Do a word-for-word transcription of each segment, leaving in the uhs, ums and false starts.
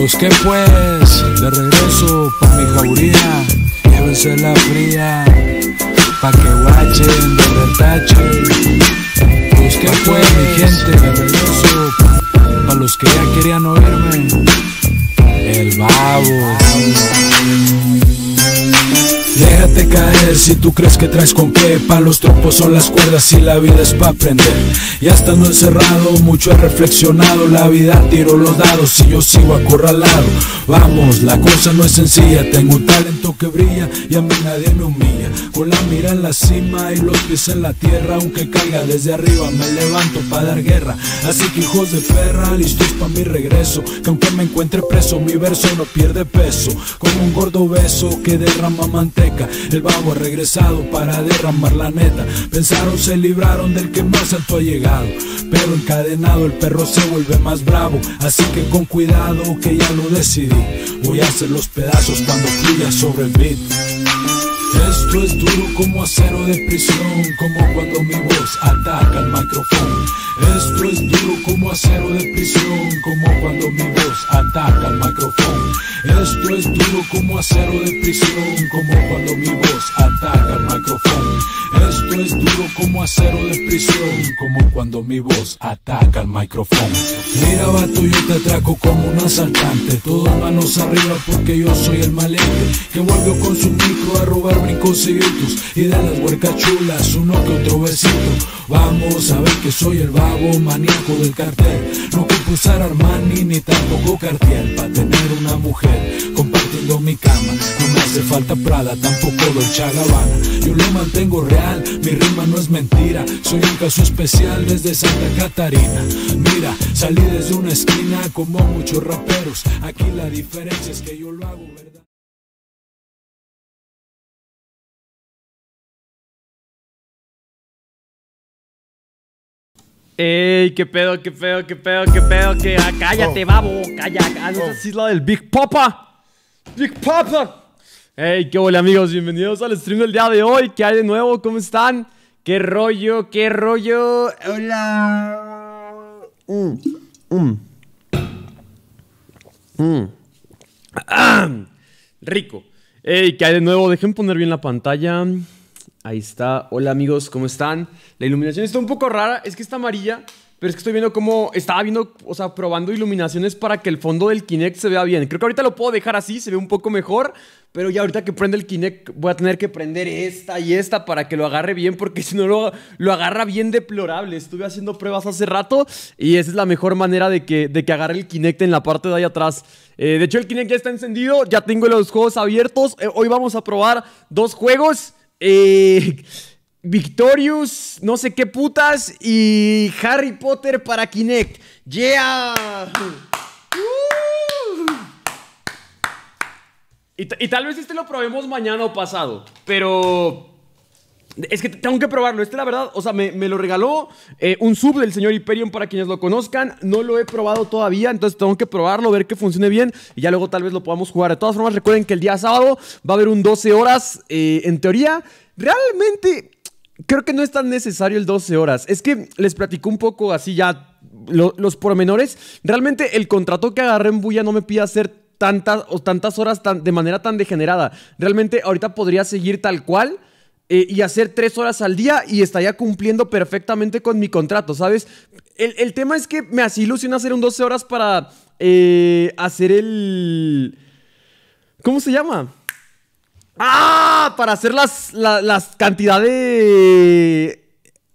Busqué pues, de regreso pa' mi jauría. Llévense la fría, pa' que guachen de retache. Busqué pues, mi gente, de regreso pa' los que ya querían oírme. El babo. Déjate caer si tú crees que traes con qué. Pa' los trompos son las cuerdas y la vida es pa' aprender. Ya estando encerrado, mucho he reflexionado. La vida tiro los dados y yo sigo acorralado. Vamos, la cosa no es sencilla. Tengo un talento que brilla y a mí nadie me humilla. Con la mira en la cima y los pies en la tierra. Aunque caiga desde arriba me levanto pa' dar guerra. Así que hijos de perra, listos pa' mi regreso. Que aunque me encuentre preso, mi verso no pierde peso. Como un gordo beso que derrama manteca. El babo ha regresado para derramar la neta. Pensaron se libraron del que más alto ha llegado, pero encadenado el perro se vuelve más bravo. Así que con cuidado que ya lo decidí. Voy a hacer los pedazos cuando fluya sobre el beat. Esto es duro como acero de prisión, como cuando mi voz ataca el micrófono. Esto es duro como acero de prisión, como cuando mi voz ataca el micrófono. Esto es duro como acero de prisión, como cuando mi voz ataca el micrófono. Esto es duro como acero de prisión, como cuando mi voz ataca el micrófono. Mira vato, yo te atraco como un asaltante. Todas manos arriba porque yo soy el maleante que volvió con su micro a robar brincos y gritos. Y de las huercas chulas uno que otro besito. Vamos a ver que soy el babo maníaco del cartel. No que usar Armani ni tampoco Cartier pa' tener una mujer compartiendo mi cama. No me hace falta Prada, tampoco Dolce Gabbana. Yo lo mantengo real, mi rima no es mentira. Soy un caso especial desde Santa Catarina. Mira, salí desde una esquina como muchos raperos. Aquí la diferencia es que yo lo hago, ¿verdad? Ey, qué pedo, qué pedo, qué pedo, qué pedo, que ah, cállate, Oh. babo, calla, ah, no sé si es la del Big Papa. Big Papa. Ey, qué hola amigos, bienvenidos al stream del día de hoy. ¿Qué hay de nuevo? ¿Cómo están? ¿Qué rollo? ¿Qué rollo? Hola. Mm. Mm. Mm. Ah, rico. Ey, ¿qué hay de nuevo? Dejen poner bien la pantalla. Ahí está. Hola amigos, ¿cómo están? La iluminación está un poco rara, es que está amarilla, pero es que estoy viendo cómo... Estaba viendo, o sea, probando iluminaciones para que el fondo del Kinect se vea bien. Creo que ahorita lo puedo dejar así, se ve un poco mejor, pero ya ahorita que prende el Kinect voy a tener que prender esta y esta para que lo agarre bien, porque si no lo, lo agarra bien deplorable. Estuve haciendo pruebas hace rato y esa es la mejor manera de que, de que agarre el Kinect en la parte de ahí atrás. Eh, de hecho, el Kinect ya está encendido, ya tengo los juegos abiertos. Eh, hoy vamos a probar dos juegos. Eh, Victorious, no sé qué putas, y Harry Potter para Kinect. ¡Yeah! Uh. Y, y tal vez este lo probemos mañana o pasado, pero... Es que tengo que probarlo, este la verdad, o sea, me, me lo regaló eh, un sub del señor Hyperion para quienes lo conozcan. No lo he probado todavía, entonces tengo que probarlo, ver que funcione bien y ya luego tal vez lo podamos jugar. De todas formas, recuerden que el día sábado va a haber un doce horas, eh, en teoría. Realmente, creo que no es tan necesario el doce horas. Es que les platico un poco así ya lo, los pormenores. Realmente el contrato que agarré en Buya no me pide hacer tantas, o tantas horas tan, de manera tan degenerada. Realmente ahorita podría seguir tal cual. Eh, y hacer tres horas al día y estaría cumpliendo perfectamente con mi contrato, ¿sabes? El, el tema es que me hace ilusión hacer un doce horas para eh, hacer el... ¿Cómo se llama? ¡Ah! Para hacer las, la, las cantidades de...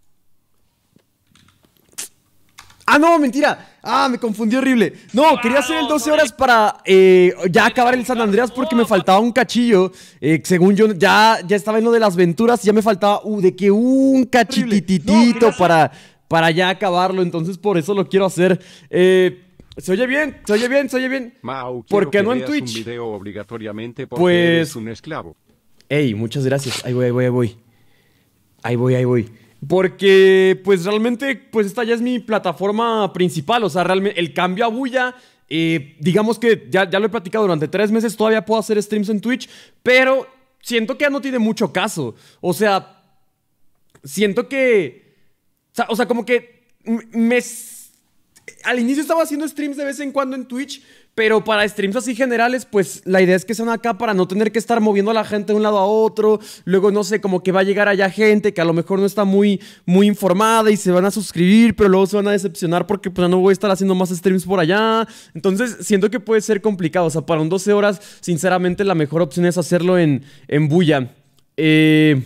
¡Ah, no! ¡Mentira! ¡Ah, me confundí horrible! No, quería hacer el doce horas para eh, ya acabar el San Andreas porque me faltaba un cachillo. Eh, según yo, ya, ya estaba en lo de las aventuras y ya me faltaba uh, de que un cachititito para, para ya acabarlo. Entonces, por eso lo quiero hacer. Eh... ¿Se oye bien? ¿Se oye bien? ¿Se oye bien? Mau, ¿Por qué no en veas Twitch? Un video obligatoriamente porque Pues... eres un esclavo. Ey, muchas gracias. Ahí voy, ahí voy, ahí voy. Ahí voy, ahí voy. Porque, pues realmente, pues esta ya es mi plataforma principal. O sea, realmente el cambio a Buya, eh, digamos que ya, ya lo he platicado durante tres meses. Todavía puedo hacer streams en Twitch, pero siento que ya no tiene mucho caso. O sea, siento que... O sea, o sea como que me... Al inicio estaba haciendo streams de vez en cuando en Twitch, Pero para streams así generales, pues la idea es que sean acá para no tener que estar moviendo a la gente de un lado a otro. Luego, no sé, como que va a llegar allá gente que a lo mejor no está muy, muy informada y se van a suscribir, pero luego se van a decepcionar porque pues ya no voy a estar haciendo más streams por allá. Entonces, siento que puede ser complicado. O sea, para un doce horas, sinceramente, la mejor opción es hacerlo en, en Bulla. Eh...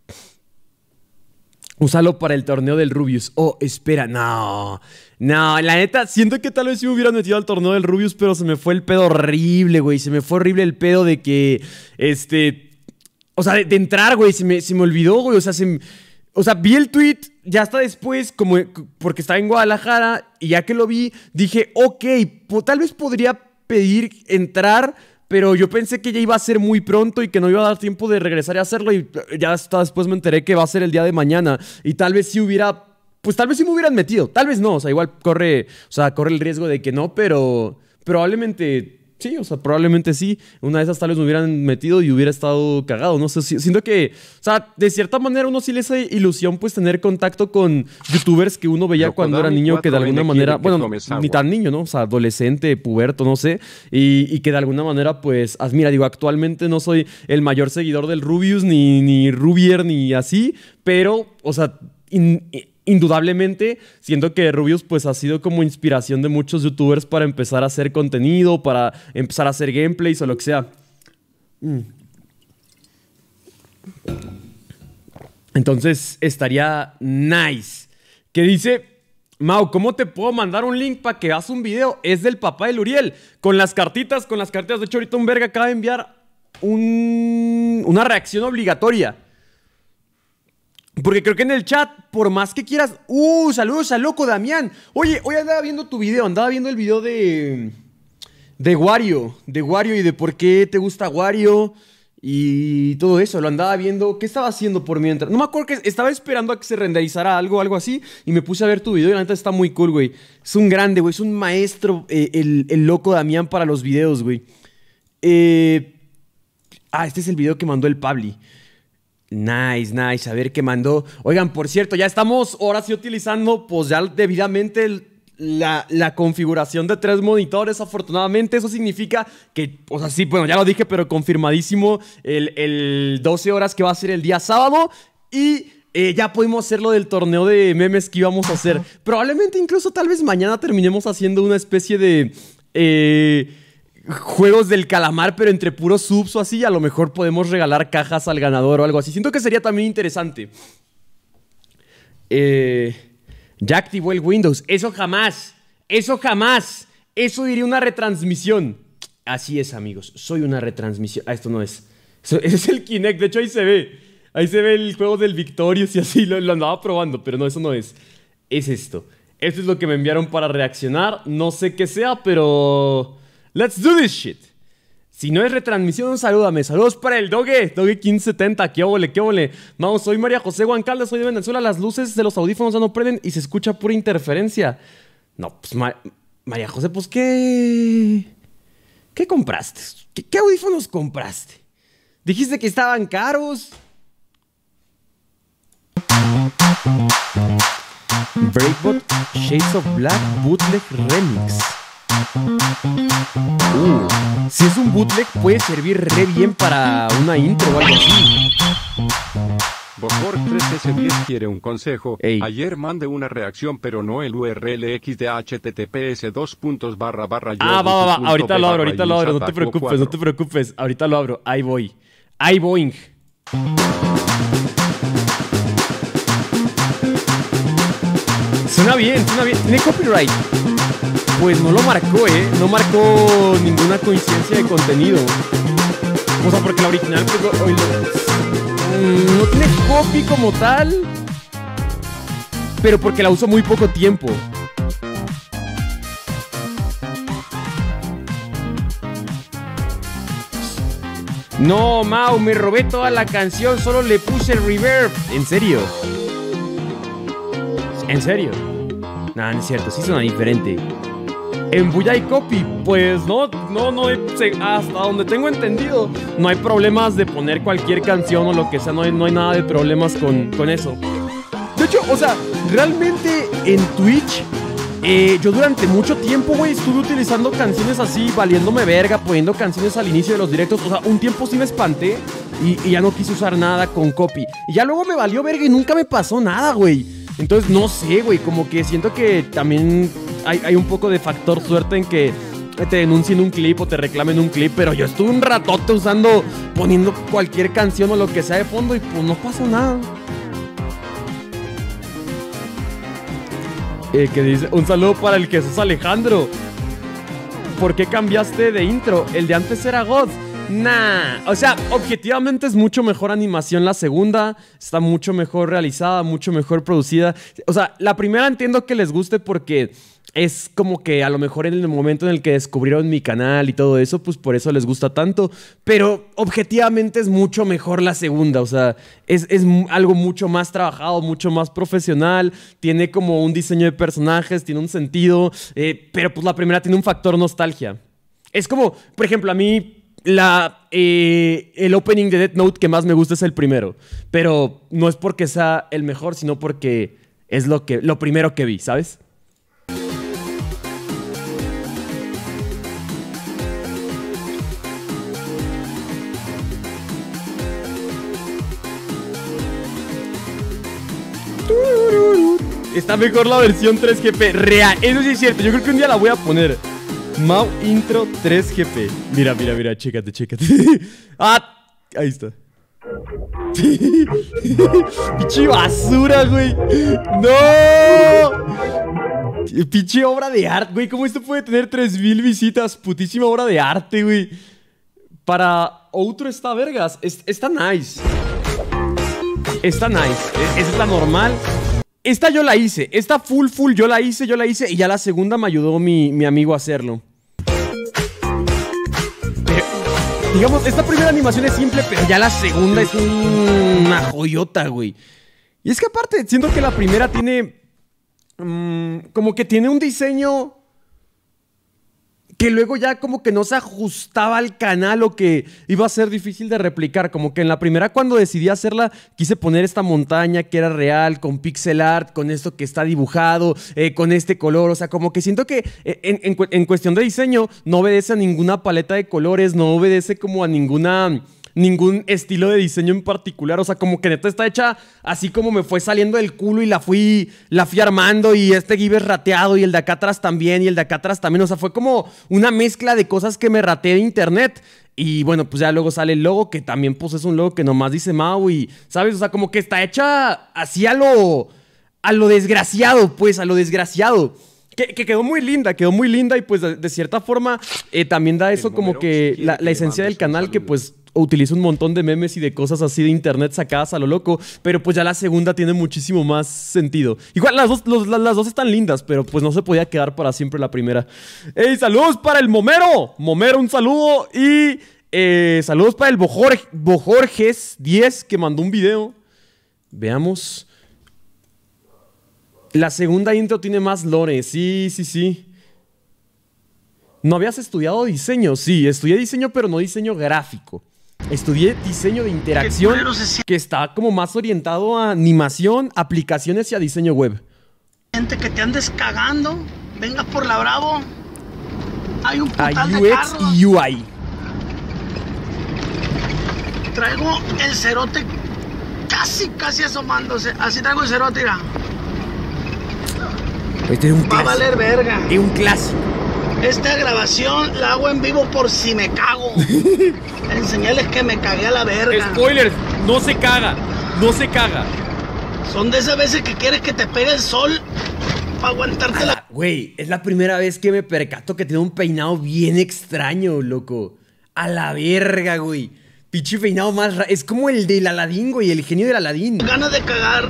Úsalo para el torneo del Rubius. Oh, espera, no. No, la neta, siento que tal vez sí me hubieran metido al torneo del Rubius, pero se me fue el pedo horrible, güey. Se me fue horrible el pedo de que, este... O sea, de, de entrar, güey, se me, se me olvidó, güey. O sea, se, o sea, vi el tweet ya hasta después, como porque estaba en Guadalajara, y ya que lo vi, dije, ok, tal vez podría pedir entrar... Pero yo pensé que ya iba a ser muy pronto y que no iba a dar tiempo de regresar y hacerlo. Y ya hasta después me enteré que va a ser el día de mañana. Y tal vez sí hubiera... Pues tal vez sí me hubieran metido. Tal vez no. O sea, igual corre... O sea, corre el riesgo de que no, pero... Probablemente... Sí, o sea, probablemente sí. Una de esas tal vez me hubieran metido y hubiera estado cagado. No sé, siento que... O sea, de cierta manera uno sí le hace ilusión pues tener contacto con youtubers que uno veía cuando era niño, que de alguna manera... Bueno, ni tan niño, ¿no? O sea, adolescente, puberto, no sé. Y, y que de alguna manera pues... Mira, digo, actualmente no soy el mayor seguidor del Rubius, ni, ni Rubier, ni así. Pero, o sea... In, Indudablemente, siento que Rubius pues ha sido como inspiración de muchos youtubers para empezar a hacer contenido, para empezar a hacer gameplays o lo que sea. Mm. Entonces estaría nice. Que dice, Mau, ¿cómo te puedo mandar un link para que hagas un video? Es del papá del Uriel. Con las cartitas, con las cartitas. De hecho, ahorita un verga acaba de enviar un, una reacción obligatoria. Porque creo que en el chat, por más que quieras... ¡Uh! Saludos al loco Damián. Oye, hoy andaba viendo tu video. Andaba viendo el video de... De Wario. De Wario y de por qué te gusta Wario. Y todo eso. Lo andaba viendo. ¿Qué estaba haciendo por mientras? No me acuerdo que... Estaba esperando a que se renderizara algo, algo así. Y me puse a ver tu video y la neta está muy cool, güey. Es un grande, güey. Es un maestro, eh, el, el loco Damián para los videos, güey. Eh... Ah, este es el video que mandó el Pabli. Nice, nice, a ver qué mandó. Oigan, por cierto, ya estamos ahora sí utilizando pues ya debidamente el, la, la configuración de tres monitores. Afortunadamente eso significa que, o sea, sí, bueno, ya lo dije, pero confirmadísimo el, el doce horas que va a ser el día sábado. Y eh, ya pudimos hacer lo del torneo de memes que íbamos a hacer. Probablemente incluso tal vez mañana terminemos haciendo una especie de... Eh... Juegos del calamar, pero entre puros subs o así. A lo mejor podemos regalar cajas al ganador o algo así. Siento que sería también interesante. Eh, ya activó el Windows. Eso jamás. Eso jamás. Eso diría una retransmisión. Así es, amigos. Soy una retransmisión. Ah, esto no es. Eso, ese es el Kinect. De hecho, ahí se ve. Ahí se ve el juego del Victorious y así. Lo, lo andaba probando, pero no, eso no es. Es esto. Esto es lo que me enviaron para reaccionar. No sé qué sea, pero... Let's do this shit. Si no es retransmisión, salúdame. Saludos para el Doge. Doge quince setenta. ¿Qué óvole? ¿Qué óvole? Vamos, soy María José Huancalda. Soy de Venezuela. Las luces de los audífonos ya no prenden y se escucha pura interferencia. No, pues Ma María José, pues ¿qué? ¿Qué compraste? ¿Qué, ¿Qué audífonos compraste? Dijiste que estaban caros. Breakbot Shades of Black Bootleg Remix. Uh, si es un bootleg puede servir re bien para una intro o algo así. Bocor tres S diez quiere un consejo. Ey. Ayer mandé una reacción, pero no el U R L X de H T T P S dos puntos barra barra. Ah, va, va, va. Ahorita lo abro, ahorita lo abro. No te preocupes, no te preocupes. Ahorita lo abro. Ahí voy. Ahí voy. Suena bien, suena bien. Tiene copyright. Pues no lo marcó, ¿eh? No marcó ninguna coincidencia de contenido. O sea, porque la original pues, lo, lo, mmm, no tiene copy como tal, pero porque la uso muy poco tiempo. No, Mau, me robé toda la canción, solo le puse el reverb. ¿En serio? ¿En serio? No, no es cierto, sí suena diferente. En Bulla y Copy, pues no, no, no, hasta donde tengo entendido, no hay problemas de poner cualquier canción o lo que sea, no hay, no hay nada de problemas con, con eso. De hecho, o sea, realmente en Twitch Eh, yo durante mucho tiempo, güey, estuve utilizando canciones así, valiéndome verga, poniendo canciones al inicio de los directos. O sea, un tiempo sí me espanté y, y ya no quise usar nada con copy. Y ya luego me valió verga y nunca me pasó nada, güey. Entonces, no sé, güey, como que siento que también hay, hay un poco de factor suerte en que te denuncien un clip o te reclamen un clip. Pero yo estuve un ratote usando, poniendo cualquier canción o lo que sea de fondo y pues no pasó nada. Eh, que dice, un saludo para el Jesús Alejandro. ¿Por qué cambiaste de intro? El de antes era God. Nah, o sea, objetivamente es mucho mejor animación la segunda. Está mucho mejor realizada, mucho mejor producida. O sea, la primera entiendo que les guste porque es como que a lo mejor en el momento en el que descubrieron mi canal y todo eso, pues por eso les gusta tanto. Pero objetivamente es mucho mejor la segunda. O sea, es, es algo mucho más trabajado, mucho más profesional. Tiene como un diseño de personajes, tiene un sentido. Eh, pero pues la primera tiene un factor nostalgia. Es como, por ejemplo, a mí la, eh, el opening de Death Note que más me gusta es el primero. Pero no es porque sea el mejor, sino porque es lo, que, lo primero que vi, ¿sabes? Está mejor la versión tres G P. Real, eso sí es cierto. Yo creo que un día la voy a poner. Mau intro tres G P. Mira, mira, mira, chécate, chécate. Ah, ahí está. Pinche basura, güey. No. Pinche obra de arte, güey. ¿Cómo esto puede tener tres mil visitas? Putísima obra de arte, güey. Para otro está vergas. Es, está nice. Está nice. Esa es la normal. Esta yo la hice, esta full full yo la hice, yo la hice y ya la segunda me ayudó mi, mi amigo a hacerlo. Pero, digamos, esta primera animación es simple, pero ya la segunda es un, una joyota, güey. Y es que aparte, siento que la primera tiene... Mmm, como que tiene un diseño que luego ya como que no se ajustaba al canal o que iba a ser difícil de replicar. Como que en la primera cuando decidí hacerla quise poner esta montaña que era real, con pixel art, con esto que está dibujado, eh, con este color. O sea, como que siento que en, en, en cuestión de diseño no obedece a ninguna paleta de colores, no obedece como a ninguna... ningún estilo de diseño en particular. O sea, como que neta está hecha así como me fue saliendo del culo y la fui, la fui armando. Y este gif es rateado y el de acá atrás también y el de acá atrás también. O sea, fue como una mezcla de cosas que me rateé de internet. Y bueno, pues ya luego sale el logo, que también pues es un logo que nomás dice Mau y, ¿sabes? O sea, como que está hecha así a lo, a lo desgraciado, pues, a lo desgraciado. Que, que quedó muy linda, quedó muy linda y pues de, de cierta forma eh, también da eso como que la, la esencia del canal que pues utiliza un montón de memes y de cosas así de internet sacadas a lo loco, pero pues ya la segunda tiene muchísimo más sentido. Igual las dos, los, las, las dos están lindas, pero pues no se podía quedar para siempre la primera. ¡Ey, saludos para el Momero! Momero, un saludo y eh, saludos para el Bojor, Bojorges diez que mandó un video. Veamos... La segunda intro tiene más lore, sí, sí, sí. ¿No habías estudiado diseño? Sí, estudié diseño, pero no diseño gráfico. Estudié diseño de interacción, que está como más orientado a animación, aplicaciones y a diseño web. Gente que te andes cagando, venga por la Bravo. Hay un putal a de U X carros. y U I. Traigo el cerote casi, casi asomándose. Así traigo el cerote, mira. Este es un Va a valer verga. Es un clásico. Esta grabación la hago en vivo por si me cago. Enseñarles que me cagué a la verga. Spoilers, no se caga, no se caga. Son de esas veces que quieres que te pegue el sol para aguantarte la... Güey, es la primera vez que me percato que tiene un peinado bien extraño, loco. A la verga, güey. Pinche peinado más raro. Es como el del Aladín, güey, el genio del Aladín. Ganas de cagar.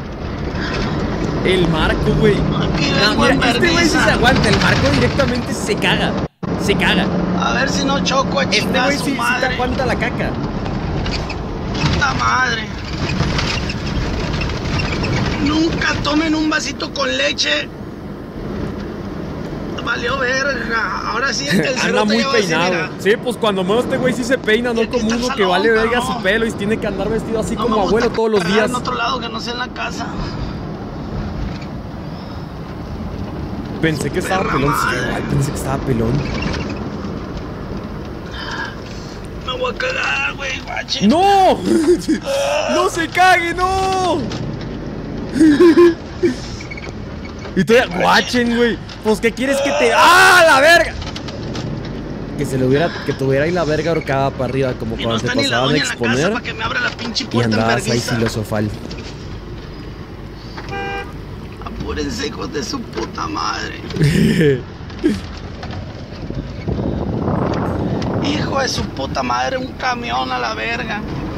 El Marco, güey. Aquí No, vengo en mira, este güey sí se vergüenza. aguanta. El Marco directamente se caga. Se caga. A ver si no choco a Este chingar güey a su sí, sí te madre. aguanta la caca. Puta madre. Nunca tomen un vasito con leche. Valió verga. Ahora sí el Anda cerote muy ya va a decir, peinado. mira, Sí, pues cuando menos este güey sí se peina, no Y aquí como está uno el que vale salón, verga no. su pelo y tiene que andar vestido así no como me gusta abuelo todos los cagar días. en otro lado que no sea en la casa. Pensé que estaba pelón, sí, ay, pensé que estaba pelón. Me voy a cagar, güey, guache. ¡No! ¡No se cague, no! Y todavía, guachen, güey. Pues, ¿qué quieres que te...? ¡Ah, la verga! Que se le hubiera... Que tuviera ahí la verga ahorcada para arriba, como Y cuando no te está ni la pasaban a doña en la casa exponer. para que me abra la pinche Y puerta en andabas ahí vergüenza. filosofal. Apúrense, hijos de su puta madre. Hijo de su puta madre, un camión a la verga.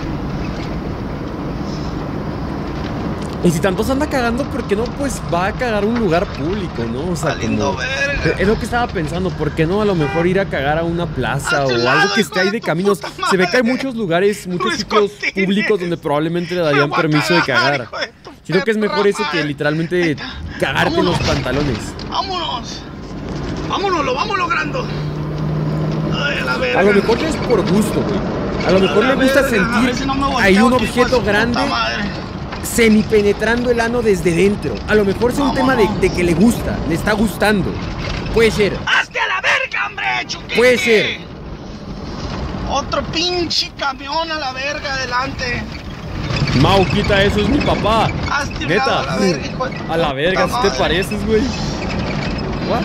Y si tanto se anda cagando, ¿por qué no pues va a cagar un lugar público, no? O sea, Valiendo como... verga. Es lo que estaba pensando, ¿por qué no a lo mejor ir a cagar a una plaza Hazte o un algo lado, que hijo esté ahí de de tu caminos? puta Se ve que hay madre. muchos lugares, muchos Luis sitios Cortines. públicos donde probablemente le Me darían voy a permiso de cagar, cagar. hijo de tu Siento que es perra mejor eso que madre. literalmente cagarte en los Vámonos. pantalones. Vámonos. Vámonos, lo vamos logrando. Ay, a la verga. A lo mejor es por gusto, güey. A lo mejor A le la gusta verga, a ver sentir si no me volteo, ahí un hijo de objeto su puta grande madre. semipenetrando el ano desde dentro. A lo mejor es un tema de, de que le gusta, le está gustando. Puede ser. ¡Hazte a la verga, hombre, Chuquete! Puede ser. Otro pinche camión a la verga adelante. Mau, quita eso, es mi papá. Hazte un Neta. lado a la verga, hijo de tu A la puta verga, si te madre. pareces, güey. What?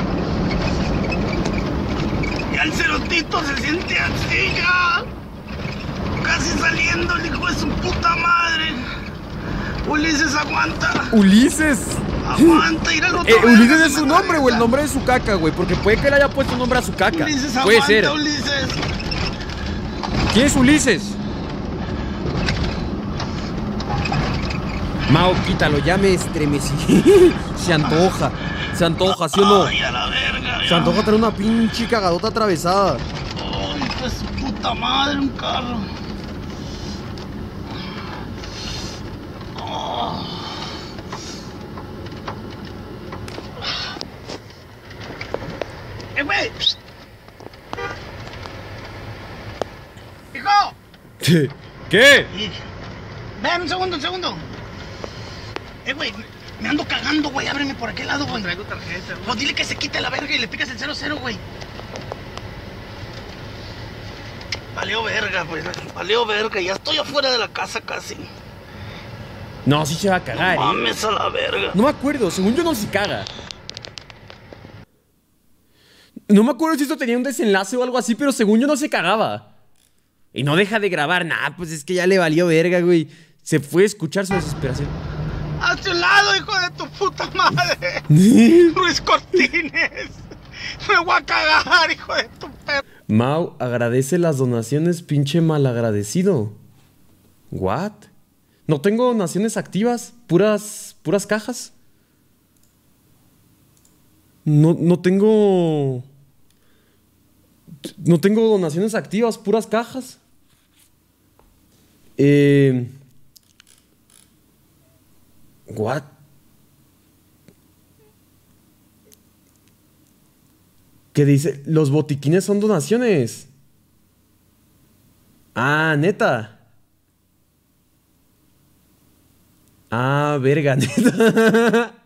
Ya el cerotito se siente así ya. Casi saliendo el hijo de su puta madre. Ulises, aguanta. Ulises. Aguanta, ir al otro. Eh, verga, Ulises se es su me nombre o el atraviesa. nombre de su caca, güey. Porque puede que le haya puesto nombre a su caca. Ulises, Puede aguanta, ser. Ulises. ¿Quién es Ulises? Mau, quítalo, ya me estremecí. Se antoja. Se antoja, ¿sí o no? Ay, a la verga. Se ya. antoja tener una pinche cagadota atravesada. Ay, hijo de su puta madre, un carro. Oh. ¡Eh, güey! ¡Hijo! ¿Qué? Y- Ven, un segundo, un segundo. Eh, güey, me ando cagando, güey. Ábreme por aquel lado, güey. Traigo tarjeta. Pues dile que se quite la verga y le picas el cero cero, güey. Valió verga, güey. Valió verga. Ya estoy afuera de la casa casi. No, sí se va a cagar, No eh. mames a la verga. No me acuerdo, según yo no se caga. No me acuerdo si esto tenía un desenlace o algo así, pero según yo no se cagaba. Y no deja de grabar, nah, pues es que ya le valió verga, güey. Se fue a escuchar su desesperación. ¡Hazte un lado, hijo de tu puta madre! Luis Cortines. Me voy a cagar, hijo de tu perra. Mau, agradece las donaciones, pinche malagradecido. ¿What? No tengo donaciones activas, puras, puras cajas. No, no tengo... No tengo donaciones activas, puras cajas. Eh... What? ¿Qué dice? Los botiquines son donaciones. Ah, neta. Ah, verga, neta.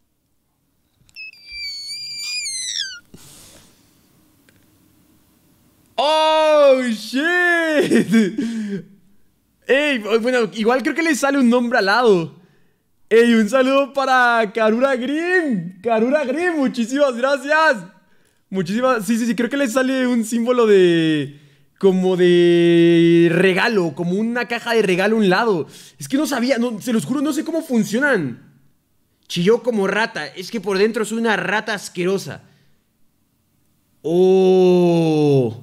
¡Oh, shit! Ey, bueno, igual creo que le sale un nombre al lado. Ey, un saludo para Karura Grim. Karura Grim, muchísimas gracias. Muchísimas... Sí, sí, sí, creo que le sale un símbolo de... Como de regalo, como una caja de regalo a un lado. Es que no sabía, no, se los juro, no sé cómo funcionan. Chilló como rata, es que por dentro soy una rata asquerosa. Oh...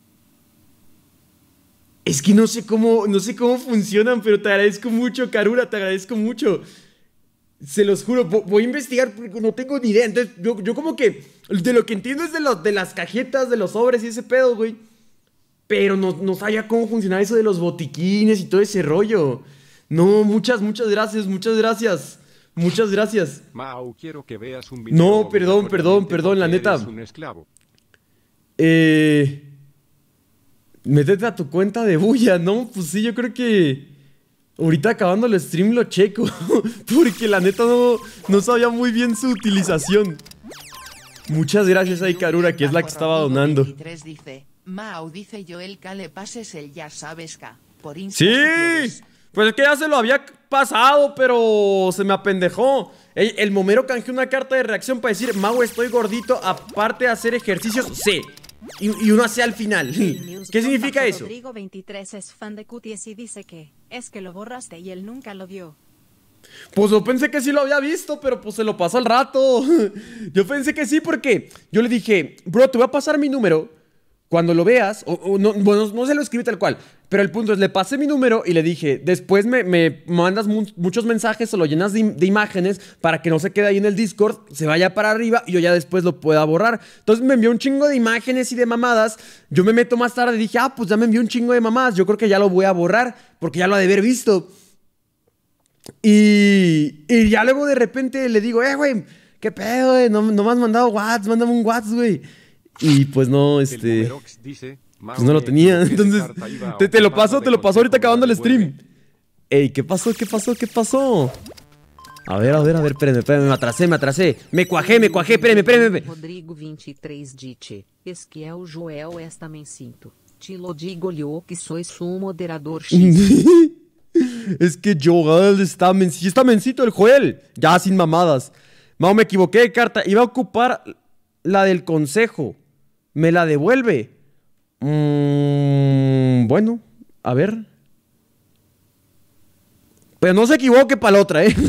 Es que no sé cómo, no sé cómo funcionan, pero te agradezco mucho, Karura, te agradezco mucho. Se los juro, voy a investigar porque no tengo ni idea. Entonces, yo, yo como que, de lo que entiendo es de, los, de las cajetas, de los sobres y ese pedo, güey. Pero no, no sabía cómo funcionaba eso de los botiquines y todo ese rollo. No, muchas, muchas gracias, muchas gracias. Muchas gracias. Mau, quiero que veas un video. No, perdón, perdón, perdón, la neta. Eres un esclavo. Eh... Métete a tu cuenta de bulla, ¿no? Pues sí, yo creo que ahorita acabando el stream lo checo. Porque la neta no, no sabía muy bien su utilización. Muchas gracias a Ikarura, que es la que estaba donando. veintitrés dice, Mau dice Joel que le pases el ya sabes K por Insta. Sí, si quieres. pues es que ya se lo había pasado, pero se me apendejó. El, el momero canjeó una carta de reacción para decir, Mau, estoy gordito, aparte de hacer ejercicios, sé. Y, y uno hace al final. ¿Qué significa eso? Rodrigo veintitrés es fan de Cuties y dice que es que lo borraste y él nunca lo vio. Pues yo pensé que sí lo había visto, pero pues se lo pasó al rato. Yo pensé que sí porque yo le dije, bro, te voy a pasar mi número cuando lo veas. O, o no, bueno, no se lo escribí tal cual, pero el punto es, le pasé mi número y le dije, después me, me mandas mu muchos mensajes o lo llenas de, de imágenes para que no se quede ahí en el Discord, se vaya para arriba y yo ya después lo pueda borrar. Entonces me envió un chingo de imágenes y de mamadas. Yo me meto más tarde y dije, ah, pues ya me envió un chingo de mamadas. Yo creo que ya lo voy a borrar porque ya lo ha de haber visto. Y, y ya luego de repente le digo, eh, güey, ¿qué pedo, güey? No, no me has mandado WhatsApp, mándame un WhatsApp, güey. Y pues no, este... Dice, pues no lo tenía, entonces... Te, te lo paso, te lo paso ahorita acabando el stream. Ey, ¿qué pasó? ¿Qué pasó? ¿Qué pasó? A ver, a ver, a ver, espérenme, espérenme, me atrasé, me atrasé. Me cuajé, me cuajé, espérenme, espérenme. Rodrigo veintitrés dice, es que el Joel es também cinto. Te lo digo yo que soy su moderador X. Es que Joel está mencito, está mencito el Joel. Ya sin mamadas. Mau, me equivoqué de carta. Iba a ocupar la del consejo. ¿Me la devuelve? Mm, bueno, a ver. Pero no se equivoque para la otra, ¿eh?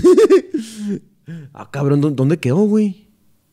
Ah, cabrón, ¿dónde quedó, güey?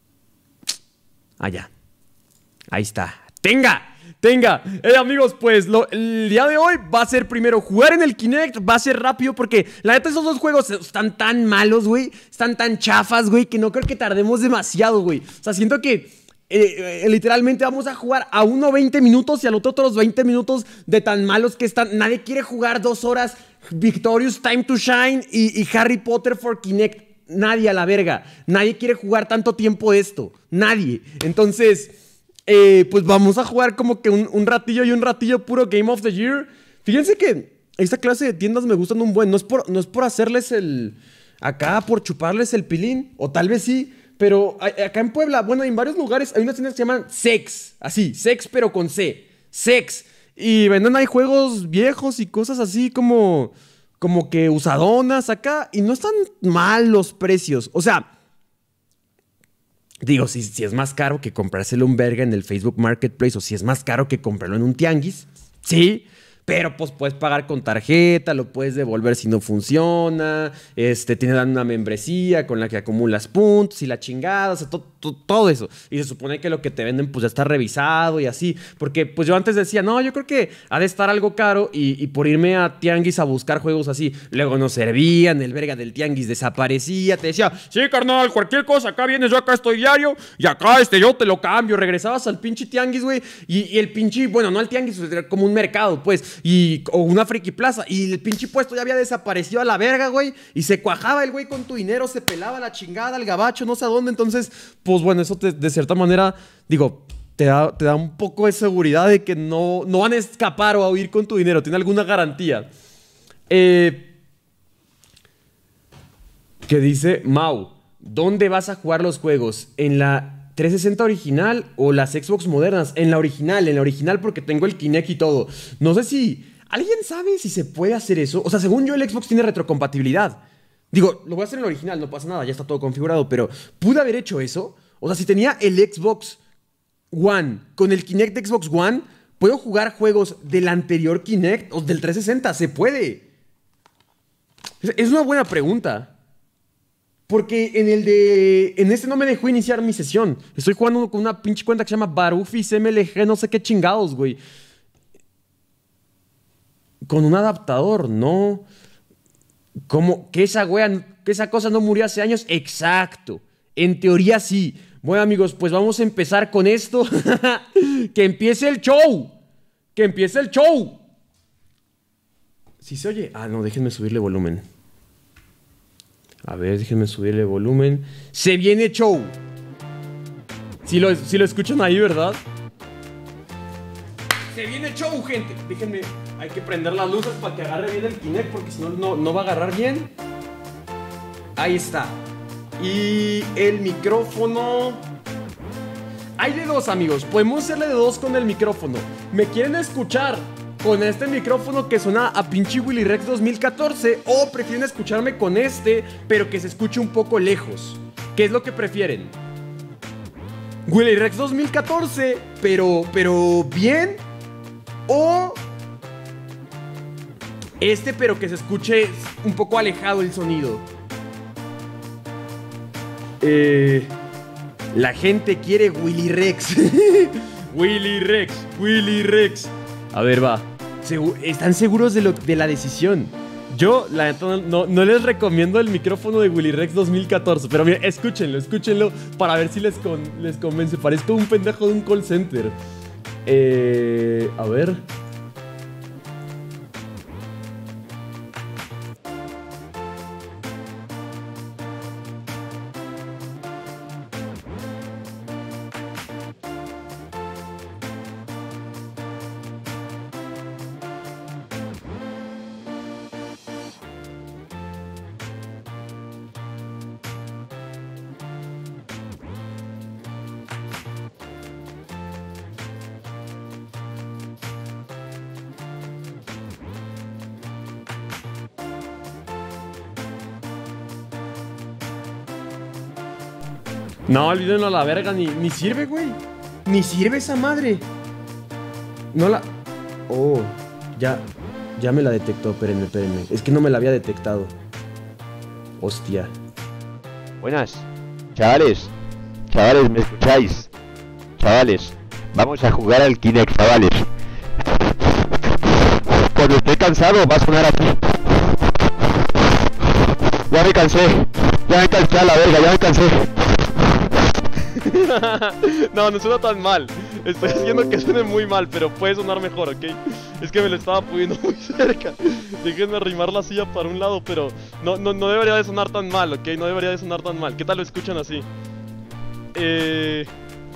Allá. Ahí está. ¡Tenga! Tenga, eh amigos, pues lo, el día de hoy va a ser primero jugar en el Kinect, va a ser rápido porque la neta esos dos juegos están tan malos, güey, están tan chafas, güey, que no creo que tardemos demasiado, güey. O sea, siento que eh, eh, literalmente vamos a jugar a uno veinte minutos y al otro otros veinte minutos de tan malos que están. Nadie quiere jugar dos horas Victorious Time to Shine y, y Harry Potter for Kinect. Nadie a la verga. Nadie quiere jugar tanto tiempo esto. Nadie. Entonces... Eh, pues vamos a jugar como que un, un ratillo y un ratillo puro Game of the Year. Fíjense que esta clase de tiendas me gustan un buen. No es por, no es por hacerles el... Acá, por chuparles el pilín. O tal vez sí. Pero acá en Puebla, bueno, en varios lugares hay unas tiendas que se llaman Sex. Así, Sex pero con C. Sex. Y venden ahí juegos viejos y cosas así como... Como que usadonas acá. Y no están mal los precios. O sea... Digo, si, si es más caro que comprárselo un verga en el Facebook Marketplace o si es más caro que comprarlo en un tianguis, sí, pero pues puedes pagar con tarjeta, lo puedes devolver si no funciona, este, tiene una membresía con la que acumulas puntos y la chingada, o sea, to, to, todo eso. Y se supone que lo que te venden pues ya está revisado y así, porque pues yo antes decía, no, yo creo que ha de estar algo caro y, y por irme a tianguis a buscar juegos así, luego no servían, el verga del tianguis desaparecía, te decía, sí, carnal, cualquier cosa, acá vienes, yo acá estoy diario y acá este, yo te lo cambio. Regresabas al pinche tianguis, güey, y, y el pinche, bueno, no al tianguis, era como un mercado, pues, y, o una friki plaza, y el pinche puesto ya había desaparecido a la verga, güey, y se cuajaba el güey con tu dinero, se pelaba la chingada, el gabacho, no sé a dónde. Entonces, pues bueno, eso te, de cierta manera, digo, te da, te da un poco de seguridad de que no, no van a escapar o a huir con tu dinero, tiene alguna garantía. Eh, que dice Mau, ¿dónde vas a jugar los juegos? ¿En la trescientos sesenta original o las Xbox modernas? En la original, en la original porque tengo el Kinect y todo. No sé si... ¿Alguien sabe si se puede hacer eso? O sea, según yo el Xbox tiene retrocompatibilidad. Digo, lo voy a hacer en el original, no pasa nada, ya está todo configurado, pero ¿pude haber hecho eso? O sea, si tenía el Xbox One con el Kinect de Xbox One, ¿puedo jugar juegos del anterior Kinect o del trescientos sesenta? ¿Se puede? Es una buena pregunta. Porque en el de... En este no me dejó iniciar mi sesión. Estoy jugando con una pinche cuenta que se llama Barufis M L G, no sé qué chingados, güey. Con un adaptador, ¿no? ¿Cómo? ¿Que esa wea, que esa cosa no murió hace años? Exacto. En teoría sí. Bueno, amigos, pues vamos a empezar con esto. ¡Que empiece el show! ¡Que empiece el show! ¿Sí se oye? Ah, no, déjenme subirle volumen. A ver, déjenme subirle volumen. ¡Se viene show! Sí lo, sí lo escuchan ahí, ¿verdad? ¡Se viene show, gente! Déjenme... Hay que prender las luces para que agarre bien el Kinect, porque si no, no, no va a agarrar bien. Ahí está. Y el micrófono... hay de dos, amigos. Podemos hacerle de dos con el micrófono. ¿Me quieren escuchar con este micrófono que suena a pinche Willy Rex dos mil catorce? ¿O prefieren escucharme con este, pero que se escuche un poco lejos? ¿Qué es lo que prefieren? Willy Rex dos mil catorce, pero, pero bien. O este, pero que se escuche un poco alejado el sonido. Eh, la gente quiere Willy Rex. Willy Rex, Willy Rex. A ver, va. Segu- ¿Están seguros de, lo, de la decisión? Yo, la neta, no, no, no les recomiendo el micrófono de Willy Rex dos mil catorce. Pero mira, escúchenlo, escúchenlo para ver si les, con, les convence. Parezco un pendejo de un call center. Eh, a ver. No, olvídenlo a la verga, ni, ni sirve, güey. Ni sirve esa madre. No la... Oh, ya, ya me la detectó, espérenme, espérenme. Es que no me la había detectado. Hostia. Buenas, chavales, chavales, ¿me escucháis? Chavales, vamos a jugar al Kinect, chavales. Cuando esté cansado va a sonar aquí. Ya me cansé, ya me cansé a la verga, ya me cansé. No, no suena tan mal. Estoy haciendo que suene muy mal, pero puede sonar mejor, ¿ok? Es que me lo estaba poniendo muy cerca. Déjenme arrimar la silla para un lado, pero no, no, no debería de sonar tan mal, ¿ok? No debería de sonar tan mal. ¿Qué tal lo escuchan así? Eh...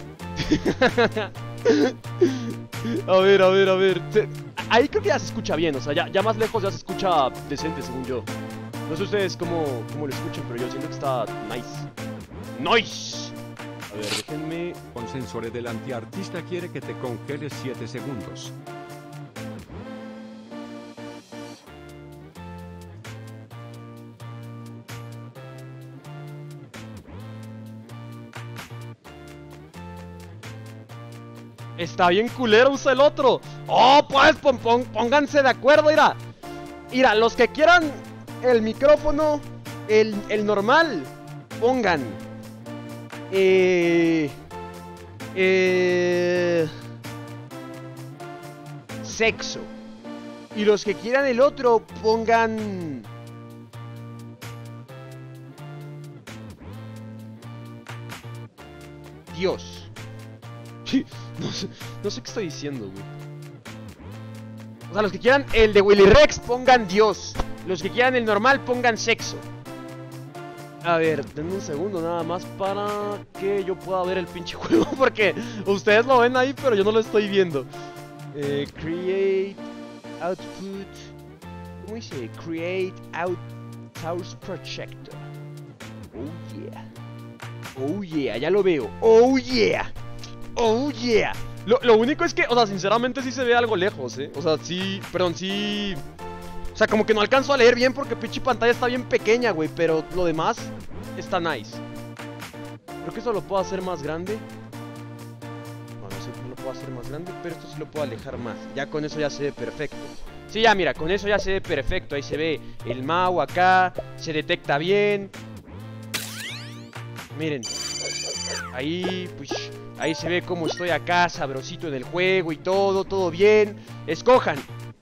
A ver, a ver, a ver. Ahí creo que ya se escucha bien, o sea, ya, ya más lejos ya se escucha decente, según yo. No sé ustedes cómo, cómo lo escuchan, pero yo siento que está nice. ¡Nice! A ver, déjenme... Consensore del antiartista quiere que te congeles siete segundos. Está bien culero, usa el otro. Oh, pues, pon, pon, pónganse de acuerdo, mira. Mira, los que quieran el micrófono, el, el normal, pongan... Eh, eh, sexo. Y los que quieran el otro, pongan... Dios. No sé, no sé qué estoy diciendo, güey. O sea, los que quieran el de Willy Rex, pongan Dios. Los que quieran el normal, pongan sexo. A ver, denme un segundo nada más para que yo pueda ver el pinche juego, porque ustedes lo ven ahí, pero yo no lo estoy viendo. Eh, create output. ¿Cómo dice? Create out source projector. Oh yeah. Oh yeah, ya lo veo. Oh yeah. Oh yeah. Lo, lo único es que, o sea, sinceramente sí se ve algo lejos, eh. O sea, sí, perdón, sí. O sea, como que no alcanzo a leer bien porque pinche pantalla está bien pequeña, güey. Pero lo demás está nice. Creo que esto lo puedo hacer más grande. No, no sé cómo lo puedo hacer más grande, pero esto sí lo puedo alejar más. Ya con eso ya se ve perfecto. Sí, ya mira, con eso ya se ve perfecto. Ahí se ve el Mau acá. Se detecta bien. Miren. Ahí, pues, ahí se ve cómo estoy acá, sabrosito en el juego y todo, todo bien. Escojan.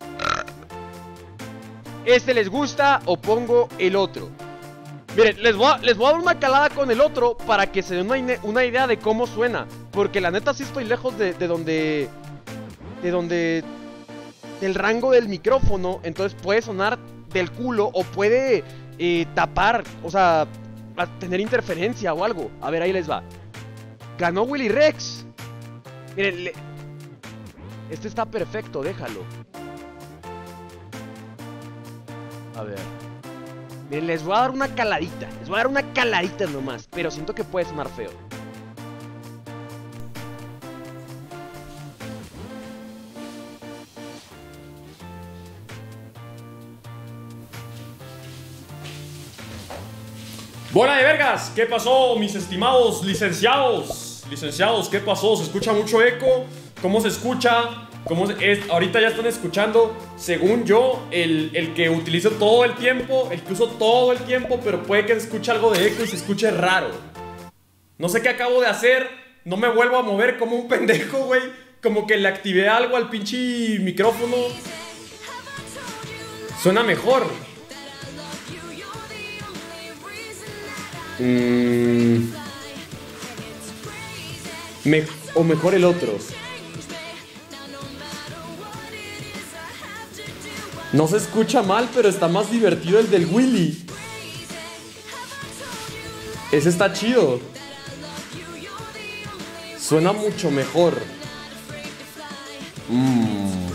¿Este les gusta o pongo el otro? Miren, les voy a, les voy a dar una calada con el otro para que se den una, una idea de cómo suena. Porque la neta sí estoy lejos de, de donde... De donde... Del rango del micrófono. Entonces puede sonar del culo o puede eh, tapar, o sea, tener interferencia o algo. A ver, ahí les va. Ganó Willy Rex. Miren, le... este está perfecto, déjalo. A ver. Miren, les voy a dar una caladita. Les voy a dar una caladita nomás. Pero siento que puede sonar feo. Bola de vergas, ¿qué pasó, mis estimados licenciados? Licenciados, ¿qué pasó? ¿Se escucha mucho eco? ¿Cómo se escucha? ¿Cómo se, es, ahorita ya están escuchando, según yo, el, el que utilizo todo el tiempo, el que uso todo el tiempo, pero puede que se escuche algo de eco y se escuche raro. No sé qué acabo de hacer, no me vuelvo a mover como un pendejo, güey. Como que le activé algo al pinche micrófono. Suena mejor. Mm. Me, o mejor el otro. No se escucha mal, pero está más divertido el del Willy. Ese está chido. Suena mucho mejor. Mm.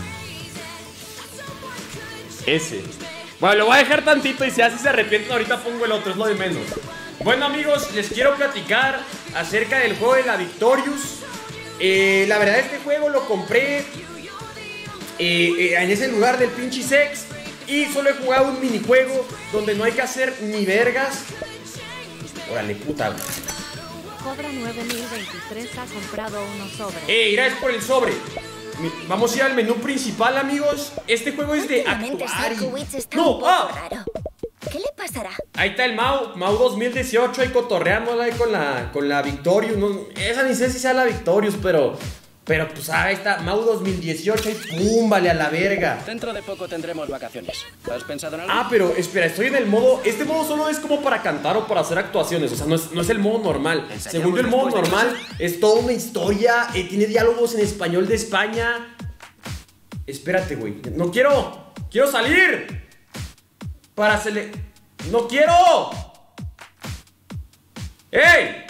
Ese. Bueno, lo voy a dejar tantito y si así se arrepienten ahorita pongo el otro, es lo de menos. Bueno amigos, les quiero platicar acerca del juego de la Victorious. eh, La verdad este juego lo compré eh, eh, en ese lugar del pinche sex. Y solo he jugado un minijuego donde no hay que hacer ni vergas. Órale, puta. Cobra nueve mil veintitrés, ha comprado unos sobres. Eh, irá es por el sobre. Vamos a ir al menú principal, amigos. Este juego es de actuar y... ¡No! ¡Ah! ¿Qué le pasará? Ahí está el Mau, Mau dos mil dieciocho, ahí cotorreándola ahí con la, con la Victorious. No, esa ni sé si sea la Victorious, pero... Pero pues ahí está, Mau dos mil dieciocho, y pum, vale a la verga. Dentro de poco tendremos vacaciones. ¿Has pensado en algo? Ah, pero espera, estoy en el modo... Este modo solo es como para cantar o para hacer actuaciones. O sea, no es, no es el modo normal. Según yo, el modo normal es toda una historia, eh, tiene diálogos en español de España. Espérate, güey. No quiero. Quiero salir. Para sele... ¡No quiero! ¡Ey!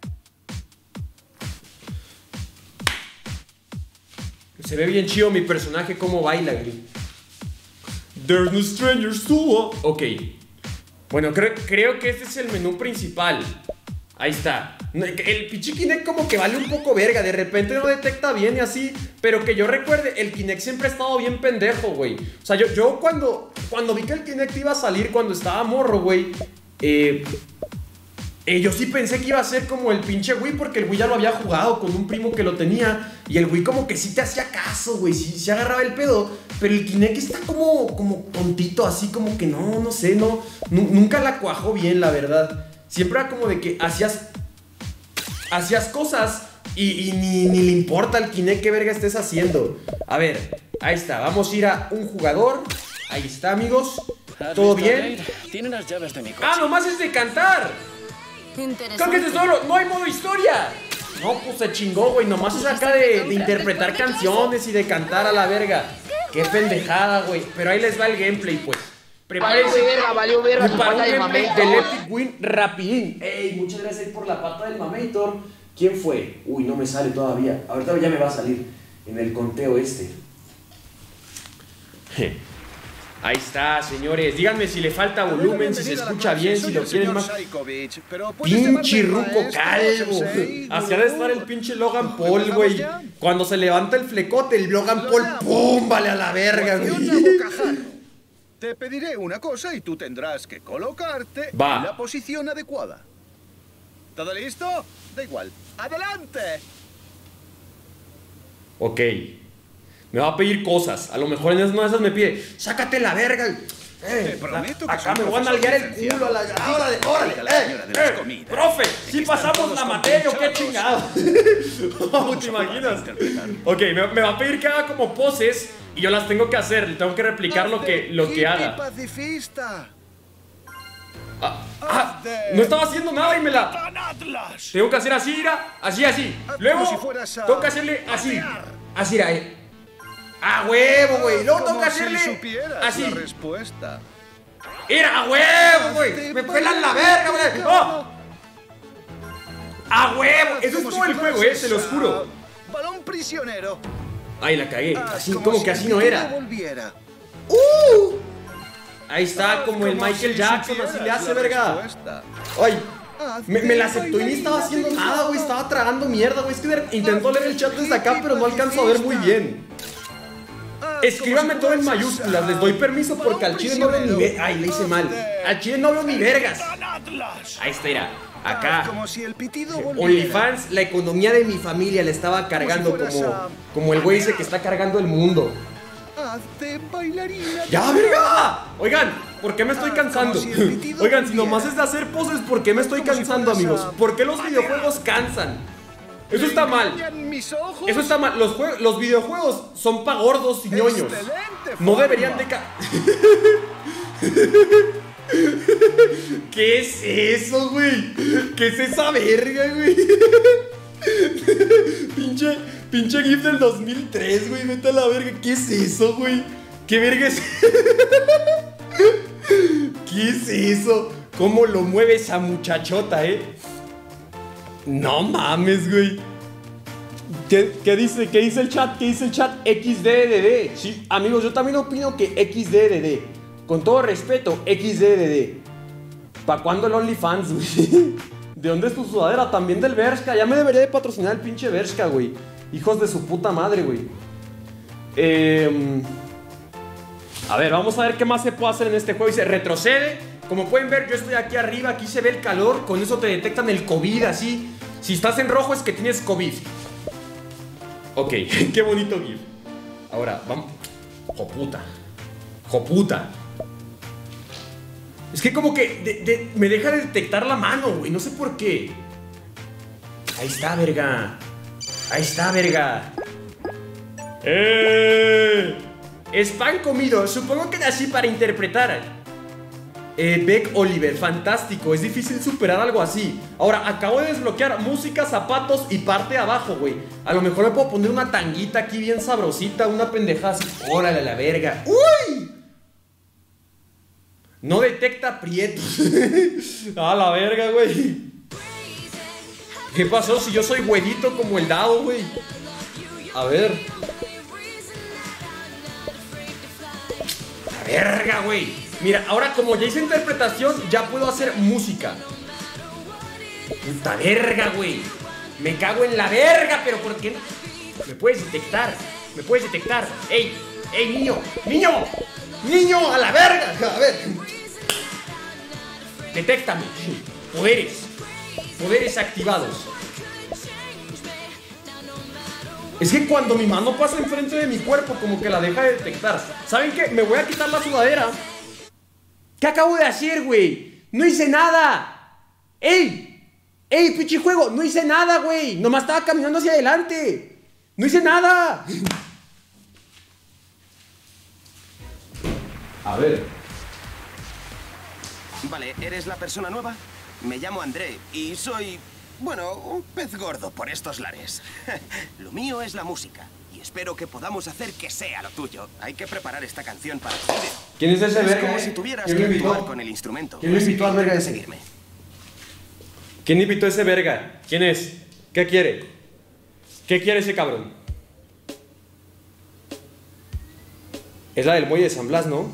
Se ve bien chido mi personaje como baila, güey. There's no strangers to love. Ok. Bueno, creo, creo que este es el menú principal. Ahí está. El pinche Kinect como que vale un poco verga. De repente no detecta bien y así. Pero que yo recuerde, el Kinect siempre ha estado bien pendejo, güey. O sea, yo, yo cuando, cuando vi que el Kinect iba a salir cuando estaba morro, güey, eh... Eh, yo sí pensé que iba a ser como el pinche Wii, porque el Wii ya lo había jugado con un primo que lo tenía. Y el Wii como que sí te hacía caso, güey, sí, sí agarraba el pedo. Pero el Kinect está como, como tontito, así como que no, no sé, no, nunca la cuajó bien, la verdad. Siempre era como de que hacías Hacías cosas y, y ni, ni le importa al Kinect qué verga estés haciendo. A ver, ahí está, vamos a ir a un jugador. Ahí está, amigos. ¿Todo bien? Tienen las llaves de mi coche. Ah, nomás es de cantar. Creo que es solo, no hay modo historia. No, pues se chingó, güey. Nomás es acá de, de interpretar canciones y de cantar a la verga. Qué pendejada, güey. Pero ahí les va el gameplay, pues. Prepárense. Valió verga, valió verga tu para pata un de gameplay Mamator. del Epic Win rapidín. Ey, muchas gracias por la pata del Mamator. ¿Quién fue? Uy, no me sale todavía. Ahorita ya me va a salir en el conteo este. Ahí está, señores. Díganme si le falta volumen, si se escucha bien, si lo quieren más. Pinche ruco calvo. Así ha de estar el pinche Logan Paul, güey. Cuando se levanta el flecote, el Logan Paul, ¡pum! Vale a la verga, güey. Te pediré una cosa y tú tendrás que colocarte Va. en la posición adecuada. ¿Todo listo? Da igual. ¡Adelante! Ok. Me va a pedir cosas. A lo mejor en una de esas me pide, sácate la verga. Eh, Te prometo que acá soy me voy a nalguear el culo a la. ¡Órale, órale! ¡Eh, eh! ¡Profe! ¿Sí pasamos la materia o qué chingado? ¿Cómo te imaginas? Ok, me, me va a pedir que haga como poses y yo las tengo que hacer. Le tengo que replicar lo que, lo que haga. Pacifista. Ah, ah, no estaba haciendo nada y me la. Tengo que hacer así, mira. Así, así. Luego, tengo que hacerle así. Así, mira, eh. ¡A huevo, güey! Luego tengo que hacerle así. La respuesta. ¡Mira, a huevo, güey! ¡Me pelan la verga, güey! ¡Oh! ¡A huevo! Eso es todo el juego, eh, se los juro. Balón prisionero. Ay, la cagué. Así como que así no era. ¡Uh! Ahí está, como el Michael Jackson, así le hace, verga. ¡Ay! Me, me la aceptó y ni estaba haciendo nada, güey. Estaba tragando mierda, güey. Es que intentó leer el chat desde acá, pero no alcanzo a ver muy bien. Escríbanme todo en mayúsculas, les doy permiso porque al chile no le ni ve. Ay, le hice mal. al chile no veo ni vergas. Ahí está, mira. Acá. Como si el pitido volviera. OnlyFans, la economía de mi familia le estaba cargando como, fueras a- como el güey ese que está cargando el mundo. Hazte bailarina. ¡Ya, verga! Oigan, ¿por qué me estoy Ah, cansando? como si el pitido Oigan, si volviera. nomás es de hacer poses, ¿por qué me estoy Como si cansando, fueras amigos? a ¿Por qué los patear. videojuegos cansan? Eso está mal. Brillan mis ojos. Eso está mal. Los, jue- los videojuegos son pa' gordos y ñoños. Excelente No forma. deberían de ca... ¿Qué es eso, güey? ¿Qué es esa verga, güey? Pinche, pinche GIF del dos mil tres, güey. Vete a la verga. ¿Qué es eso, güey? ¿Qué verga es? ¿Qué es eso? ¿Cómo lo mueve esa muchachota, eh? No mames, güey. ¿Qué, qué dice? ¿Qué dice el chat? ¿Qué dice el chat? equis de de de. Sí, amigos, yo también opino que equis de de de. Con todo respeto, equis de de de. ¿Para cuándo el OnlyFans, güey? ¿De dónde es tu sudadera? También del Bershka. Ya me debería de patrocinar el pinche Bershka, güey. Hijos de su puta madre, güey. Eh, a ver, vamos a ver qué más se puede hacer en este juego. Dice, retrocede. Como pueden ver, yo estoy aquí arriba. Aquí se ve el calor. Con eso te detectan el COVID, así. Si estás en rojo es que tienes COVID. Ok, qué bonito GIF. Ahora, vamos. Joputa. Joputa. Es que como que de- de- me deja de detectar la mano, güey. No sé por qué. Ahí está, verga. Ahí está, verga. ¡Eh! Es pan comido. Supongo que nací para interpretar. Eh, Beck Oliver, fantástico. Es difícil superar algo así. Ahora, acabo de desbloquear música, zapatos y parte de abajo, güey. A lo mejor me puedo poner una tanguita aquí bien sabrosita. Una pendejada así. Órale a la verga. ¡Uy! No detecta prietos. A la verga, güey. ¿Qué pasó si yo soy güerito como el dado, güey? A ver. La verga, güey. Mira, ahora como ya hice interpretación, ya puedo hacer música. Puta verga, güey. Me cago en la verga, pero ¿por qué no? Me puedes detectar. Me puedes detectar. ¡Ey! ¡Ey, niño! ¡Niño! ¡Niño! ¡A la verga! A ver. Detéctame. Poderes. Poderes activados. Es que cuando mi mano pasa enfrente de mi cuerpo, como que la deja de detectar. ¿Saben qué? Me voy a quitar la sudadera. ¿Qué acabo de hacer, güey? No hice nada. ¡Ey! ¡Ey, pinche juego! No hice nada, güey. Nomás estaba caminando hacia adelante. No hice nada. A ver. Vale, ¿eres la persona nueva? Me llamo André y soy, bueno, un pez gordo por estos lares. Lo mío es la música y espero que podamos hacer que sea lo tuyo. Hay que preparar esta canción para el vídeo. ¿Quién es ese Es verga? como eh? si tuvieras ¿Quién que lo invitó? actuar con el instrumento. ¿Quién lo invitó al verga ese? Seguirme. ¿Quién invitó a ese verga? ¿Quién es? ¿Qué quiere? ¿Qué quiere ese cabrón? Es la del muelle de San Blas, ¿no?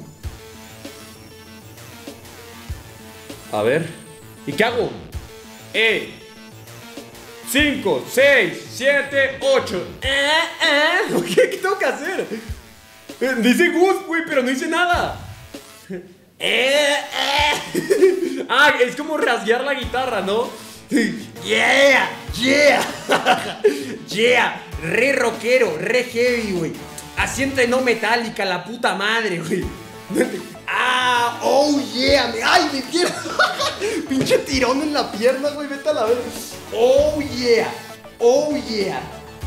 A ver. ¿Y qué hago? Eh. cinco, seis, siete, ocho. Eh, eh. ¿Qué, ¿Qué tengo que hacer? Eh, Dice Gus, güey, pero no hice nada. Eh, eh. Ah, es como rasguear la guitarra, ¿no? Yeah, yeah. Yeah. Re rockero, re heavy, güey. Asiento de no metálica, la puta madre, güey. Ah, oh yeah, me, ay, mi pierna. Pinche tirón en la pierna, güey, vete a la vez. Oh yeah, oh yeah.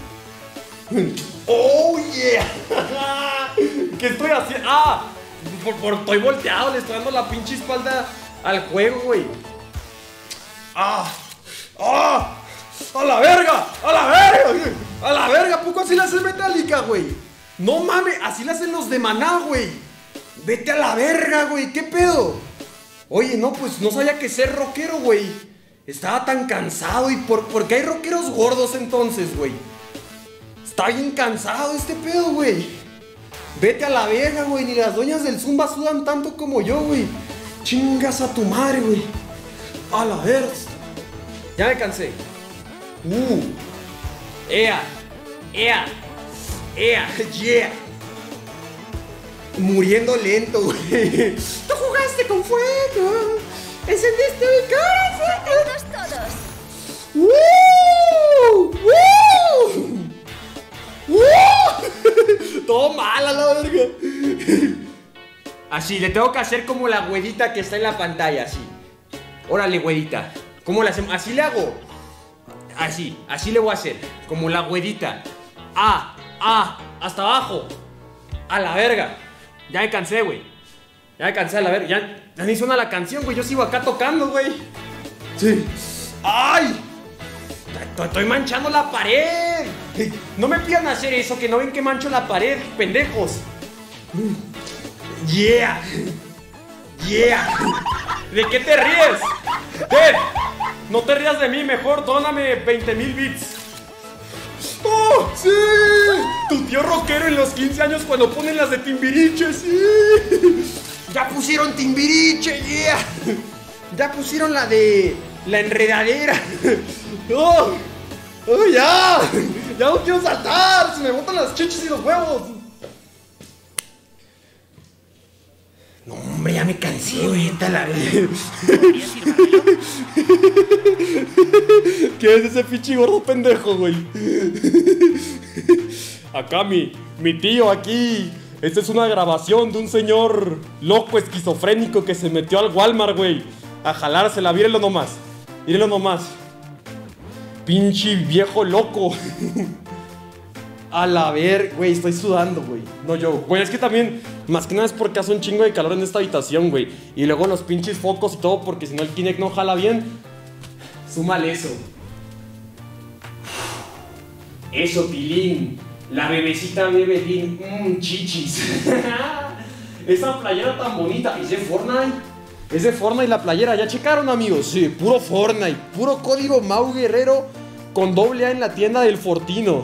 Oh yeah. ¿Qué estoy haciendo? Ah, por, por, estoy volteado, le estoy dando la pinche espalda al juego, güey. Ah, ah, a la verga, a la verga, a la verga, ¿a poco así la hace Metallica, güey? No mames, así la hacen los de Maná, güey. Vete a la verga, güey, ¿qué pedo? Oye, no, pues no sabía que ser rockero, güey. Estaba tan cansado y por, ¿por qué hay rockeros gordos entonces, güey? Está bien cansado este pedo, güey. Vete a la verga, güey, ni las doñas del Zumba sudan tanto como yo, güey. Chingas a tu madre, güey. A la verga. Ya me cansé. Uh. Ea. Ea. Ea. Yeah. Muriendo lento, güey. Tú jugaste con con fuego. Encendiste mi corazón. Atentos todos. ¡Woo! ¡Woo! ¡Woo! Todo mal a la verga. Así, le tengo que hacer como la güedita que está en la pantalla, así. Órale, güedita. ¿Cómo la hacemos? Así le hago. Así, así le voy a hacer. Como la güedita. Ah, ah, hasta abajo. A la verga. Ya me cansé, güey. Ya me cansé a la verga. Ya, ya ni suena la canción, güey. Yo sigo acá tocando, güey. Sí. ¡Ay! Estoy manchando la pared. No me pidan hacer eso, que no ven que mancho la pared, pendejos. Yeah. Yeah. ¿De qué te ríes? Ted, no te rías de mí, mejor dóname veinte mil bits. ¡Oh, sí! Tu tío rockero en los quince años cuando ponen las de Timbiriche, sí. Ya pusieron Timbiriche, yeah. Ya pusieron la de la enredadera. ¡Oh! ¡Oh, ya! ¡Ya no quiero saltar! ¡Se me botan las chichis y los huevos! No, hombre, ya me cansé, güey. Esta la vez. ¿Qué es ese pinche gordo pendejo, güey? Acá mi, mi tío, aquí. Esta es una grabación de un señor loco, esquizofrénico que se metió al Walmart, güey, a jalársela. Mírenlo nomás. Mírenlo nomás. Pinche viejo loco. A la ver, güey, estoy sudando, güey. No yo, güey, es que también, más que nada es porque hace un chingo de calor en esta habitación, güey. Y luego los pinches focos y todo, porque si no el Kinect no jala bien. Súmale eso. Eso, Pilín. La bebecita bebe bien. Mmm, chichis. Esa playera tan bonita. ¿Es de Fortnite? Es de Fortnite la playera. ¿Ya checaron, amigos? Sí, puro Fortnite. Puro código Mau Guerrero con doble A en la tienda del Fortino.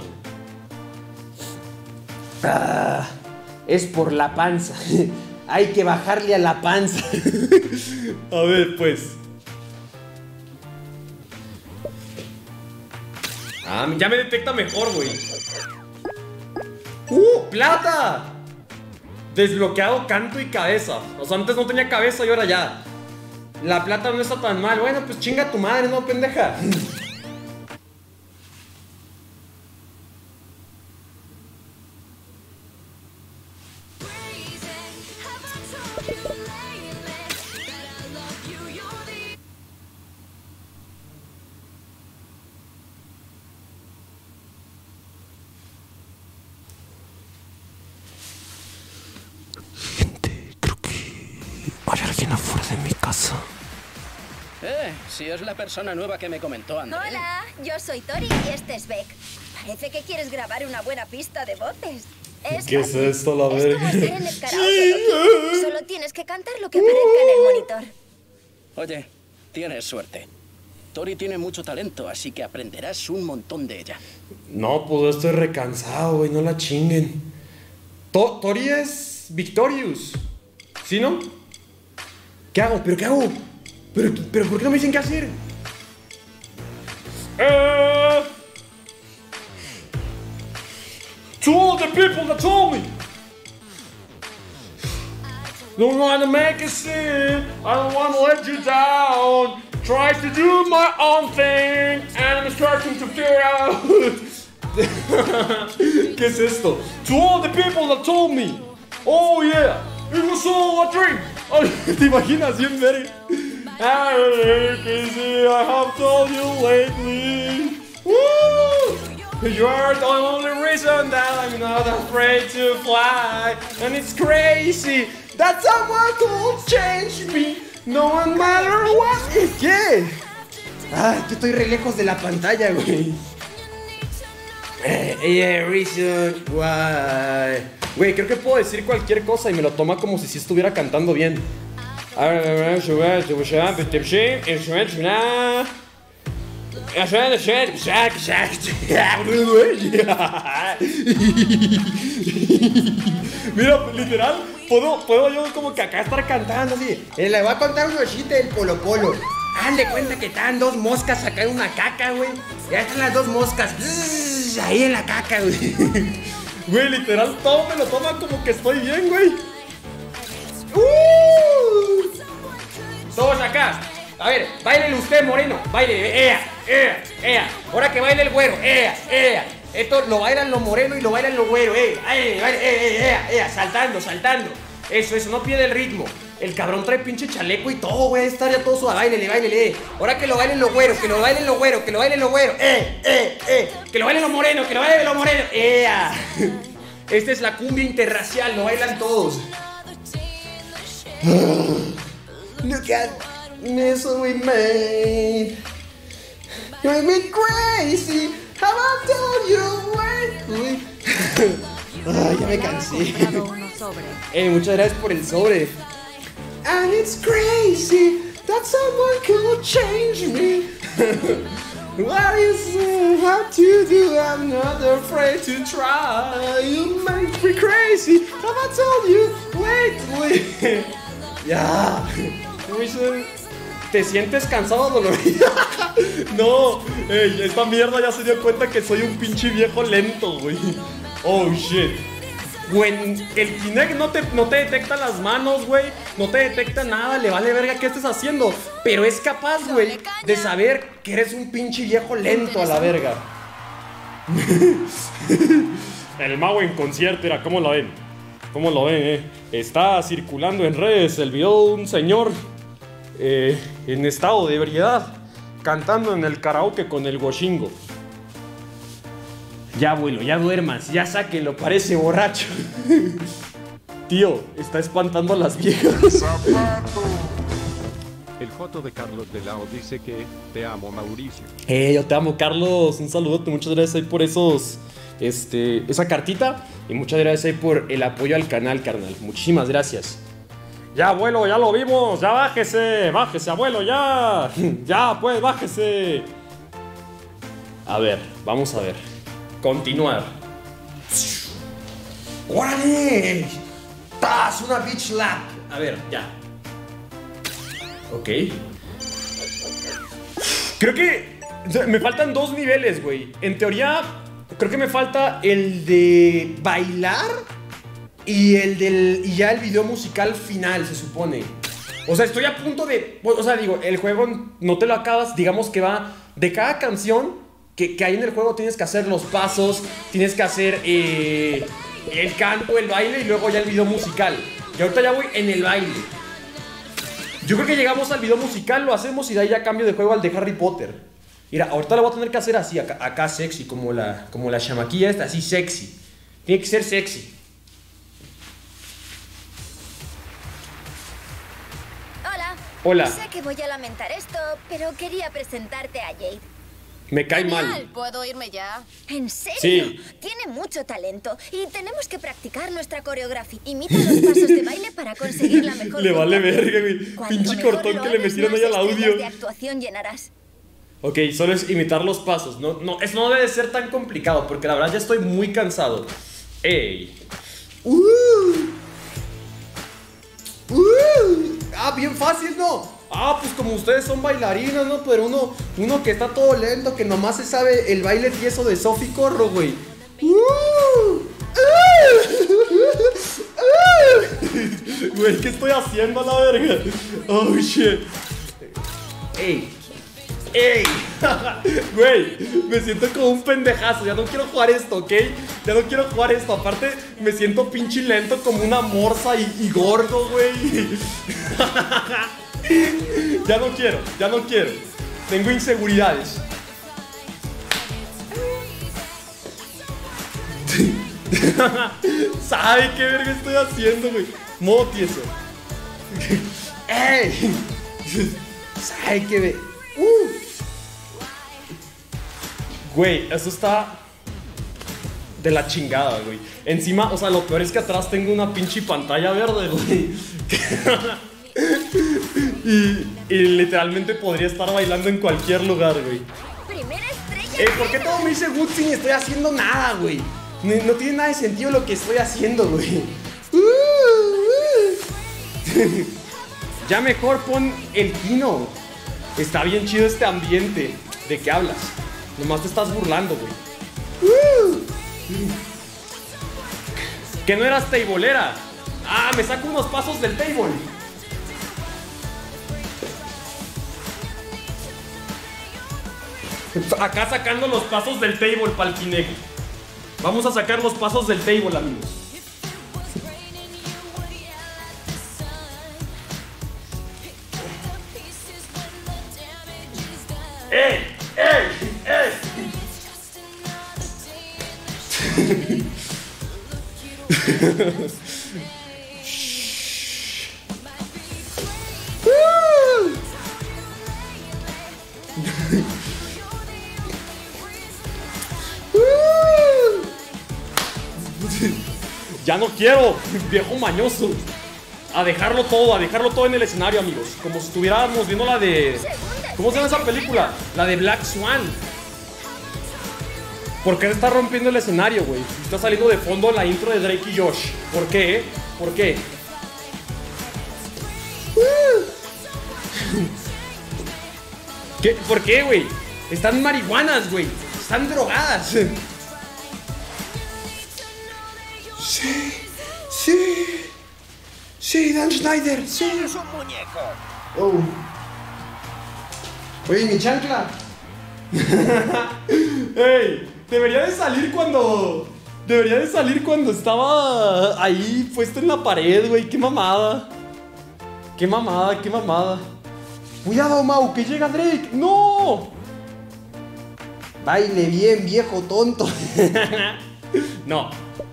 Ah, es por la panza. Hay que bajarle a la panza. A ver, pues. Ah, ya me detecta mejor, güey. ¡Uh! ¡Plata! Desbloqueado canto y cabeza. O sea, antes no tenía cabeza y ahora ya. La plata no está tan mal. Bueno, pues chinga tu madre, ¿no, pendeja? Hay alguien afuera de mi casa. Eh, si es la persona nueva que me comentó André. Hola, yo soy Tori y este es Beck. Parece que quieres grabar una buena pista de voces. Es ¿Qué es esto, la es verga? como estar en el karaoke. Sí. Solo tienes que cantar lo que aparezca en el monitor. Oye, tienes suerte. Tori tiene mucho talento, así que aprenderás un montón de ella. No, pues estoy recansado, güey, no la chinguen. To Tori es Victorious, ¿sí, no? ¿Qué hago? ¿Pero qué hago? ¿Pero, pero por qué no me dicen qué hacer? Uh, to all the people that told me don't wanna make a scene, I don't wanna let you down. Try to do my own thing and I'm starting to figure out. ¿Qué es esto? To all the people that told me, oh yeah, it was all a dream. Oh, ¿te imaginas bien, verga? I have told you lately. Woo! You're the only reason that I'm not afraid to fly. And it's crazy that someone could change me, no matter what. ¿Qué? Ah, que estoy re lejos de la pantalla, güey. Eh, yeah, reason why. Güey, creo que puedo decir cualquier cosa y me lo toma como si sí estuviera cantando bien. Mira, literal, puedo, puedo yo como que acá estar cantando así. Eh, le voy a contar un chiste del Polo Polo. Haz de cuenta que estaban dos moscas acá en una caca, güey. Ya están las dos moscas ahí en la caca, güey. Güey, literal, todo me lo toma como que estoy bien, güey. Uh, Todos acá. A ver, bailele usted, moreno. Baile, ea, ea, ea. Ahora que baile el güero, ea, ea. Esto lo bailan los morenos y lo bailan los güeros, ea, ea, ea, ea, ea, saltando, saltando. Eso, eso, no pierde el ritmo. El cabrón trae pinche chaleco y todo, güey. Estar ya todo suave. Bailele, bailele, eh. Ahora que lo bailen los güeros, que lo bailen los güeros, que lo bailen los güeros. Eh, eh, eh. Que lo bailen los morenos, que lo bailen los morenos. Ea. Esta es la cumbia interracial, lo bailan todos. Look at this we made. You make me crazy. How I told you, wait. Ay, ya me cansé. Eh, muchas gracias por el sobre. And it's crazy that someone could change me. What is it have to do? I'm not afraid to try. You make me crazy. How I told you, wait, wait. Ya. ¿Te sientes cansado, dolorido? No, ey, esta mierda ya se dio cuenta que soy un pinche viejo lento, güey. Oh, shit. Güey, el Kinect no te, no te detecta las manos, güey. No te detecta nada, le vale verga qué estés haciendo. Pero es capaz, güey, de saber que eres un pinche viejo lento a la verga. El mago en concierto, era, ¿cómo lo ven? ¿Cómo lo ven, eh? Está circulando en redes el video de un señor eh, en estado de ebriedad cantando en el karaoke con el goshingo. Ya, abuelo, ya duermas, ya sáquenlo, parece borracho. Tío, está espantando a las viejas. El Joto de Carlos de Lao dice que te amo, Mauricio. Eh, yo te amo, Carlos. Un saludote, muchas gracias ahí por esos, este, esa cartita. Y muchas gracias ahí por el apoyo al canal, carnal. Muchísimas gracias. Ya, abuelo, ya lo vimos. Ya bájese, bájese, abuelo, ya. Ya, pues, bájese. A ver, vamos a ver. Continuar. ¡Órale! ¡Tas! Una bitch slap. A ver, ya. Ok. Creo que me faltan dos niveles, güey. En teoría, creo que me falta el de bailar y el del y ya el video musical final, se supone. O sea, estoy a punto de... O sea, digo, el juego no te lo acabas. Digamos que va de cada canción Que, que hay en el juego tienes que hacer los pasos, tienes que hacer eh, el canto, el baile y luego ya el video musical. Y ahorita ya voy en el baile. Yo creo que llegamos al video musical, lo hacemos y de ahí ya cambio de juego al de Harry Potter. Mira, ahorita lo voy a tener que hacer así, acá, acá sexy, como la, como la chamaquilla esta, así sexy. Tiene que ser sexy. Hola. Hola. Sé que voy a lamentar esto, pero quería presentarte a Jade. Me cae mal. ¿Puedo irme ya? ¿En serio? Sí. Tiene mucho talento y tenemos que practicar nuestra coreografía. Imita los pasos de baile para conseguir la mejor. Le vale verga, güey. Pinche cortón que le metieron ahí al audio. De actuación llenarás. Ok, solo es imitar los pasos. No, no, eso no debe ser tan complicado porque la verdad ya estoy muy cansado. Ey. Uh. Uh. Ah, bien fácil, ¿no? Ah, pues como ustedes son bailarinas, ¿no? Pero uno, uno que está todo lento, que nomás se sabe el baile tieso de Sophie Corro, güey. Uh, uh, güey, ¿qué estoy haciendo a la verga? Oh, shit. Ey. ¡Ey! Güey, me siento como un pendejazo. Ya no quiero jugar esto, ¿ok? Ya no quiero jugar esto. Aparte, me siento pinche lento como una morsa y, y gordo, güey. Ya no quiero, ya no quiero. Tengo inseguridades. ¿Sabe qué verga estoy haciendo, güey? Modo tieso. ¡Ey! ¿Sabe qué ve? Uh. Güey, eso está de la chingada, güey. Encima, o sea, lo peor es que atrás tengo una pinche pantalla verde, güey. Y, y literalmente podría estar bailando en cualquier lugar, güey. Eh, ¿por qué todo me dice good si ni estoy haciendo nada, güey? No, no tiene nada de sentido lo que estoy haciendo, güey. Ya mejor pon el Kino. Está bien chido este ambiente. ¿De qué hablas? Nomás te estás burlando, güey. ¿Que no eras tableera? Ah, me saco unos pasos del table. Acá sacando los pasos del table para el Kinect. Vamos a sacar los pasos del table, amigos. ¡Ey! ¡Ey! ¡Ey! Ya no quiero, viejo mañoso. A dejarlo todo, a dejarlo todo en el escenario, amigos. Como si estuviéramos viendo la de... ¿Cómo se llama esa película? La de Black Swan. ¿Por qué está rompiendo el escenario, güey? Está saliendo de fondo la intro de Drake y Josh. ¿Por qué? ¿Por qué? ¿Qué? ¿Por qué, güey? Están marihuanas, güey. Están drogadas. Sí, sí, sí, Dan Schneider, sí. Es un muñeco. Oh. Oye, mi chancla. Ey, debería de salir cuando... Debería de salir cuando estaba ahí puesto en la pared, güey. Qué mamada. Qué mamada, qué mamada. Cuidado, Mau, que llega Drake. ¡No! Baile bien, viejo tonto. No.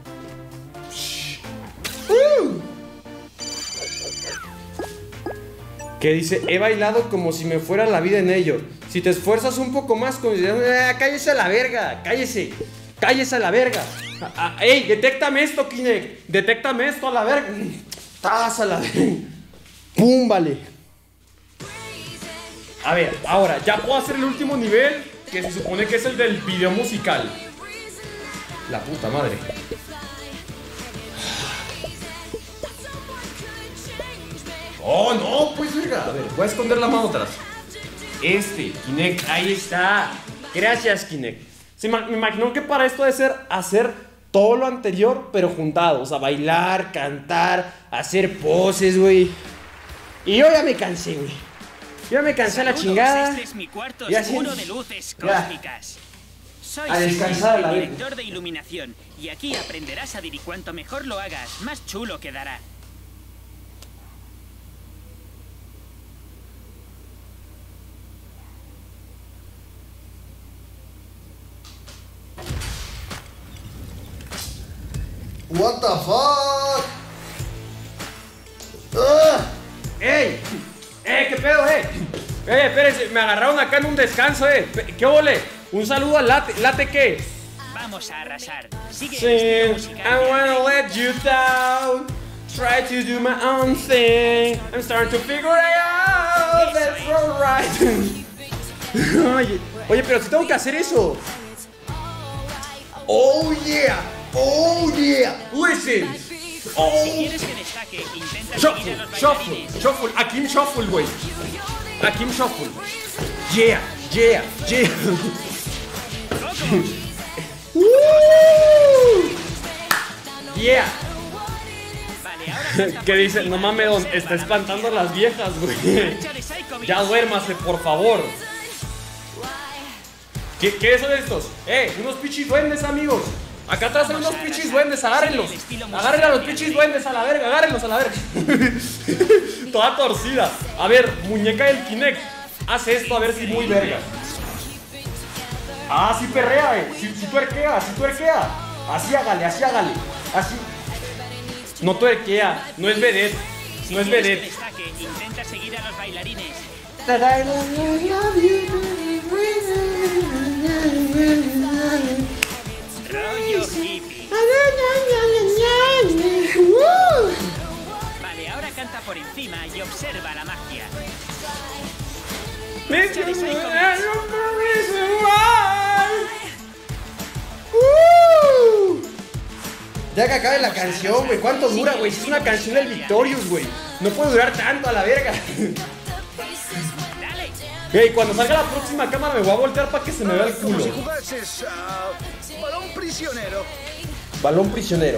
Que dice, he bailado como si me fuera la vida en ello. Si te esfuerzas un poco más, con... ah, cállese a la verga, cállese, cállese a la verga. Ah, ah, ey, detéctame esto, Kinect. Detéctame esto a la verga. Tás a la verga. Pum, vale. A ver, ahora, ya puedo hacer el último nivel, que se supone que es el del video musical. La puta madre. Oh, no, pues verga. A ver, voy a esconder la mano atrás. Este, Kinect, ahí está. Gracias, Kinect. Se me imaginó que para esto debe ser hacer todo lo anterior, pero juntado. O sea, bailar, cantar, hacer poses, güey. Y yo ya me cansé, güey. Yo ya me cansé a la chingada. Este es mi cuarto Y así- oscuro de luces cósmicas. Soy A descansar a la el verga. director de iluminación y aquí aprenderás a dirigir. Cuanto mejor lo hagas, más chulo quedará. What the fuck? ¡Ugh! ¡Ey! ¡Ey! ¿Qué pedo, eh? ¡Ey, espérense! Me agarraron acá en un descanso, eh. ¿Qué ole? Un saludo al Late. ¿Late qué? Vamos a arrasar. Sigue el estilo Since musical I de wanna Drake. let you down, try to do my own thing. I'm starting to figure it out. That's alright. Oye, oye, pero si tengo que hacer eso. Oh yeah. Oh yeah. Listen. Oh. Si quieres que destaque, intenta seguir a Shuffle, los shuffle, bailarines. shuffle. Akim Shuffle, güey. Akim Shuffle. Yeah, yeah, yeah. Woo. Yeah. Vale, ahora salta ¿Qué por dice? encima No mames, y don, observa está la espantando a magia. las viejas, güey. Plancha de Psycho Beat. Ya duérmase, por favor. ¿Qué, ¿Qué son estos? Eh, unos pichis duendes, amigos. Acá atrás hay unos pichis duendes, agárrenlos. Agárrenlos a los pichis duendes a la verga, agárrenlos a la verga. Toda torcida. A ver, muñeca del Kinect. Haz esto a ver si muy verga. Ah, sí perrea, eh. Sí, sí tuerquea, sí tuerquea. Así hágale, así hágale. Así. No tuerquea, no es vedette. Si No es quieres que vedette. destaque, intenta seguir a los bailarines. Rollo hippie. Vale, ahora canta por encima y observa la magia. Plancha de Psycho Beat. Ya que acabe la canción, güey. ¿Cuánto dura, güey? Si es una canción del Victorious, güey. No puede durar tanto a la verga. Dale. Ey, cuando salga la próxima cámara me voy a voltear para que se me vea el Como culo. si jugases a balón prisionero. Balón prisionero.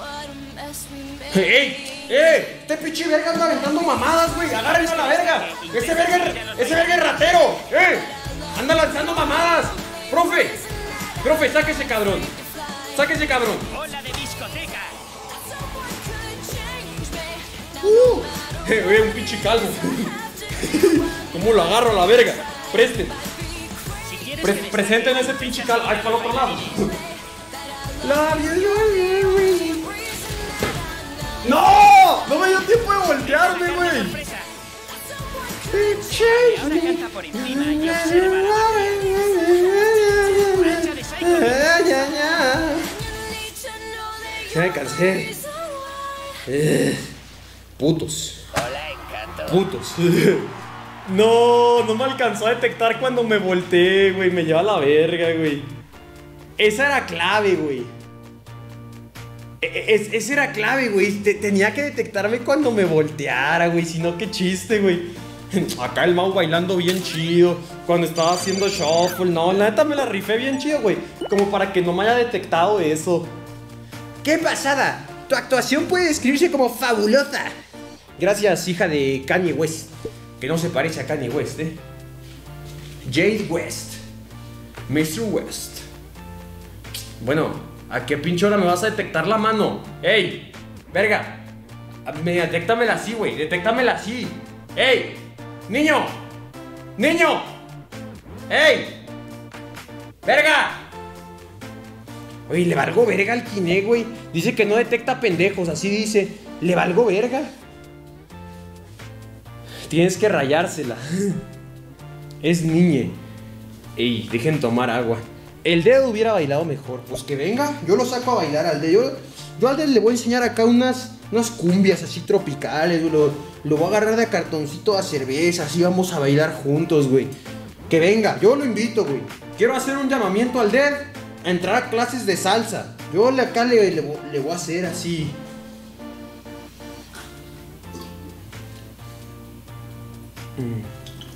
¡Ey! ¡Eh! Este pinche verga anda aventando mamadas, güey. Agárrenlo a la verga. Ese verga, ese verga es ratero. ¡Eh! ¡Anda lanzando mamadas! ¡Profe! ¡Profe, sáquese, cabrón! ¡Sáquese, cabrón! ¡Hola de discoteca! ¡Uh! Eh, oye, un pinche calvo. ¿Cómo lo agarro a la verga? Presten. Pre presenten ese pinche calvo. ¡Ay, para el otro lado! ¡No! ¡No me dio tiempo de voltearme, güey! Ahora canta por encima y observa la Ya me cansé. Eh, putos. Hola, Encanto. Putos. No, no me alcanzó a detectar cuando me volteé, güey. Me lleva a la verga, güey. Esa era clave, güey. Es, esa era clave, güey. Te, tenía que detectarme cuando me volteara, güey. Si no, qué chiste, güey. Acá el Mau bailando bien chido. Cuando estaba haciendo shuffle. No, la neta me la rifé bien chido, güey. Como para que no me haya detectado eso. ¡Qué pasada! Tu actuación puede describirse como fabulosa. Gracias, hija de Kanye West. Que no se parece a Kanye West, ¿eh? Jade West. mister West. Bueno, ¿a qué pinche hora me vas a detectar la mano? ¡Ey! ¡Verga! Me, detéctamela así, güey. Detéctamela así. ¡Ey! ¡Niño! ¡Niño! ¡Ey! ¡Verga! Oye, le valgo verga al Kiné, güey. Dice que no detecta pendejos, así dice. Le valgo verga. Tienes que rayársela. Es niñe. Ey, dejen tomar agua. El dedo hubiera bailado mejor. Pues que venga, yo lo saco a bailar al dedo. Yo, yo al dedo le voy a enseñar acá unas, unas cumbias así tropicales. Lo, lo voy a agarrar de cartoncito a cerveza. Así vamos a bailar juntos, güey. Que venga, yo lo invito, güey. Quiero hacer un llamamiento al dedo a entrar a clases de salsa. Yo le, acá le, le, le voy a hacer así. Mm.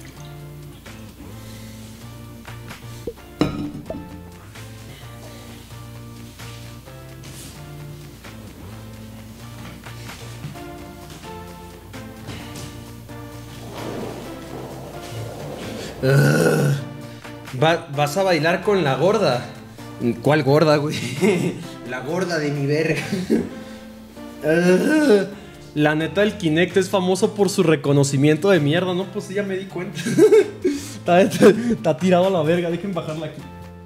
Uh, va, vas a bailar con la gorda. ¿Cuál gorda, güey? La gorda de mi verga. Uh, la neta, el Kinect es famoso por su reconocimiento de mierda, ¿no? Pues sí, ya me di cuenta. está, está, está tirado a la verga, dejen bajarla aquí.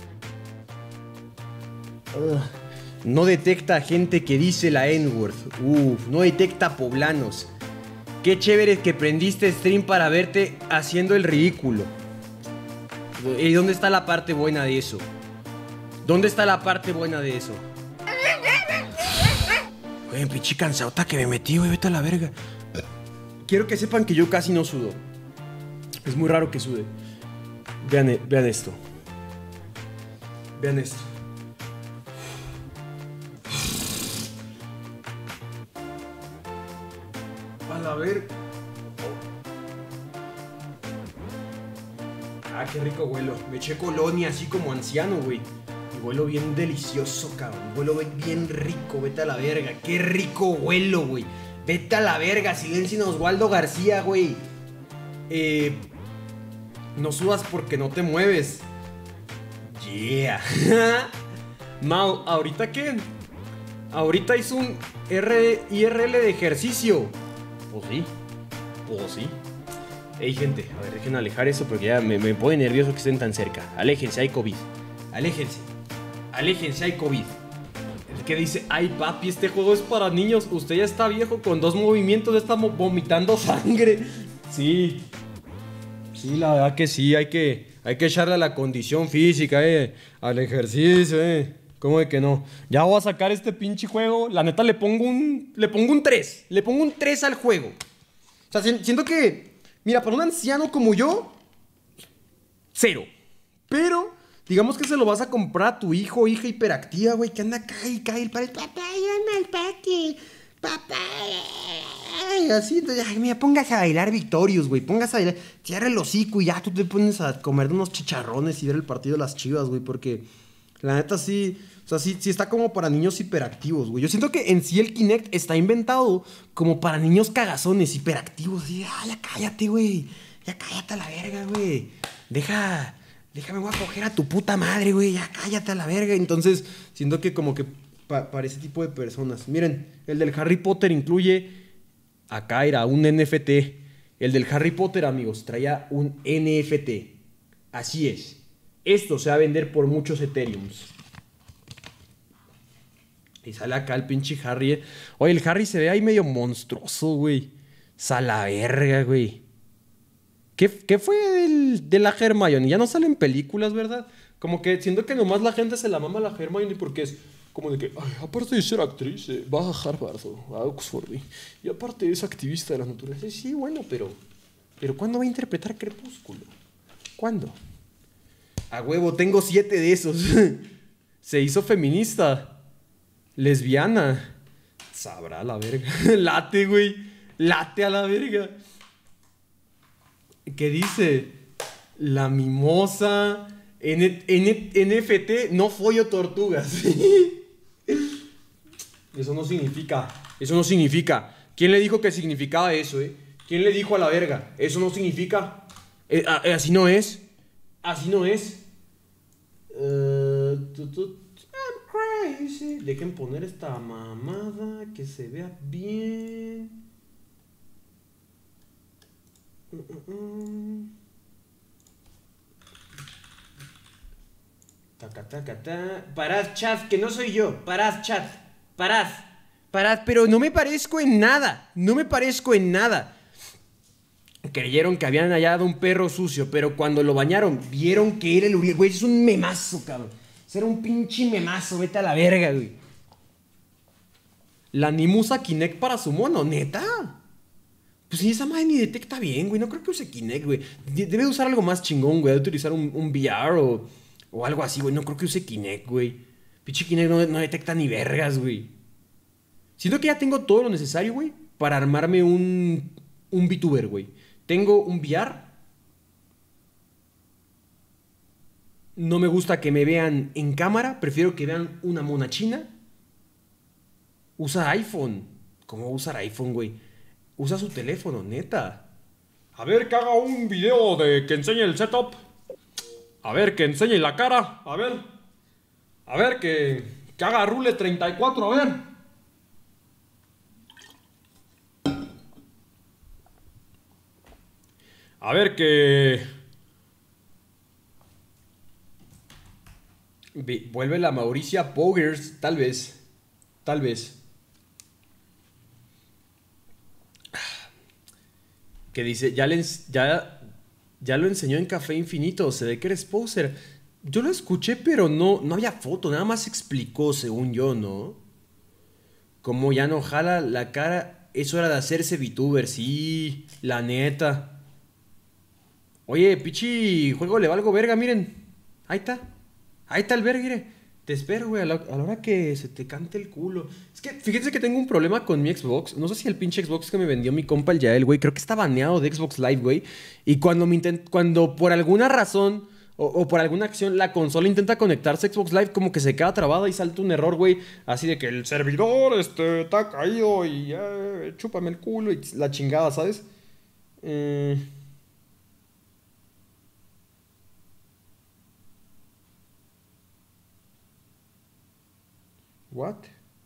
Uh, no detecta gente que dice la N-word. Uh, no detecta poblanos. Qué chévere que prendiste stream para verte haciendo el ridículo. ¿Y dónde está la parte buena de eso? ¿Dónde está la parte buena de eso? Oye, pinche cansadota que me metí, güey, vete a la verga. Quiero que sepan que yo casi no sudo. Es muy raro que sude. Vean, vean esto. Vean esto. A la verga. Ah, qué rico huelo. Me eché colonia así como anciano, güey. Y huelo bien delicioso, cabrón. Huelo bien rico, vete a la verga. Qué rico huelo, güey. Vete a la verga. Silencien Oswaldo García, güey. Eh... No sudas porque no te mueves. Yeah. Mau, ¿ahorita qué? Ahorita hizo un R I R L de ejercicio. Pues sí. Pues sí. Ey, gente, a ver, dejen alejar eso porque ya me, me pone nervioso que estén tan cerca. Aléjense, hay COVID. Aléjense. Aléjense, hay COVID. El que dice, ay papi, este juego es para niños. Usted ya está viejo, con dos movimientos está vomitando sangre. Sí. Sí, la verdad que sí, hay que, hay que echarle a la condición física, eh. Al ejercicio, eh. ¿Cómo de que no? Ya voy a sacar este pinche juego. La neta le pongo un, le pongo un tres. Le pongo un tres al juego. O sea, siento que... Mira, para un anciano como yo, cero. Pero, digamos que se lo vas a comprar a tu hijo o hija hiperactiva, güey, que anda acá y cae el padre. Papá, llévame al parque. Papá. Y así, entonces, ay, mira, póngase a bailar Victorious, güey. Póngase a bailar. Cierra el hocico y ya tú te pones a comer unos chicharrones y ver el partido de las Chivas, güey, porque la neta sí... O sea, sí, sí está como para niños hiperactivos, güey. Yo siento que en sí el Kinect está inventado como para niños cagazones, hiperactivos. Así, ah, ya cállate, güey. Ya cállate a la verga, güey. Deja, déjame, voy a coger a tu puta madre, güey, ya cállate a la verga. Entonces, siento que como que pa para ese tipo de personas. Miren, el del Harry Potter incluye, acá era un N F T. El del Harry Potter, amigos, traía un N F T. Así es. Esto se va a vender por muchos Ethereums. Y sale acá el pinche Harry. eh. Oye, el Harry se ve ahí medio monstruoso, güey. Sala verga, güey. ¿Qué, ¿Qué fue del, de la Hermione? Ya no salen películas, ¿verdad? Como que siento que nomás la gente se la mama a la Hermione porque es como de que, ay, aparte de ser actriz, eh, va a Harvard o a Oxford. Y, y aparte es activista de la naturaleza. Sí, bueno, pero... ¿Pero cuándo va a interpretar Crepúsculo? ¿Cuándo? A huevo, tengo siete de esos. Se hizo feminista. Lesbiana. Sabrá la verga. Late, güey. Late a la verga. ¿Qué dice? La mimosa. N N N F T, no follo tortugas. Eso no significa. Eso no significa. ¿Quién le dijo que significaba eso, eh? ¿Quién le dijo a la verga? Eso no significa. Eh, a, así no es. Así no es. Uh, tu, tu, I'm crazy. Dejen poner esta mamada que se vea bien. Uh, uh, uh. Taca, taca, ta. Parad, chat, que no soy yo. Parad, chat. Parad. Parad, pero no me parezco en nada. No me parezco en nada. Creyeron que habían hallado un perro sucio, pero cuando lo bañaron, vieron que era el Uriel. Güey, es un memazo, cabrón. Era un pinche memazo, vete a la verga, güey. La Nim usa Kinect para su mono, ¿neta? Pues sí, esa madre ni detecta bien, güey. No creo que use Kinect, güey. Debe usar algo más chingón, güey. Debe utilizar un, un V R o, o algo así, güey. No creo que use Kinect, güey. Pinche Kinect no, no detecta ni vergas, güey. Siento que ya tengo todo lo necesario, güey, para armarme un, un VTuber, güey. Tengo un V R. No me gusta que me vean en cámara. Prefiero que vean una mona china. Usa iPhone. ¿Cómo va a usar iPhone, güey? Usa su teléfono, neta. A ver, que haga un video de que enseñe el setup. A ver, que enseñe la cara. A ver. A ver, que, que haga Rule treinta y cuatro. A ver. A ver, que... Vuelve la Mauricia Pogers, tal vez. Tal vez. Que dice, ya, le, ya, ya lo enseñó en Café Infinito, se ve que eres poser. Yo lo escuché, pero no, no había foto, nada más explicó, según yo, ¿no? Como ya no jala la cara, es hora de hacerse VTuber, sí, la neta. Oye, pichi, juego le valgo verga, miren. Ahí está. Ahí está el verga, mire. Te espero, güey, a la, a la hora que se te cante el culo. Es que, fíjense que tengo un problema con mi Xbox. No sé si el pinche Xbox que me vendió mi compa el Yael, güey. Creo que está baneado de Xbox Live, güey. Y cuando me intent cuando por alguna razón o, o por alguna acción la consola intenta conectarse a Xbox Live, como que se queda trabada y salta un error, güey. Así de que el servidor este, está caído y ya, eh, chúpame el culo y la chingada, ¿sabes? Eh... What?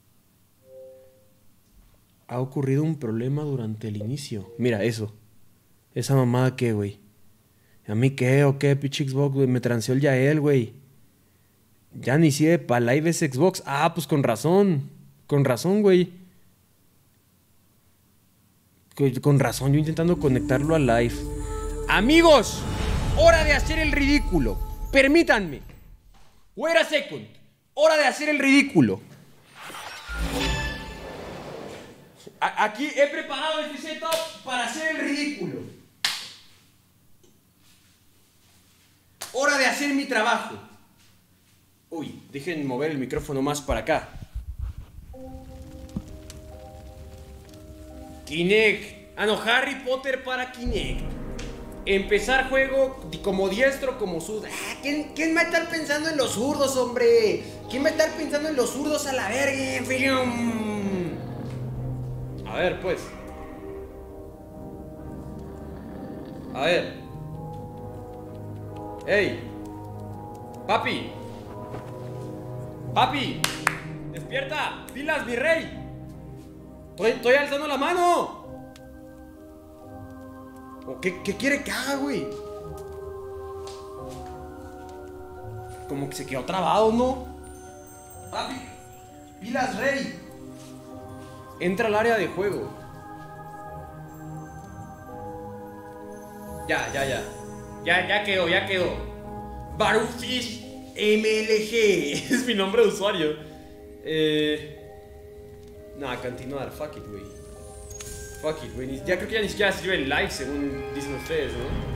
Ha ocurrido un problema durante el inicio. Mira, eso. Esa mamada, ¿qué, güey? ¿A mí qué o qué, pinche Xbox, güey? Me transeó el Yael, güey. Ya ni sirve para live ese Xbox. Ah, pues con razón. Con razón, güey. Con razón, yo intentando conectarlo a live. Amigos, hora de hacer el ridículo. Permítanme. Wait a second. Hora de hacer el ridículo. A aquí he preparado este setup para hacer el ridículo. Hora de hacer mi trabajo. Uy, dejen mover el micrófono más para acá. Kinect. Ah, no, Harry Potter para Kinect. Empezar juego como diestro, como zurdo. Ah, ¿quién, ¿Quién va a estar pensando en los zurdos, hombre? ¿Quién va a estar pensando en los zurdos a la verga? A ver, pues. A ver. Ey. Papi. Papi. Despierta. Pilas, mi rey. Estoy, estoy alzando la mano. ¿Qué, ¿Qué quiere que haga, güey? Como que se quedó trabado, ¿no? Papi. Pilas, rey. Entra al área de juego. Ya, ya, ya. Ya, ya quedó, ya quedó. Barufish M L G. Es mi nombre de usuario. Eh... Nada, continuar. Fuck it, güey. Fuck it, güey. Ya creo que ya ni siquiera sirve el live, según dicen ustedes, ¿no?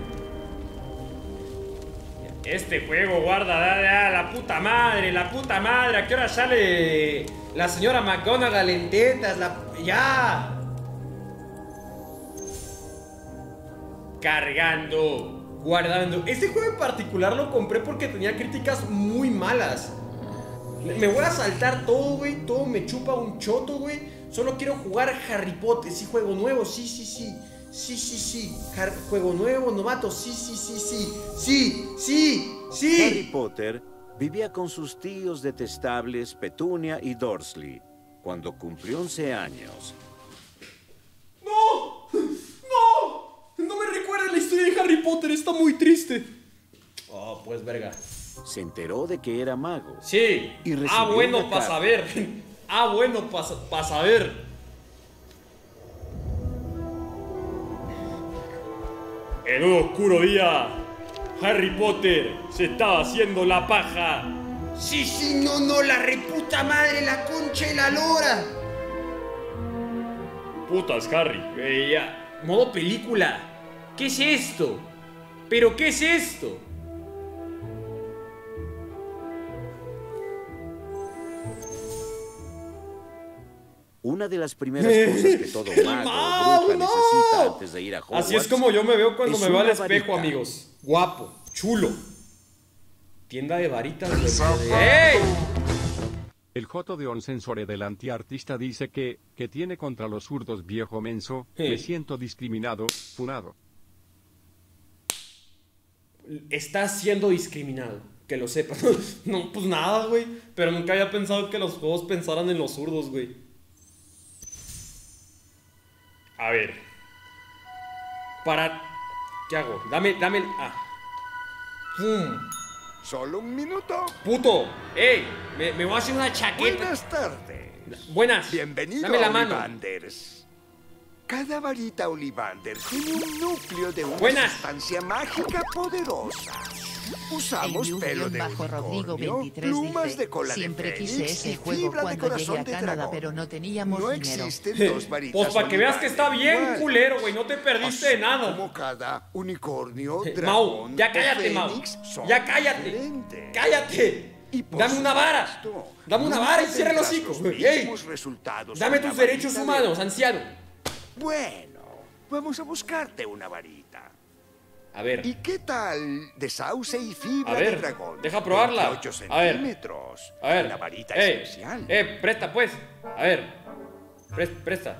Este juego, guarda, ya, ya, la puta madre, la puta madre. ¿A qué hora sale la señora McGonagall en tetas? La... ¡Ya! Cargando, guardando. Este juego en particular lo compré porque tenía críticas muy malas. Me voy a saltar todo, güey. Todo me chupa un choto, güey. Solo quiero jugar Harry Potter. Sí, juego nuevo, sí, sí, sí. Sí, sí, sí. Har juego nuevo, novato. Sí, sí, sí, sí. Sí, sí, sí. Harry Potter vivía con sus tíos detestables Petunia y Dursley. Cuando cumplió once años. ¡No! ¡No! No me recuerda la historia de Harry Potter. Está muy triste. Oh, pues verga. Se enteró de que era mago. Sí. Y ah, bueno, para saber. Ah, bueno, para pa saber. En un oscuro día, Harry Potter se estaba haciendo la paja. Sí, sí, no, no, la reputa madre, la concha y la lora. Putas, Harry. Eh, ya. Modo película. ¿Qué es esto? ¿Pero qué es esto? Una de las primeras cosas que todo mago o bruja no. necesita antes de ir a Hogwarts. Así es como yo me veo cuando me veo al espejo, varita. amigos. Guapo, chulo. Tienda de varitas. ¡Ey! El Joto de Onsensore del antiartista dice que, que tiene contra los zurdos viejo menso, Sí. me siento discriminado, funado. Estás siendo discriminado, que lo sepas. No, pues nada, güey. Pero nunca había pensado que los juegos pensaran en los zurdos, güey. A ver. Para... ¿Qué hago? Dame, dame... el- Ah. ¡Pum! Solo un minuto. ¡Puto! ¡Ey! Me, me voy a hacer una chaqueta. Buenas tardes. Buenas. Bienvenido Dame la a mano. Ollivanders. Cada varita Ollivander tiene un núcleo de una Buenas. sustancia mágica poderosa. Usamos El pelo de bajo Rodrigo unicornio, veintitrés plumas dice, de cola siempre de quise fénix ese y juego fibra de cuando llegué corazón a de Canadá, dragón. pero no teníamos No dinero. existen dos varitas Pues para que veas que está bien Ollivander culero, güey. No te perdiste de nada. como cada unicornio, Mau, dragón ya o cállate, Mau. fénix son Ya cállate. diferentes. ¡Cállate! Y por Dame una vara. supuesto, Dame una nunca vara y cierra el tendrás hocico. los ¡Ey! mismos resultados Dame con tus la derechos varita humanos, de- anciano. Bueno, vamos a buscarte una varita. A ver. ¿Y qué tal de sauce y fibra A ver, de dragón? deja probarla. veintiocho A ver. centímetros. A ver. Una varita Ey, especial. Eh, presta pues. A ver. Pres- presta.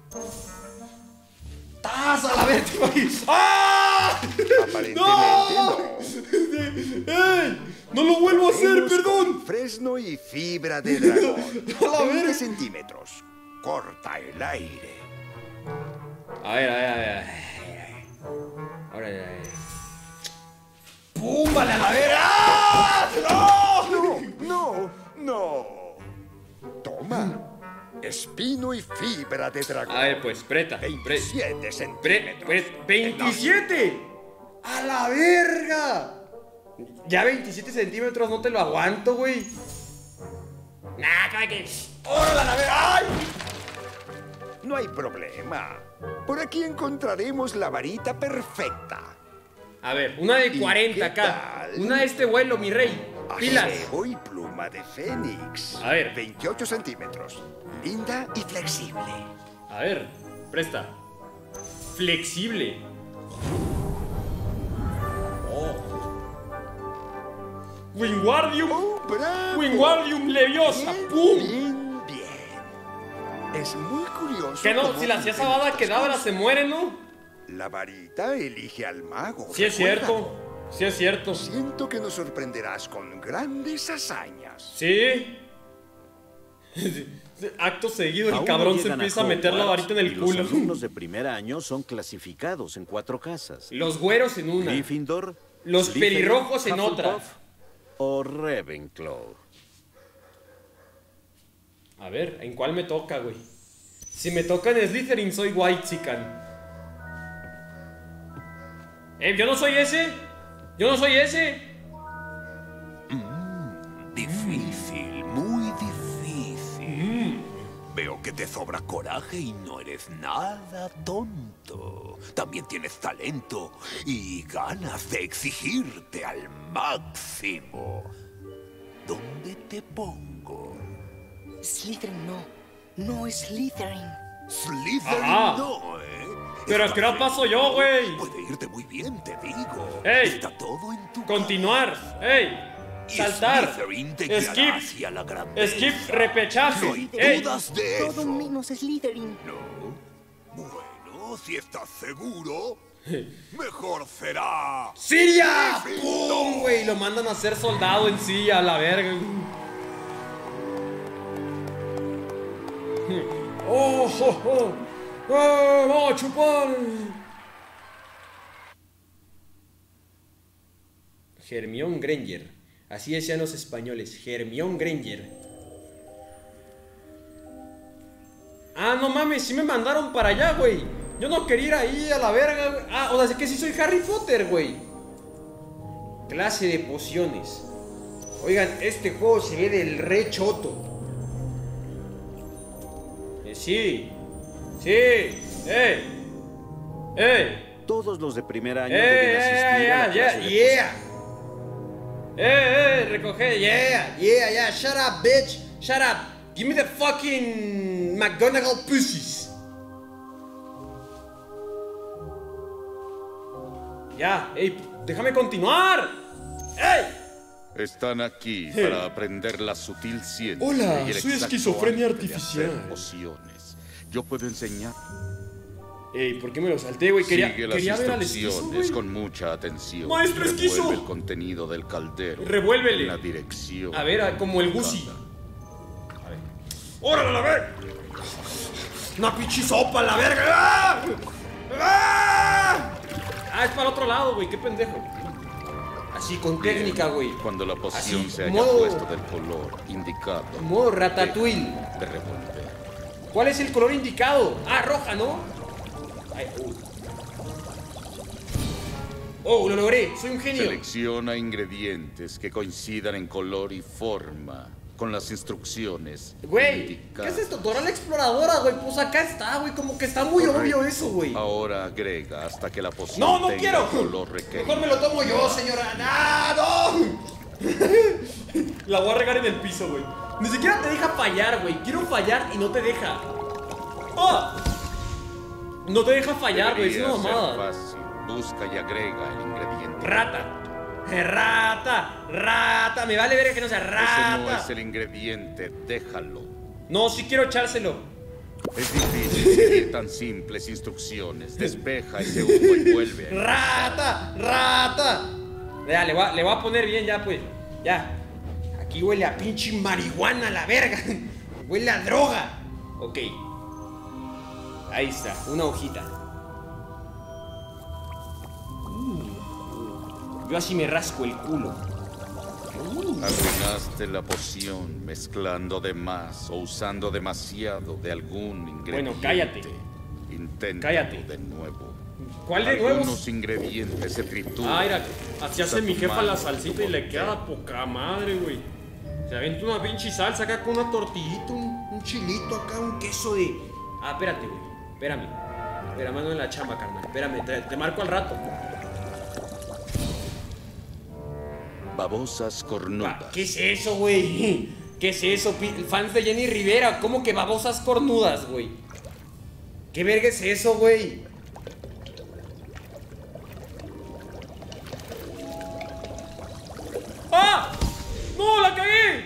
¡Tas a la vez! ¡Ah! Aparentemente ¡No! no. ¡Ey! ¡No lo vuelvo a hacer, Hemos perdón! con fresno y fibra de dragón. A la veinte verga. centímetros. Corta el aire. A ver, a ver, a ver. a ver. Ahora ya. ¡Púmbale a la verga! ¡Ah! ¡No! No, no, no. Toma. Espino y fibra de dragón. A ver, pues, preta. Pre, veintisiete pre, centímetros. pre- ¡veintisiete! ¡A la verga! Ya veintisiete centímetros no te lo aguanto, güey. Nah, cada que. ¡Órale a la verga! ¡Ay! No hay problema. Por aquí encontraremos la varita perfecta. A ver, una de ¿Y cuarenta qué acá. tal? Una de este vuelo, mi rey. Pilas. Acebo y pluma de fénix. A ver. veintiocho centímetros. Linda y flexible. A ver, presta. Flexible. Oh. Wingardium. Oh, bravo. Wingardium Leviosa. Bien, ¡Pum! Bien, bien. Es muy curioso. Que no, cómo si la hacía viven Sabada estas Kedavra cosas. se muere, ¿no? La varita elige al mago. Sí, es recuérdalo. cierto. Sí, es cierto. Siento que nos sorprenderás con grandes hazañas. Sí. Acto seguido, el Aún cabrón no se llegan a empieza a meter la Hogwarts varita en el y culo. Los alumnos de primer año son clasificados en cuatro casas. Los güeros en una. Gryffindor, Los Slytherin, pelirrojos en otra. Hufflepuff o Ravenclaw. A ver, ¿en cuál me toca, güey? Si me toca en Slytherin, soy White Chican. Eh, yo no soy ese. Yo no soy ese. Mm, difícil, muy difícil. Mm. Veo que te sobra coraje y no eres nada tonto. También tienes talento y ganas de exigirte al máximo. ¿Dónde te pongo? Slytherin no. No es Slytherin. Slytherin Ajá. no, ¿eh? Pero ¿a qué hora paso yo, güey? Puede irte muy bien, te digo. ¡Ey! Está todo en tu Continuar. ¡Ey! Y Saltar. Slytherin te guiará Skip. hacia la grandeza. Skip repechaje. No hay ¡Ey! dudas de Todo eso. menos Slytherin. Bueno, si estás seguro, mejor será. ¡Siria! Gryffindor. ¡Pum, güey! Lo mandan a ser soldado en Siria, a la verga. ¡Oh, oh, oh! ¡Eh, vamos a chupar! Hermione Granger. Así decían los españoles. Hermione Granger. Ah, no mames, sí me mandaron para allá, güey. Yo no quería ir ahí a la verga, güey. Ah, o sea, que sí soy Harry Potter, güey. Clase de pociones. Oigan, este juego se ve del re choto. Eh, sí. Sí. ¡Ey! ¡Ey! Todos los de primer año ¡Eh, deben asistir eh, a la yeah, clase de yeah! ¡Eh, eh! Recoge, yeah, yeah, yeah. Shut up, bitch. Shut up. Give me the fucking McGonagall pussies. Ya, ey, déjame continuar. ¡Ey! Están aquí Eh. para aprender la sutil ciencia. Hola, y el soy exacto esquizofrenia arte de artificial. hacer pociones. Yo puedo enseñar. Ey, ¿por qué me lo salté, güey? Quería, Sigue las quería ver al esquizo, instrucciones güey. con mucha atención. ¡Maestro esquizo! Revuelve el contenido del caldero. Revuélvele. En la dirección. A ver, a- como el Gusi. A ver. ¡Órale, a la verga! ¡Una pinche sopa, la verga! ¡Ah! ¡Ah! Ah, es para el otro lado, güey, qué pendejo. Así, con técnica, güey. Cuando la poción Así, se haya modo- puesto del color indicado. Modo ratatouille. De revolver. ¿Cuál es el color indicado? Ah, roja, ¿no? Ay, uh. Oh, lo logré, soy un genio. Selecciona ingredientes que coincidan en color y forma con las instrucciones. Güey, ¿qué indicadas. es esto? Dora la exploradora, güey. Pues acá está, güey. Como que está muy Correcto. obvio eso, güey. Ahora agrega hasta que la poción No, no tenga quiero. el color requerido. Mejor me lo tomo yo, señora. ¡Ah, no! La voy a regar en el piso, güey. Ni siquiera te deja fallar, güey. Quiero fallar y no te deja. ¡Ah! No te deja fallar, güey. Es Debería una ser mamada. fácil. Busca y agrega el ingrediente. Rata. Rata. Rata. Me vale ver que no sea Ese rata. no es el ingrediente, déjalo. No, sí quiero echárselo. Es difícil seguir tan simples instrucciones. Despeja ese humo y vuelve. a ¡Rata! ¡Rata! Ya, le voy, a, le voy a poner bien ya, pues. Ya. Aquí huele a pinche marihuana, la verga. Huele a droga. Ok. Ahí está, una hojita. Uh, yo así me rasco el culo. Uh. Arruinaste la poción mezclando de más o usando demasiado de algún ingrediente. Bueno, cállate. Inténtalo Cállate. de nuevo. ¿Cuál de Algunos nuevos? ingredientes se trituran. Ah, mira, así hace Usa mi tu jefa mano la y salsita tu y le botella. queda poca madre, güey. Se avienta una pinche salsa acá con una tortillita, un, un chilito acá, un queso de... Ah, espérate, güey. Espérame. Espérame, ando en la chamba, carnal. Espérame, te, te marco al rato. Babosas cornudas. ¿Qué es eso, güey? ¿Qué es eso? pi- Fans de Jenny Rivera. ¿Cómo que babosas cornudas, güey? ¿Qué verga es eso, güey? ¡Ah! ¡No, la cagué!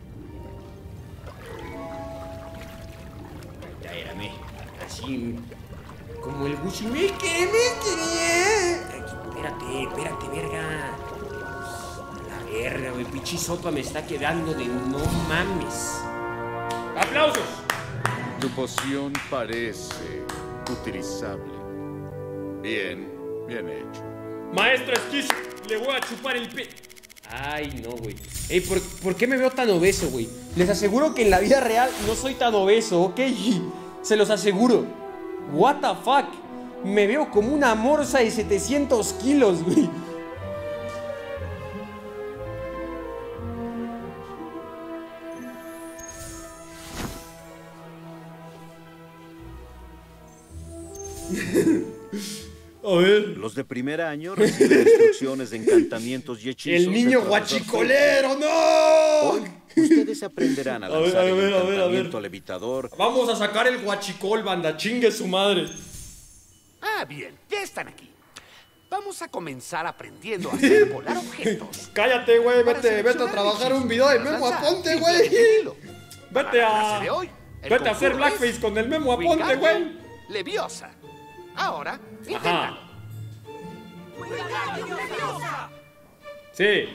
Ya, érame. Así. Como el Gucci me quiere, me quiere. espérate, espérate, verga. La verga, güey. Pinche sopa me está quedando de no mames. ¡Aplausos! Tu poción parece utilizable. Bien, bien hecho. Maestro Esquizo, le voy a chupar el pe... Ay, no, güey. Ey, ¿por, ¿por qué me veo tan obeso, güey? Les aseguro que en la vida real no soy tan obeso, ¿ok? Se los aseguro. What the fuck? Me veo como una morsa de setecientos kilos, güey. A ver. Los de primer año reciben instrucciones de encantamientos y hechizos. ¡El niño guachicolero, no! Hoy, ustedes aprenderán a lanzar a ver, a ver, el a ver, a encantamiento ver. levitador. Vamos a sacar el guachicol, banda. Chingue su madre. Ah, bien, ya están aquí. Vamos a comenzar aprendiendo a hacer volar objetos. Cállate, güey. Para Vete, vete a seleccionar trabajar hechizos un video de que Memo podrás Aponte, lanzar, güey. simple y Vete Para la a... clase de hoy, el Vete a hacer concurso blackface es con el Memo Aponte, Wingardium güey. Leviosa. Ahora, Ajá. inténtalo. Sí.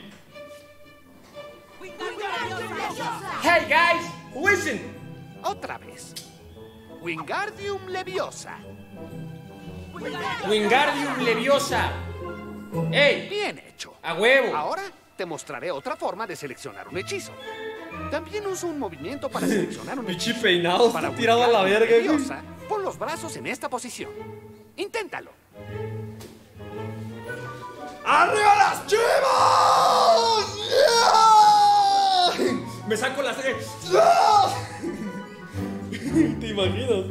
Hey, guys, listen. Otra vez. Wingardium Leviosa. Wingardium Leviosa. ¡Ey! Bien hecho. ¡A huevo! Ahora te mostraré otra forma de seleccionar un hechizo. También uso un movimiento para seleccionar un Pichi hechizo. peinado, Para está tirado a la Wingardium verga, güey. Leviosa, pon los brazos en esta posición. Inténtalo. ¡Arriba las chivas! ¡Yeah! Me saco la sangre. ¡Yeah! ¿Te imaginas?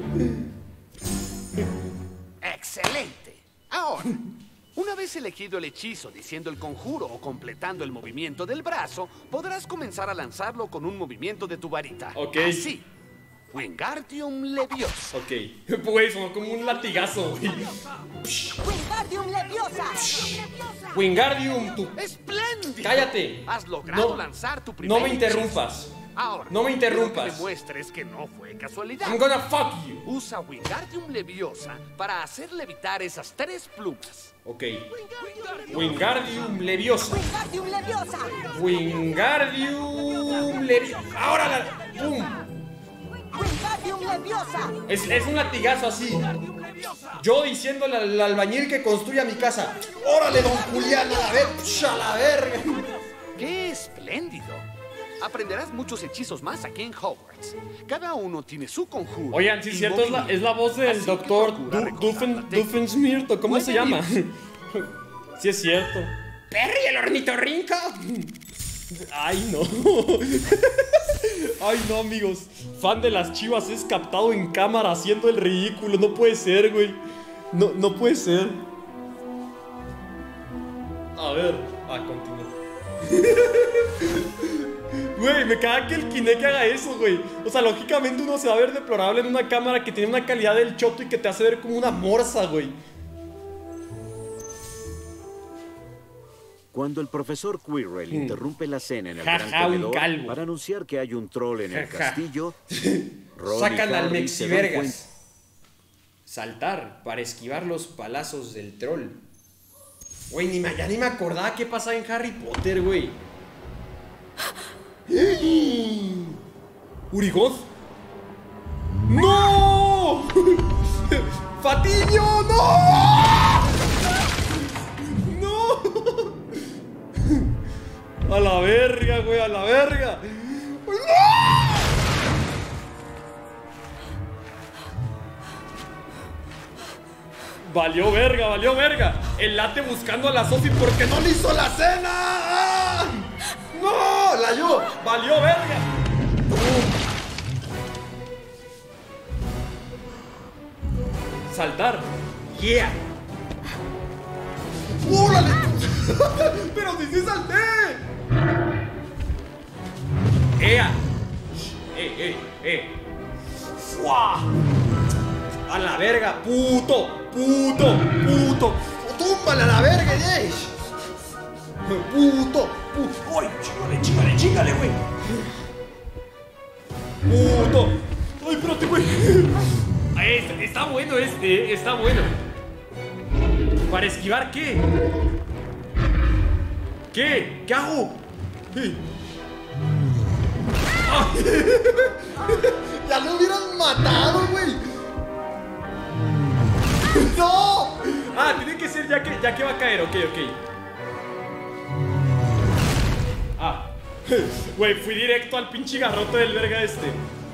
¡Excelente! Ahora, una vez elegido el hechizo diciendo el conjuro o completando el movimiento del brazo, podrás comenzar a lanzarlo con un movimiento de tu varita. Ok. Así. Wingardium Leviosa. Ok. Pues, como un latigazo, güey. ¡Wingardium Leviosa! Wingardium, tu... ¡Espléndido! ¡Cállate! Has logrado No, lanzar tu primer no me hechizo. interrumpas. Ahora, No me interrumpas. quiero que demuestres que no fue casualidad. I'm gonna fuck you. Usa Wingardium Leviosa para hacer levitar esas tres plumas. Ok. Wingardium Leviosa. ¡Wingardium Leviosa! Wingardium Leviosa. Ahora la... ¡Pum! ¡Wingardium Leviosa! Es, es un latigazo así. Yo diciéndole al albañil que construya mi casa. ¡Órale, don Julián! ¡A la verga! ¡A la verga! ¡Qué espléndido! Aprenderás muchos hechizos más aquí en Hogwarts. Cada uno tiene su conjuro. Oigan, sí es cierto, es la, es la voz del doctor Doofenshmirtz, ¿cómo se llama? Sí es cierto. ¡Perry, el ornitorrinco! Ay, no. Ay, no, amigos. Fan de las Chivas es captado en cámara haciendo el ridículo. No puede ser, güey. No, no puede ser. A ver. Ah, continúa. Güey, me caga que el Kinect haga eso, güey. O sea, lógicamente uno se va a ver deplorable en una cámara que tiene una calidad del choto y que te hace ver como una morsa, güey. Cuando el profesor Quirrell Hmm. interrumpe la cena en el Ja, gran ja, un comedor calvo. para anunciar que hay un troll en el Ja, ja. castillo, Ron y Sacan al Harry se dan cuenta- Mexivergas. Saltar para esquivar los palazos del troll. Güey, ni me, ya ni me acordaba qué pasaba en Harry Potter, güey. ¿Urigoth? ¡No! ¡Fatiño! ¡No! ¡No! A la verga, güey, a la verga. ¡No! Valió verga, valió verga. El late buscando a la Sophie porque no le hizo la cena. ¡Ah! ¡No! La yo. Valió verga. Saltar. Yeah. ¡Órale! Pero si sí salté. ¡Ea! ¡Eh, eh, eh! ¡Fua! ¡A la verga! ¡Puto! ¡Puto! ¡Puto! ¡Túmbale a la verga, eh! ¡Puto! ¡Puto! ¡Ay, chíngale, chíngale, chíngale, güey! ¡Puto! ¡Ay, espérate, güey! Está bueno este, está bueno. ¿Para esquivar qué? ¿Qué? ¿Qué hago? Ya lo hubieran matado, güey. ¡No! Ah, tiene que ser ya que, ya que va a caer. Ok, ok. Ah. Güey, fui directo al pinche garrote del verga este.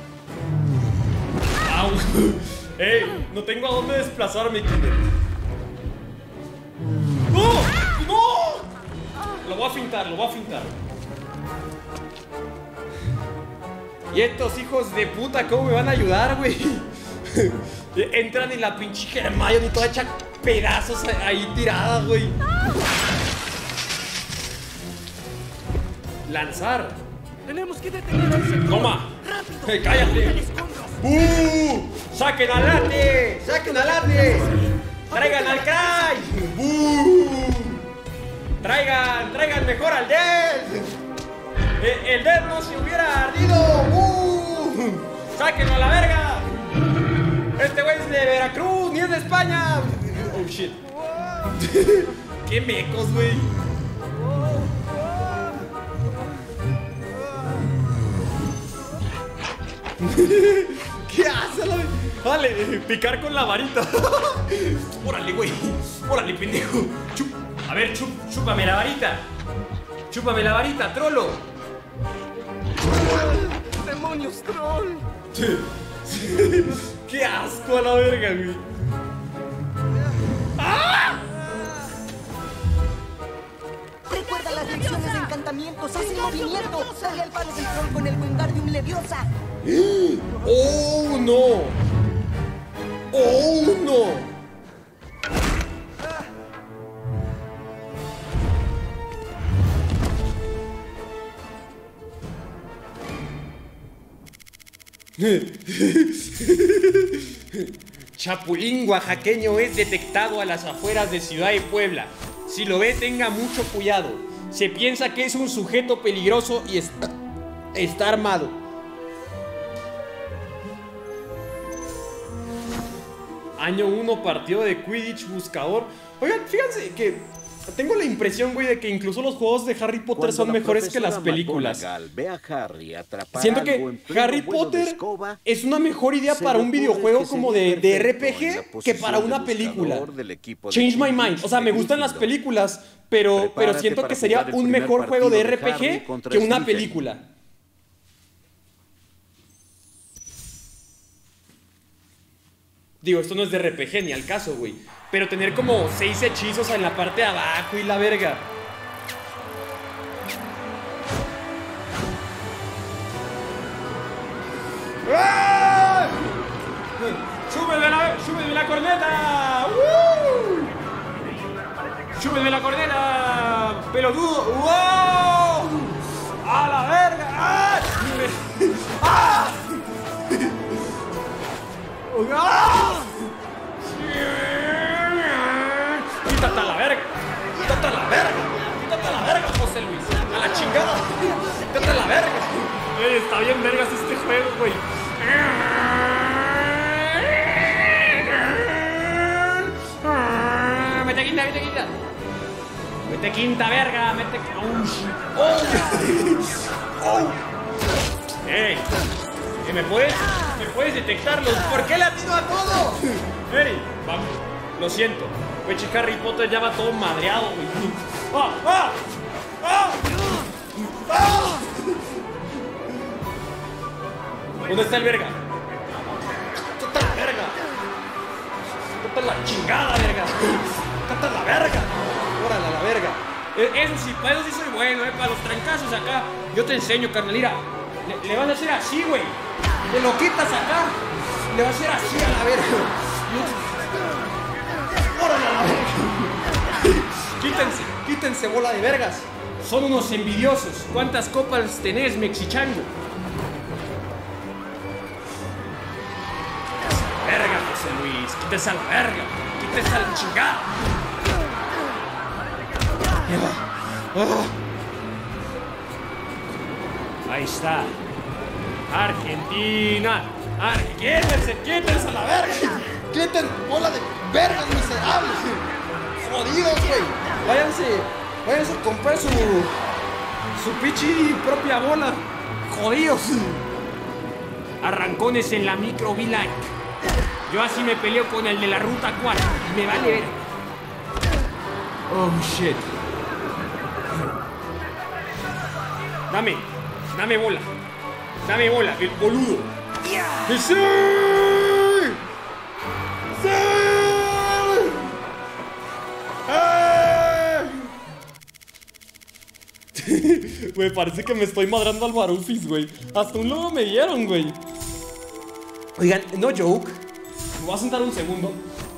Au. Ey, no tengo a dónde desplazarme, Kinder. ¡No! ¡No! Lo voy a fintar, lo voy a fintar. Y estos hijos de puta, ¿cómo me van a ayudar, güey? Entran en la pinche Hermione y toda hecha pedazos ahí tirada, güey. Lanzar. Tenemos que detener a ese troll. Toma. Eh, cállate. ¡Uh! ¡Saquen al Late! ¡Saquen al Late! ¡Traigan al Cry! ¡Uh! ¡Traigan! ¡Traigan mejor al Dead! El, el Dead no se hubiera ardido. ¡Uh! ¡Sáquenlo a la verga! Este güey es de Veracruz, ni es de España. Oh shit. ¡Qué mecos, güey! ¿Qué hace la... Vale, picar con la varita. Órale, güey. Órale, pendejo. Chup. A ver, chup, chúpame la varita. Chúpame la varita, trolo. ¡Demonios, troll! ¡Qué asco a la verga, güey! ¡Ah! Recuerda las lecciones de encantamientos. Haz el movimiento. Dale al palo del troll con el Wingardium Leviosa. ¡Oh, no! ¡Oh, no! Chapulín oaxaqueño es detectado a las afueras de Ciudad de Puebla. Si lo ve, tenga mucho cuidado. Se piensa que es un sujeto peligroso y está, está armado. Año uno, partido de Quidditch buscador. Oigan, fíjense que tengo la impresión, güey, de que incluso los juegos de Harry Potter Cuando son mejores que las películas. Ve a Harry atrapar Siento algo en que pleno Harry vuelo de Potter escoba, es una mejor idea se para le un ocurre videojuego que como sería de, de R perfecto P en la G que posición para una de película. buscador del equipo de Change my Quidditch mind. O sea, de me gustan las Gryffindor. películas, pero, pero Prepárate siento para que sería jugar el un primer mejor juego de partido de R P Harry G contra que una Slytherin. película. Digo, esto no es de R P G ni al caso, güey. Pero tener como seis hechizos en la parte de abajo y la verga. ¡Ah! ¡Súbeme la, súbeme la corneta! ¡Uh! ¡Súbeme la corneta! ¡Pelotudo! ¡Wow! ¡A la verga! ¡Ah! ¡Ah! ¡Ah! ¡Quítate a la verga! ¡Quítate a la verga! ¡Quítate a la verga, José Luis! ¡A la chingada! ¡Quítate a la verga! Ey, está bien vergas este juego, güey. Mete quinta, mete quinta. Mete quinta, verga. Mete... ¡Oh! ¡Oh! ¡Ey! ¿Que me puedes? ¿Me puedes detectarlos? ¿Por qué le atino a todo? ¡Ey! Vamos. Lo siento. Güey, Harry Potter ya va todo madreado, güey. ¡Ah! ¡Ah! ¡Ah! ¡Ah! ¿Dónde está el verga? ¿Dónde está la verga? ¿Dónde está la chingada, verga? ¿Dónde está la verga? Órale, a la verga. Eso sí, para eso sí soy bueno, eh. Para los trancazos acá. Yo te enseño, carnal. Mira, le, le vas a hacer así, güey. Te lo quitas acá. Le vas a hacer así a la verga. ¡Órale, a la verga! Quítense, quítense, bola de vergas. Son unos envidiosos. ¿Cuántas copas tenés, mexichango? Verga, José Luis, quítese a la verga, quítese a la chingada. Ahí está. Argentina. Ar quítense, quítense a la verga. Quítense, bola de vergas miserables. jodidos, güey. Váyanse, váyanse a comprar su, su pichi propia bola. Jodidos. Arrancones en la micro V-Like. Yo así me peleo con el de la ruta cuatro. Me vale ver. Oh, shit. Dame, dame bola. Dame bola, el boludo. ¡Sí! ¡Sí! Güey, parece que me estoy madrando al Barufis, güey. Hasta un logo me dieron, güey. Oigan, no joke. Me voy a sentar un segundo.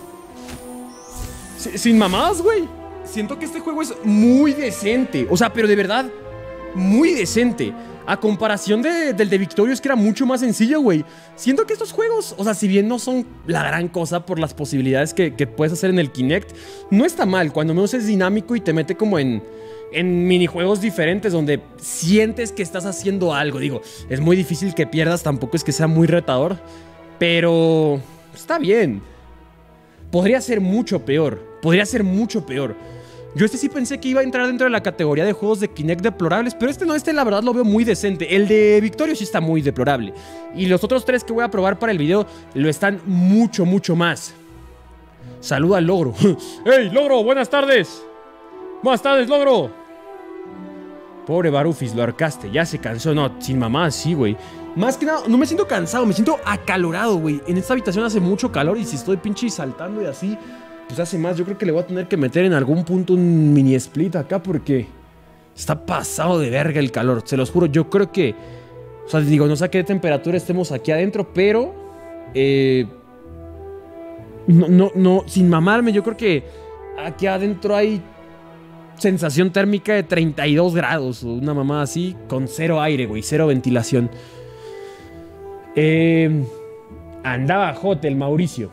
S- Sin mamadas, güey. Siento que este juego es muy decente. O sea, pero de verdad, muy decente. A comparación de, del de Victorious, que era mucho más sencillo, güey. Siento que estos juegos, o sea, si bien no son la gran cosa por las posibilidades que, que puedes hacer en el Kinect, no está mal. Cuando menos es dinámico y te mete como en, en minijuegos diferentes donde sientes que estás haciendo algo. Digo, es muy difícil que pierdas, tampoco es que sea muy retador, pero está bien. Podría ser mucho peor. Podría ser mucho peor. Yo este sí pensé que iba a entrar dentro de la categoría de juegos de Kinect deplorables, pero este no, este la verdad lo veo muy decente. El de Victorio sí está muy deplorable. Y los otros tres que voy a probar para el video lo están mucho, mucho más. Saluda al Logro. ¡Hey, Logro! ¡Buenas tardes! ¡Buenas tardes, Logro! Pobre Barufis, lo arcaste. Ya se cansó. No, sin mamá, sí, güey. Más que nada, no me siento cansado, me siento acalorado, güey. En esta habitación hace mucho calor y si estoy pinche saltando y así... pues hace más. Yo creo que le voy a tener que meter en algún punto un mini split acá porque está pasado de verga el calor, se los juro. Yo creo que, o sea, digo, no sé a qué temperatura estemos aquí adentro, pero eh, no, no, no, sin mamarme, yo creo que aquí adentro hay sensación térmica de treinta y dos grados o una mamada así, con cero aire, güey, cero ventilación. Eh, andaba hot el Mauricio.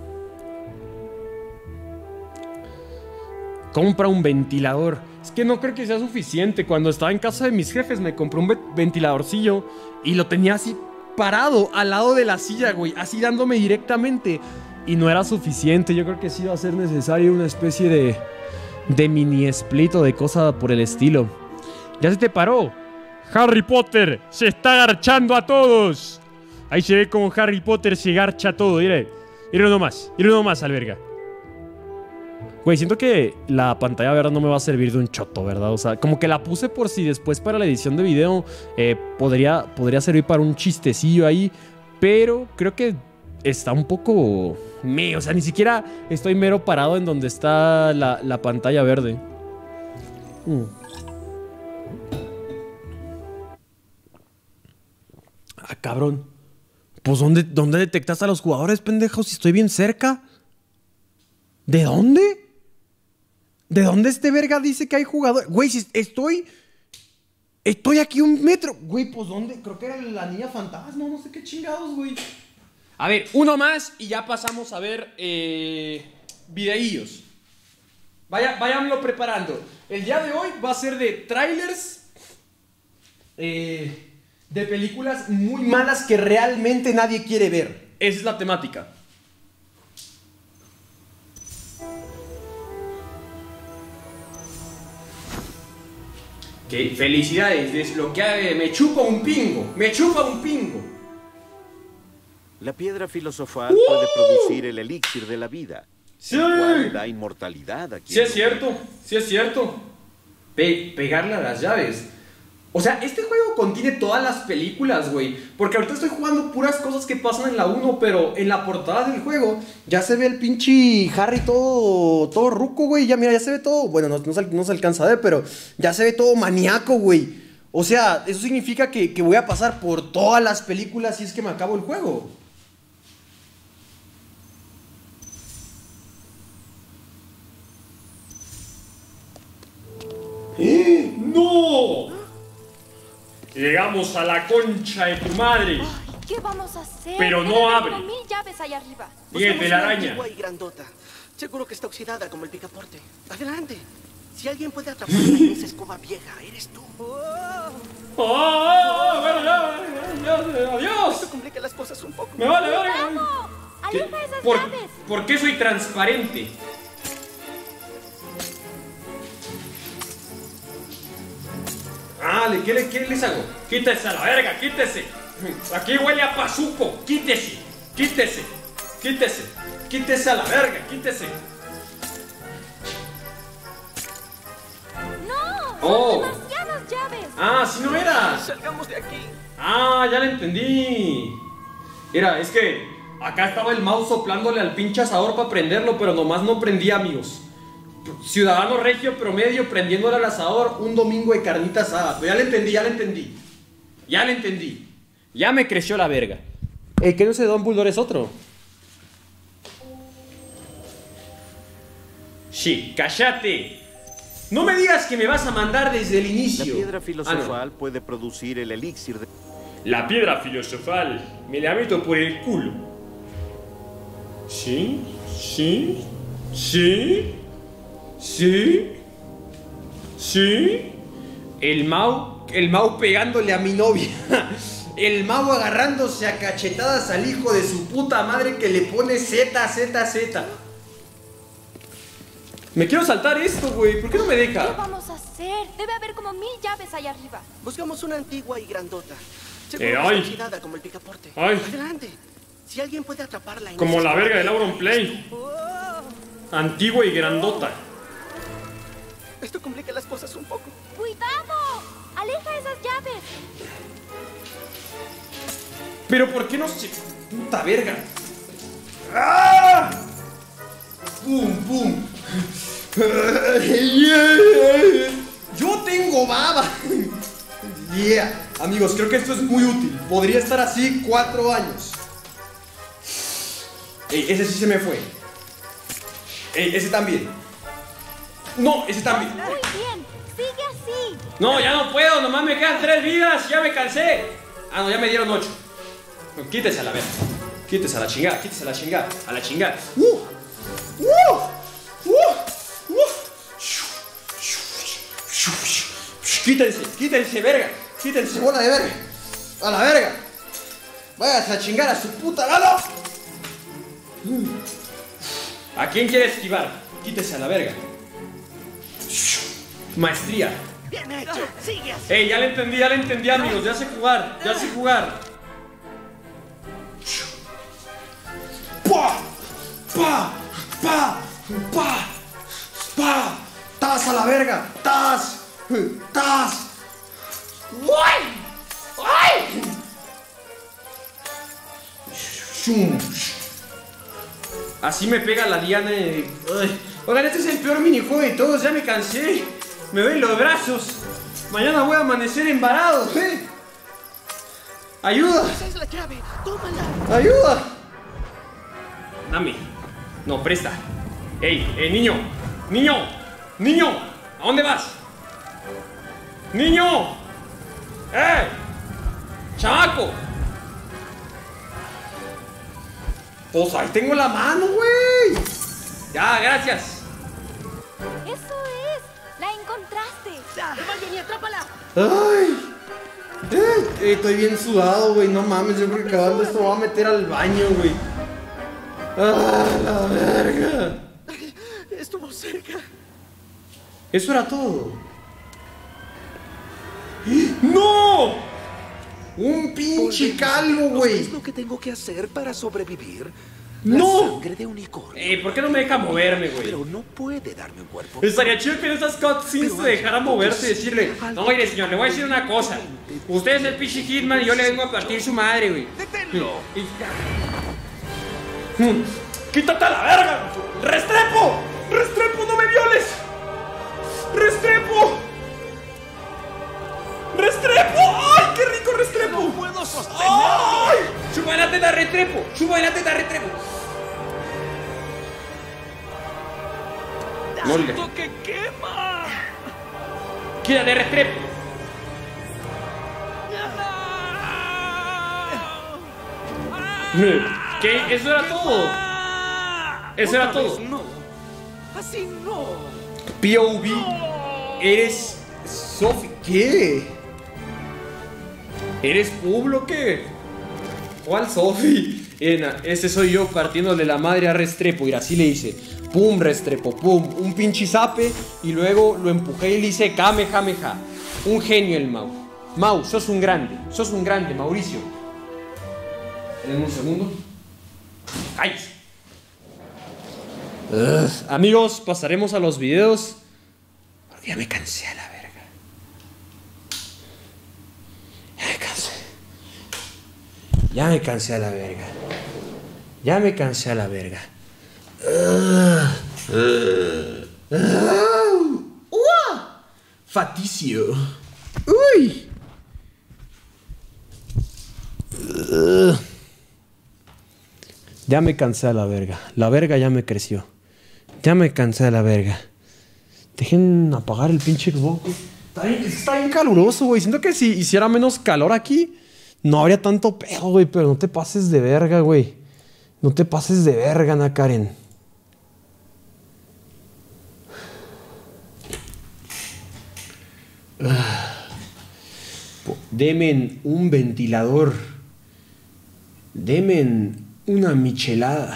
Compra un ventilador. Es que no creo que sea suficiente. Cuando estaba en casa de mis jefes me compré un ve- ventiladorcillo y lo tenía así parado al lado de la silla, güey, así dándome directamente. Y no era suficiente. Yo creo que sí va a ser necesario una especie de de mini split o de cosa por el estilo. Ya se te paró. Harry Potter se está garchando a todos. Ahí se ve como Harry Potter se garcha a todo. Mire, mire nomás, mire nomás, alberga. Güey, siento que la pantalla verde no me va a servir de un choto, ¿verdad? O sea, como que la puse por si después para la edición de video eh, podría, podría servir para un chistecillo ahí. Pero creo que está un poco... me, o sea, ni siquiera estoy mero parado en donde está la, la pantalla verde. Mm. Ah, cabrón. Pues, ¿dónde, ¿dónde detectaste a los jugadores, pendejos? Si estoy bien cerca. ¿De dónde? ¿De dónde este verga dice que hay jugadores? Güey, si estoy... Estoy aquí un metro. Güey, pues ¿dónde? Creo que era la niña fantasma, no sé qué chingados, güey. A ver, uno más y ya pasamos a ver eh, videillos. Vaya, váyanlo preparando. El día de hoy va a ser de trailers eh, de películas muy malas que realmente nadie quiere ver. Esa es la temática. Ok, felicidades, desbloquear, me chupa un pingo, me chupa un pingo. La piedra filosofal ¡Uh! Puede producir el elixir de la vida. Sí. El cual da inmortalidad aquí. Sí es cierto, sí es cierto. Pe pegarle a las llaves. O sea, este juego contiene todas las películas, güey. Porque ahorita estoy jugando puras cosas que pasan en la uno, pero en la portada del juego ya se ve el pinche Harry todo, todo ruco, güey. Ya mira, ya se ve todo, bueno, no, no, se, no se alcanza a ver, pero ya se ve todo maníaco, güey. O sea, eso significa que, que voy a pasar por todas las películas si es que me acabo el juego. ¡Eh! ¡No! Llegamos a la concha de tu madre. Ay, ¿qué vamos a hacer? Pero no abre. mil llaves allá arriba. Bien, de la araña. Y grandota. Seguro que está oxidada como el picaporte. Adelante. Si alguien puede atraparla en esa escoba vieja, eres tú. Oh, oh, bueno, ya, ya, ya, adiós. Esto complica las cosas un poco. Me vale verga. ¡Vamos! ¡Aleja esas ¿Por, llaves! ¿Por qué soy transparente? Ah, ¿qué, le, ¿qué les hago? Quítese a la verga, quítese. Aquí huele a pazuco, quítese, quítese, quítese, quítese a la verga, quítese. ¡No! Oh. ¡Son demasiadas llaves! Ah, si no era. Salgamos de aquí. Ah, ya le entendí. Mira, es que acá estaba el mouse soplándole al pinche asador para prenderlo, pero nomás no prendía, amigos. Ciudadano regio promedio prendiéndole al asador un domingo de carnita asada. Pero ya le entendí, ya le entendí. Ya le entendí. Ya me creció la verga. El que no sé de Dumbledore es otro. Sí, cállate. No me digas que me vas a mandar desde el inicio. La piedra filosofal ah, no. puede producir el elixir de... La piedra filosofal me la meto por el culo. Sí, sí, sí, sí, sí. El Mau, el Mau pegándole a mi novia. El Mau agarrándose a cachetadas al hijo de su puta madre que le pone Z, Z, Z. Me quiero saltar esto, güey. ¿Por qué no me deja? ¿Qué vamos a hacer? Debe haber como mil llaves allá arriba. Buscamos una antigua y grandota. Eh, ay. Oxidada como el picaporte. Ay. Adelante. Si alguien puede atraparla en Como ese la verga del espacio. Auronplay. Antigua y grandota. Esto complica las cosas un poco. ¡Cuidado! ¡Aleja esas llaves! Pero ¿por qué no se... puta verga? ¡Ah! ¡Pum, pum! Yo tengo baba. Yeah. Amigos, creo que esto es muy útil. Podría estar así cuatro años. Ey, ese sí se me fue. Ey, ese también. No, ese también. Muy bien, sigue así. No, ya no puedo, nomás me quedan tres vidas, ya me cansé. Ah, no, ya me dieron ocho. No, quítese a la verga. Quítese a la chingada, quítese a la chingada, a la chingada. ¡Uh! ¡Uh! ¡Uh! ¡Uh! Quítense, quítense, verga. Quítense, bola de verga. A la verga. Váyase a chingar a su puta gana. ¿A quién quiere esquivar? Quítese a la verga. Maestría. Bien hecho, sigue así. Ey, ya le entendí, ya le entendí, amigos. Ya sé jugar, ya sé jugar. ¡Pa! ¡Pa! ¡Pa! ¡Pa! ¡Pa! ¡Tas a la verga! ¡Tas! ¡Tas! ¡Uy! ¡Ay! ¡Shum! Así me pega la Diana. De... Oigan, este es el peor minijuego de todos, ya me cansé. Me ven los brazos. Mañana voy a amanecer embarado, ¿eh? ¡Ayuda! Esa es la llave, tómala. ¡Ayuda! Dame. No, presta. ¡Ey, eh, niño! ¡Niño! ¡Niño! ¿A dónde vas? ¡Niño! ¡Eh! ¡Chamaco! Pues ahí tengo la mano, güey. Ya, gracias. Eso es, la encontraste. Hermione, atrápala. Ay. Eh, estoy bien sudado, güey. No mames, yo creo que acabando esto me voy a meter al baño, güey. ¡Ah, la verga! Estuvo cerca. Eso era todo. ¡No! Un pinche calvo, güey. ¿Es lo que tengo que hacer para sobrevivir? ¡No! La sangre de unicornio. Eh, ¿por qué no me deja moverme, güey? Pero no puede darme un cuerpo. Estaría chido que en esas cutscenes se dejara moverse y decirle: no, mire, señor, le voy a decir una cosa. Usted es el pinche Hitman y yo le vengo a partir su madre, güey. ¡Deténlo! ¡Quítate a la verga! ¡Restrepo! ¡Restrepo, no me violes! ¡Restrepo! ¡Restrepo! ¡Ay, qué rico Restrepo! ¡No puedo sostener! ¡Ay! ¡Suba la teta, Restrepo! ¡Suba la teta, Restrepo! ¡Molga! ¡Que quema! ¡Quédate, Restrepo! ¿Qué? Eso era todo. Eso era todo. No. Así no. P O V. Eres Sophie. ¿Qué? ¿Eres Publo o qué? ¿Cuál Sophie? Ese soy yo partiéndole la madre a Restrepo. Y así le hice: pum, Restrepo, pum. Un pinche zape. Y luego lo empujé y le hice Kamehameha. Un genio el Mau. Mau, sos un grande. Sos un grande, Mauricio. En un segundo. ¡Cállese! Ugh. Amigos, pasaremos a los videos. Porque ya me cansé a la verga. Ya me cansé. Ya me cansé a la verga. Ya me cansé a la verga. Uh, uh, uh, uh, Faticio. Uy. Uh. Ya me cansé a la verga. La verga ya me creció. Ya me cansé a la verga. Dejen apagar el pinche Xbox. Está bien, está bien caluroso, güey. Siento que si hiciera menos calor aquí, no habría tanto pedo, güey. Pero no te pases de verga, güey. No te pases de verga, Ana Karen. Demen un ventilador. Demen una michelada.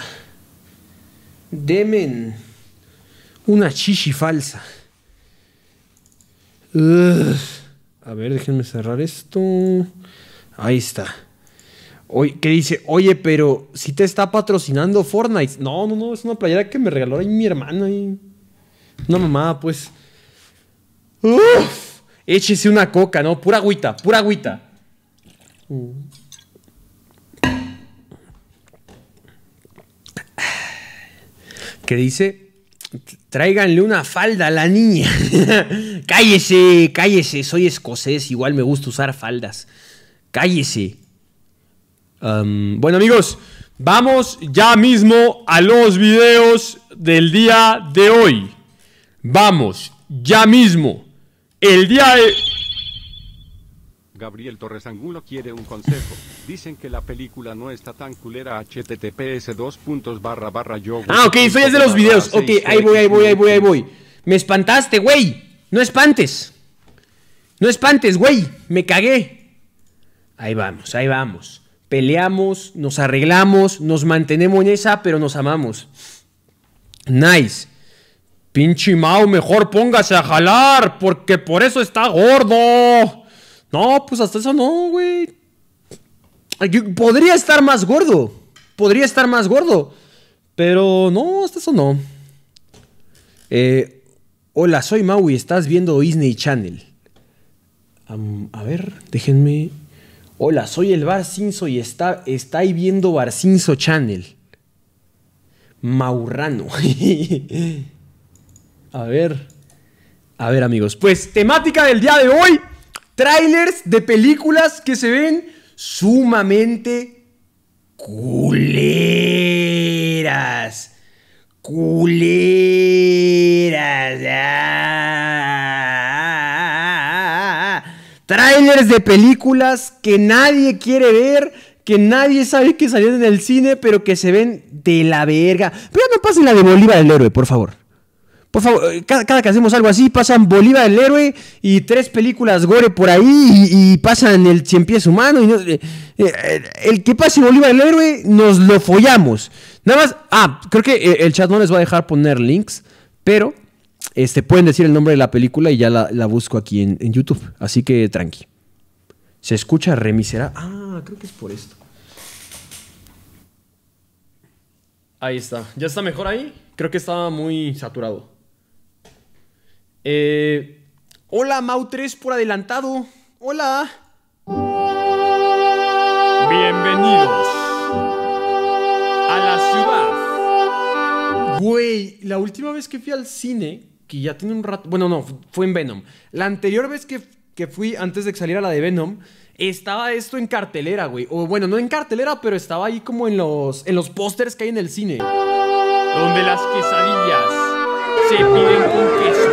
Demen una chichi falsa. Ugh. A ver, déjenme cerrar esto. Ahí está. Oye, ¿qué dice? Oye, pero si te está patrocinando Fortnite. No, no, no, es una playera que me regaló ahí mi hermana. Ahí. Una mamada, pues. Uf. Échese una coca, ¿no? Pura agüita, pura agüita. ¿Qué dice? Tráiganle una falda a la niña. Cállese, cállese. Soy escocés, igual me gusta usar faldas. Cállese. Um, bueno, amigos, vamos ya mismo a los videos del día de hoy. Vamos, ya mismo. El día de... Gabriel Torres Angulo quiere un consejo. Dicen que la película no está tan culera. H T T P S dos puntos barra barra yo. Ah, ok, soy es de los videos. Ok, ahí voy, ahí voy, ahí voy, ahí voy. Me espantaste, güey. No espantes. No espantes, güey. Me cagué. Ahí vamos, ahí vamos. Peleamos, nos arreglamos, nos mantenemos en esa, pero nos amamos. Nice. Pinche Mau, mejor póngase a jalar, porque por eso está gordo. No, pues hasta eso no, güey. Podría estar más gordo. Podría estar más gordo. Pero no, hasta eso no. Eh, hola, soy Mau y estás viendo Disney Channel. Um, a ver, déjenme... Hola, soy el Barcinzo y está, está ahí viendo Barcinzo Channel. Maurrano. A ver. A ver, amigos. Pues, temática del día de hoy. Trailers de películas que se ven sumamente culeras. Culeras. Ah. Trailers de películas que nadie quiere ver, que nadie sabe que salieron en el cine, pero que se ven de la verga. Pero no pasen la de Bolívar el héroe, por favor. Por favor, cada, cada que hacemos algo así, pasan Bolívar el héroe y tres películas gore por ahí y, y pasan el Cien pies humano. Y no, eh, eh, el que pase Bolívar el héroe, nos lo follamos. Nada más, ah, creo que el chat no les va a dejar poner links, pero este, pueden decir el nombre de la película y ya la, la busco aquí en, en YouTube. Así que tranqui. Se escucha remisera. Ah, creo que es por esto. Ahí está. ¿Ya está mejor ahí? Creo que estaba muy saturado. Eh, hola, Mau tres por adelantado. Hola. Bienvenidos a la ciudad. Güey, la última vez que fui al cine, que ya tiene un rato... Bueno, no, fue en Venom. La anterior vez que, que fui, antes de que saliera la de Venom, estaba esto en cartelera, güey. O bueno, no en cartelera, pero estaba ahí como en los, en los pósters que hay en el cine. Donde las quesadillas se piden con queso.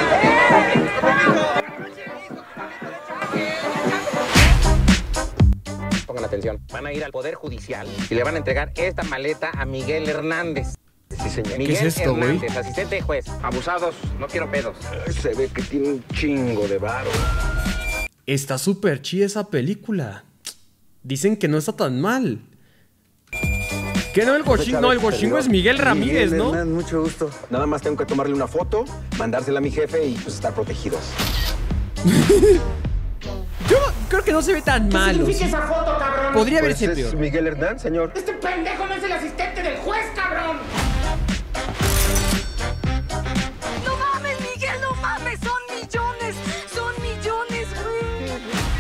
Pongan atención. Van a ir al Poder Judicial y le van a entregar esta maleta a Miguel Hernández. Sí, señor. Miguel ¿Qué es esto, güey? Hernández, asistente de juez. Abusados, no quiero pedos. Se ve que tiene un chingo de varo. Está súper chida esa película. Dicen que no está tan mal. ¿Qué no? El gochingo, no, el gochingo es Miguel Ramírez, Miguel, ¿no? Hernán, mucho gusto. Nada más tengo que tomarle una foto, mandársela a mi jefe y pues estar protegidos. Yo creo que no se ve tan ¿Qué malo. significa ¿sí? esa foto, cabrón? Podría Pues verse es peor. Miguel Hernán, señor. Este pendejo no es el asistente del juez, cabrón. No mames, Miguel, no mames, son millones, son millones, güey.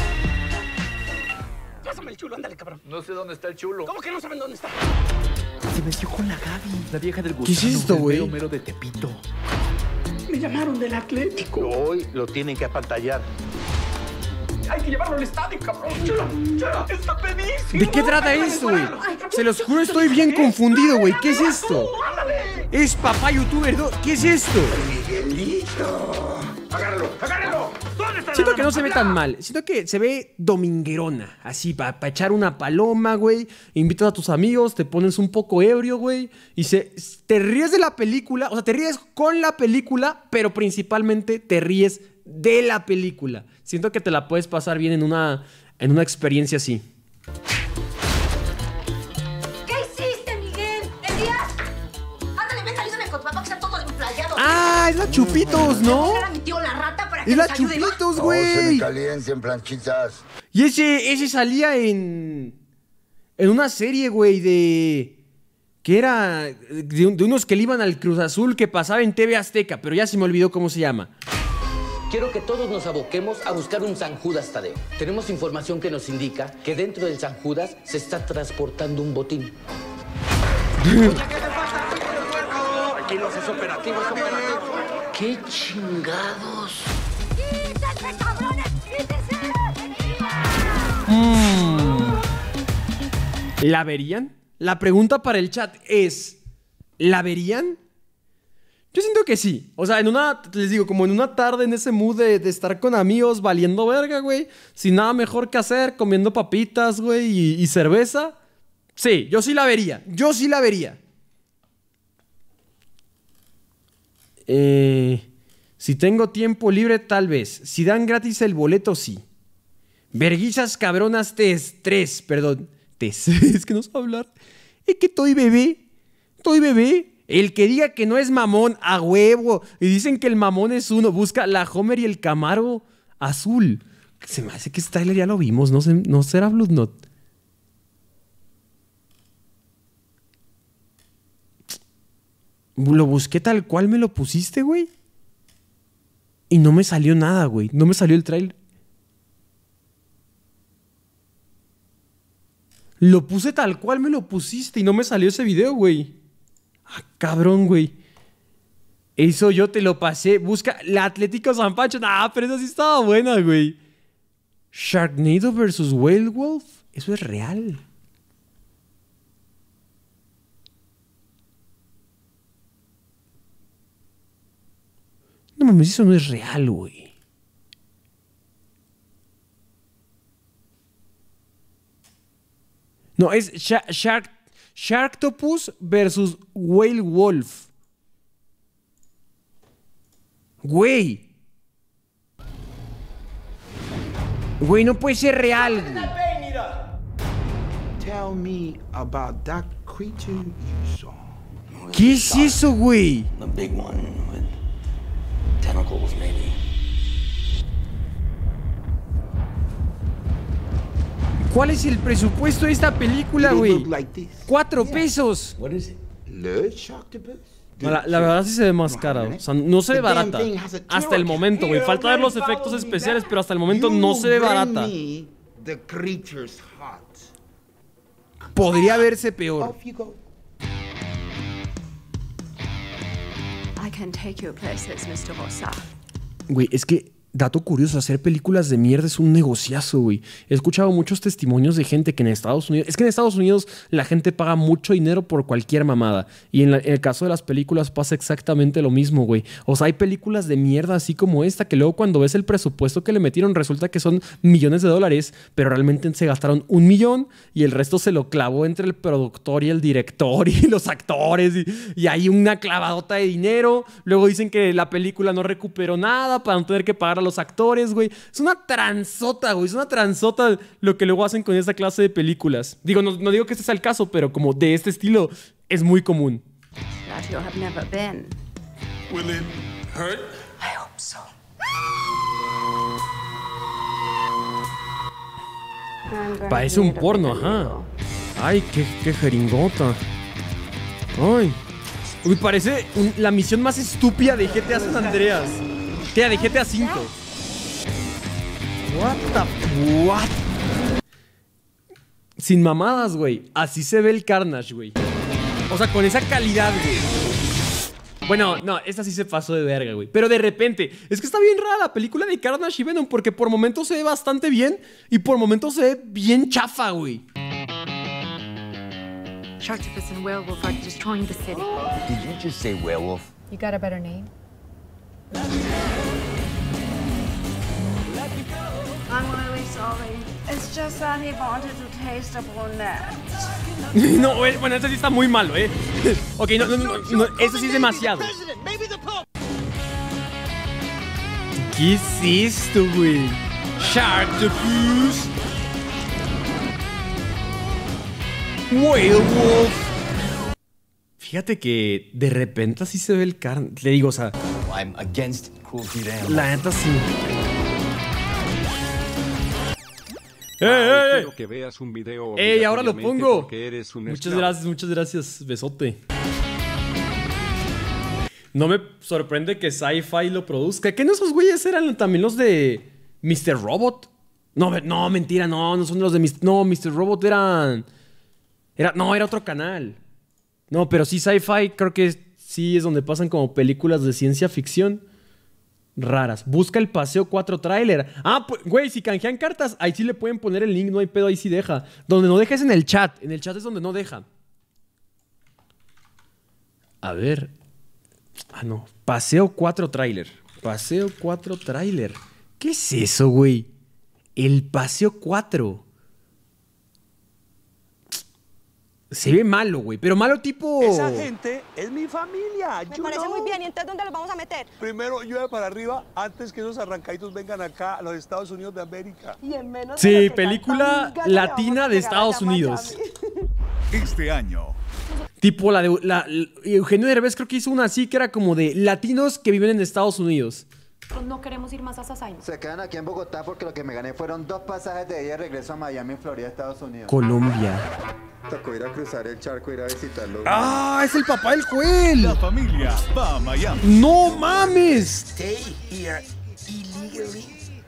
Pásame el chulo, ándale, cabrón. No sé dónde está el chulo. ¿Cómo que no saben dónde está? Se metió con la Gaby, la vieja del gusano. ¿Qué es esto, del güey? mero mero de Tepito. Me llamaron del Atlético. Hoy lo tienen que apantallar. Hay que llevarlo al estadio, cabrón. Chulo, chulo, está pedísimo. ¿De qué trata esto, güey? Se los juro, estoy bien confundido, güey. ¿Qué es esto? ¿Es papá youtuber? ¿no? ¿Qué es esto? Miguelito. Agárralo, agárralo. ¿Dónde está? Siento que no se ve tan mal. Siento que se ve dominguerona. Así, para pa echar una paloma, güey. Invitas a tus amigos, te pones un poco ebrio, güey. Y se, te ríes de la película. O sea, te ríes con la película, pero principalmente te ríes de la película. Siento que te la puedes pasar bien en una, en una experiencia así. ¿Qué hiciste, Miguel? ¡Elías! Ándale, ven, ayúdame con tu papá que está todo emplayado. Ah, es la Chupitos, ¿no? Voy a mi tío la rata para que Es la nos ayude, ¿va? Chupitos, No se me güey. calienten, planchitas. Y ese, ese salía en. En una serie, güey, de. Que era. De, un- de unos que le iban al Cruz Azul que pasaba en T V Azteca, pero ya se me olvidó cómo se llama. Quiero que todos nos aboquemos a buscar un San Judas Tadeo. Tenemos información que nos indica que dentro del San Judas se está transportando un botín. Tranquilos, es operativo, es operativo. ¡Qué chingados! ¡Quítense, cabrones! ¡Quítense! Mm. ¿La verían? La pregunta para el chat es: ¿la verían? Yo siento que sí. O sea, en una, les digo, como en una tarde en ese mood de, de estar con amigos valiendo verga, güey. Sin nada mejor que hacer, comiendo papitas, güey, y, y cerveza. Sí, yo sí la vería. Yo sí la vería. Eh, si tengo tiempo libre, tal vez. Si dan gratis el boleto, sí. Verguizas cabronas tes. Tres, perdón. Tes. Es que no sé hablar. Es que estoy bebé. Estoy bebé. El que diga que no es mamón, a huevo. Y dicen que el mamón es uno. Busca la Homer y el Camaro azul. Se me hace que este trailer ya lo vimos. No, sé, no será Bloodnut. Lo busqué tal cual me lo pusiste, güey. Y no me salió nada, güey. No me salió el trailer. Lo puse tal cual me lo pusiste y no me salió ese video, güey. Ah, cabrón, güey. Eso yo te lo pasé. Busca la Atlético San Pancho. Nah, pero esa sí estaba buena, güey. Sharknado versus Whale Wolf. Eso es real. No mames, eso no es real, güey. No, es Sha- Shark, Sharktopus versus Whale Wolf. Güey. Güey, no puede ser real. Tell me about that creature you saw. ¿Qué es eso, güey? The big one with tentacles, maybe. ¿Cuál es el presupuesto de esta película, güey? Cuatro pesos. What is it? Lord Sharktopus? No, La, la verdad sí se ve más cara. O sea, no se ve barata. Hasta el momento, güey. Falta ver los efectos especiales, pero hasta el momento no se ve barata. The creature's heart. Podría verse peor. Off you go. I can take you places, mister Rosa. Güey, es que, dato curioso, hacer películas de mierda es un negociazo, güey. He escuchado muchos testimonios de gente que en Estados Unidos... Es que en Estados Unidos la gente paga mucho dinero por cualquier mamada. Y en, la- en el caso de las películas pasa exactamente lo mismo, güey. O sea, hay películas de mierda así como esta que luego cuando ves el presupuesto que le metieron resulta que son millones de dólares, pero realmente se gastaron un millón y el resto se lo clavó entre el productor y el director y los actores. Y, y hay una clavadota de dinero. Luego dicen que la película no recuperó nada para no tener que pagar a los actores, güey. Es una transota, güey. Es una transota lo que luego hacen con esa clase de películas. Digo, no, no digo que este sea el caso, pero como de este estilo es muy común. That you have never been. Will it hurt? I hope so. Parece un porno, ajá. Ay, qué, qué jeringota. Ay. Uy, parece un- la misión más estúpida de G T A San Andreas. Tía, de G T A cinco. What the... What? Sin mamadas, güey. Así se ve el Carnage, güey. O sea, con esa calidad, güey. Bueno, no, esta sí se pasó de verga, güey. Pero de repente, es que está bien rara la película de Carnage y Venom, porque por momentos se ve bastante bien y por momentos se ve bien chafa, güey. Sharktopus and werewolf are destroying the city. Did you just say werewolf? You got a better name? I'm really sorry. It's just that he wanted to taste the brunette. No, güey, bueno, este sí está muy malo, ¿eh? Ok, no, no, no, no, eso sí es demasiado. ¿Qué es esto, güey? Sharktopus. Werewolf. Fíjate que de repente así se ve el carne. Le digo, o sea, I'm against cruelty to animals. la neta sí. Ah, ¡Eh, eh, eh! quiero que veas un video ¡Ey, ahora lo obligatoriamente pongo! porque eres un Muchas esclavo. gracias, muchas gracias. Besote. No me sorprende que Sci-Fi lo produzca. ¿Qué no esos güeyes eran también los de mister Robot? No, ve- no, mentira, no, no son los de mister No, mister Robot eran... Era, no, era otro canal. No, pero sí, Sci-Fi creo que sí es donde pasan como películas de ciencia ficción raras. Busca el Paseo cuatro tráiler. Ah, pues, güey, si canjean cartas, ahí sí le pueden poner el link, no hay pedo, ahí sí deja. Donde no deja es en el chat. En el chat es donde no deja. A ver. Ah, no. Paseo cuatro tráiler. Paseo cuatro tráiler. ¿Qué es eso, güey? El Paseo cuatro. Se ve malo, güey. Pero malo tipo... Esa gente es mi familia. Me you parece know. muy bien. ¿Y entonces dónde los vamos a meter? Primero llueve para arriba antes que esos arrancaditos vengan acá a los Estados Unidos de América. Y en menos Sí, película latina de Estados Unidos. Este año. Tipo la de... La, la- Eugenio Derbez creo que hizo una así que era como de latinos que viven en Estados Unidos. No queremos ir más a Sasaima. Se quedan aquí en Bogotá porque lo que me gané fueron dos pasajes de ida y regreso a Miami, Florida, Estados Unidos. Colombia. Tocó ir a cruzar el charco, ir a visitarlo. ¡Ah! ¡Es el papá del Joel! La familia va a Miami. ¡No mames! Stay here illegally.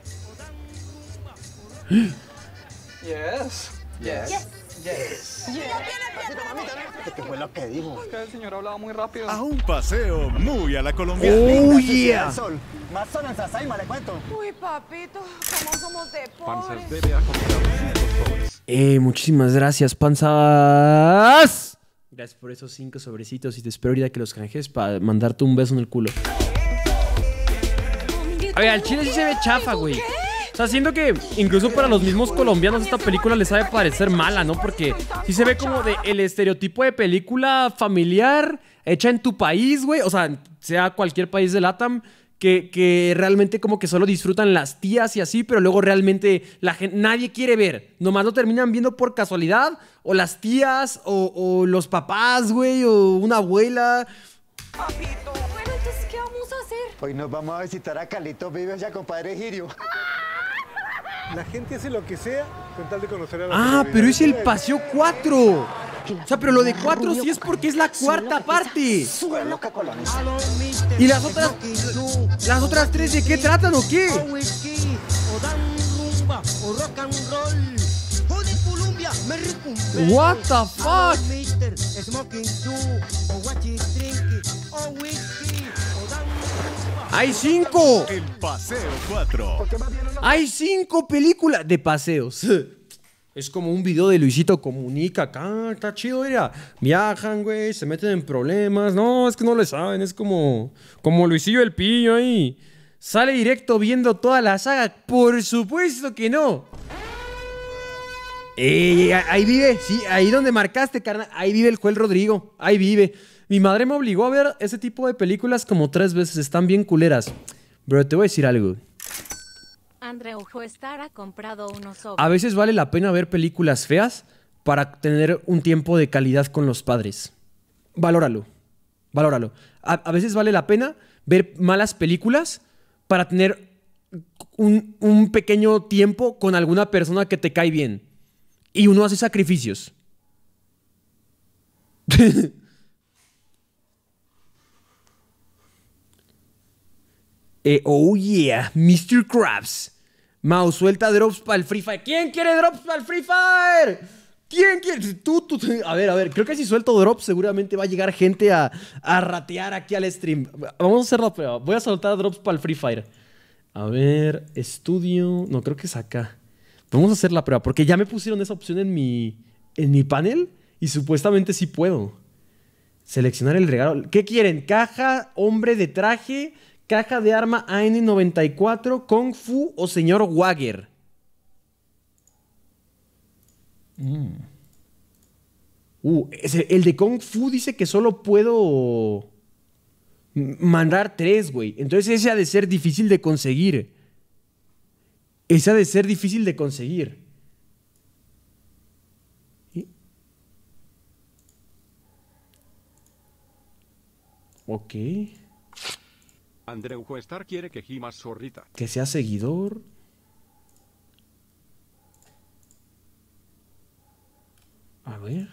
Yes. Yes. Yes. ¿Qué fue lo que dijo? Es que el señor hablaba muy rápido. A un paseo muy a la colombiana. ¡Oh, Linda ciudad yeah! del sol. Más sol en Sasaima, le cuento. Uy, papito, ¿cómo somos de Panzas pobres? debe acomodar cinco soles. Eh, muchísimas gracias, panzas. Gracias por esos cinco sobrecitos y te espero ahorita que los canjes para mandarte un beso en el culo. Oye, al chile sí se ve chafa, güey. O sea, siento que incluso para los mismos colombianos esta película les sabe parecer mala, ¿no? Porque sí se ve como de el estereotipo de película familiar hecha en tu país, güey. O sea, sea cualquier país de LATAM, que, que realmente como que solo disfrutan las tías y así, pero luego realmente la gente, nadie quiere ver. Nomás lo terminan viendo por casualidad, o las tías, o, o los papás, güey, o una abuela. Bueno, entonces, ¿qué vamos a hacer? Hoy nos vamos a visitar a Carlitos Vives y a compadre Girio. La gente hace lo que sea con tal de conocer a la Ah, pero es el Paseo cuatro. O sea, pero lo de cuatro sí es porque es la cuarta parte. Loca colonista. ¿Y las otras las otras tres de qué tratan o qué? What the fuck? Hay cinco. El Paseo cuatro. Hay cinco películas de paseos. Es como un video de Luisito Comunica acá, está chido, mira. Viajan, güey, se meten en problemas. No, es que no le saben, es como, como Luisillo el Pillo ahí. Sale directo viendo toda la saga. Por supuesto que no. Ey, ahí vive, sí, ahí donde marcaste, carnal. Ahí vive el Joel Rodrigo, ahí vive. Mi madre me obligó a ver ese tipo de películas como tres veces, están bien culeras. Pero te voy a decir algo. Andreu Joestar ha comprado unos sobres. A veces vale la pena ver películas feas para tener un tiempo de calidad con los padres. Valóralo. Valóralo. A, a veces vale la pena ver malas películas para tener un, un pequeño tiempo con alguna persona que te cae bien. Y uno hace sacrificios. eh, oh yeah, mister Krabs. Mao, suelta drops para el Free Fire. ¿Quién quiere drops para el Free Fire? ¿Quién quiere? Tú, tú, tú. A ver, a ver, creo que si suelto drops seguramente va a llegar gente a, a ratear aquí al stream. Vamos a hacer la prueba. Voy a soltar drops para el Free Fire. A ver, estudio... No, creo que es acá. Vamos a hacer la prueba, porque ya me pusieron esa opción en mi, en mi panel y supuestamente sí puedo. Seleccionar el regalo. ¿Qué quieren? ¿Caja, hombre de traje, caja de arma A N noventa y cuatro, Kung Fu o señor Wagger? Mm. Uh, ese, el de Kung Fu dice que solo puedo mandar tres, güey. Entonces ese ha de ser difícil de conseguir. Ese ha de ser difícil de conseguir. ¿Y? Ok. Andreu Juestar quiere que gimas zorrita. Que sea seguidor. A ver.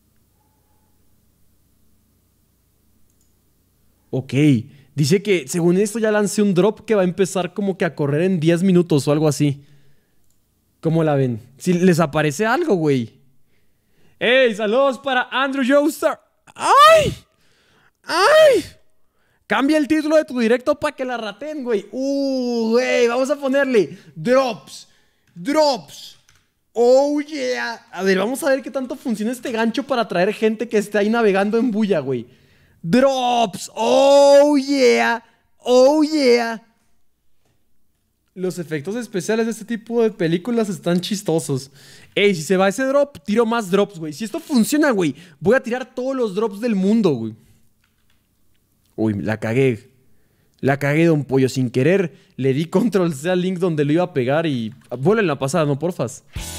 Ok. Dice que según esto ya lancé un drop que va a empezar como que a correr en diez minutos o algo así. ¿Cómo la ven? Si les aparece algo, güey. ¡Ey! Saludos para Andrew Joestar. ¡Ay! ¡Ay! Cambia el título de tu directo para que la raten, güey. ¡Uh, güey! Vamos a ponerle drops. Drops. ¡Oh, yeah! A ver, vamos a ver qué tanto funciona este gancho para atraer gente que esté ahí navegando en bulla, güey. Drops. ¡Oh, yeah! ¡Oh, yeah! Los efectos especiales de este tipo de películas están chistosos. Ey, si se va ese drop, tiro más drops, güey. Si esto funciona, güey, voy a tirar todos los drops del mundo, güey. Uy, la cagué. La cagué, don Pollo. Sin querer, le di control C al link donde lo iba a pegar y... Vuelven la pasada, no, porfas.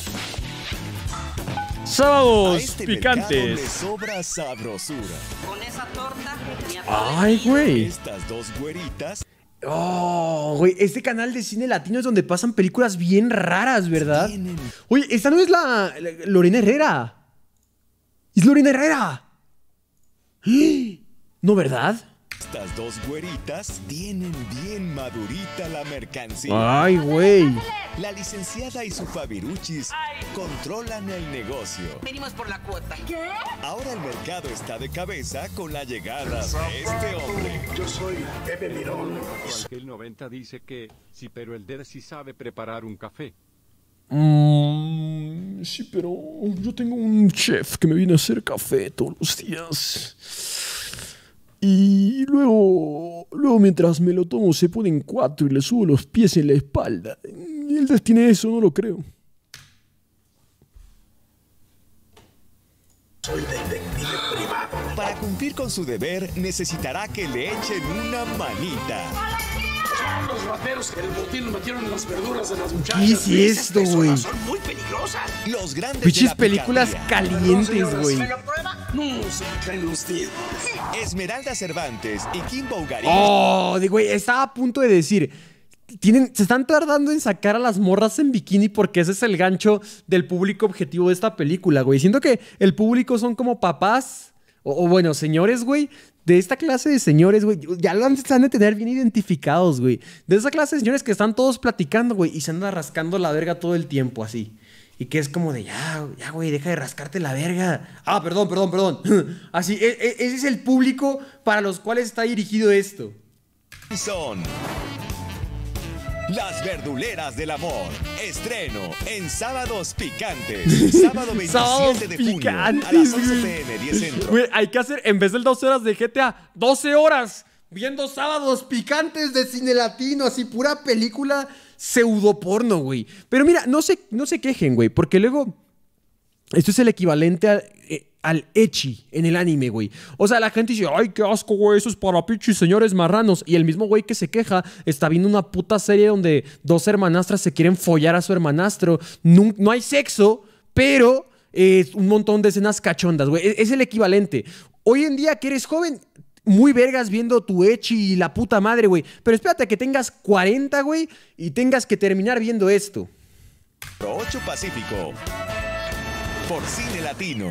Sábados este picantes. Le sobra sabrosura. Con esa torta. Ay, güey. Estas dos güeritas. Oh, güey, este canal de cine latino es donde pasan películas bien raras, ¿verdad? Tienen... Oye, esta no es la, la Lorena Herrera. Es Lorena Herrera. ¿No, verdad? Estas dos güeritas tienen bien madurita la mercancía. Ay, güey. La licenciada y su Fabiruchis controlan el negocio. Venimos por la cuota. ¿Qué? Ahora el mercado está de cabeza con la llegada de este hombre. Yo soy Pepe Mirón. El noventa dice que sí, pero el D sí sabe preparar un café. Mm, sí, pero yo tengo un chef que me viene a hacer café todos los días. Y luego, luego mientras me lo tomo se pone en cuatro y le subo los pies en la espalda. Y el D tiene eso, no lo creo. Soy detective privado. Para cumplir con su deber, necesitará que le echen una manita. Son los rateros que el botín metieron en las verduras de las muchachas. ¿Qué es esto, güey? Son muy peligrosas. Los grandes Pichis películas calientes, güey. No se creen ustedes. Esmeralda Cervantes y Kim Bougarí. Oh, güey, estaba a punto de decir. Tienen, se están tardando en sacar a las morras en bikini porque ese es el gancho del público objetivo de esta película, güey. Siento que el público son como papás o, o bueno, señores, güey. De esta clase de señores, güey, ya lo han de tener bien identificados, güey. De esa clase de señores que están todos platicando, güey, y se andan rascando la verga todo el tiempo, así. Y que es como de, ya, ya, güey, deja de rascarte la verga. Ah, perdón, perdón, perdón. Así, e e ese es el público para los cuales está dirigido esto. Son Las Verduleras del Amor. Estreno en Sábados Picantes. Sábado veintisiete de junio a las once pe eme, diez centro. Güey, hay que hacer, en vez del doce horas de G T A, doce horas viendo Sábados Picantes de cine latino. Así, pura película pseudo porno, güey. Pero mira, no se, no se quejen, güey, porque luego esto es el equivalente a... Eh, al ecchi en el anime, güey. O sea, la gente dice, ay, qué asco, güey, eso es para pinches señores marranos. Y el mismo güey que se queja está viendo una puta serie donde dos hermanastras se quieren follar a su hermanastro. No, no hay sexo, pero es un montón de escenas cachondas, güey. Es, es el equivalente. Hoy en día que eres joven, muy vergas viendo tu ecchi y la puta madre, güey. Pero espérate a que tengas cuarenta, güey, y tengas que terminar viendo esto. ocho Pacífico. por Cine Latino.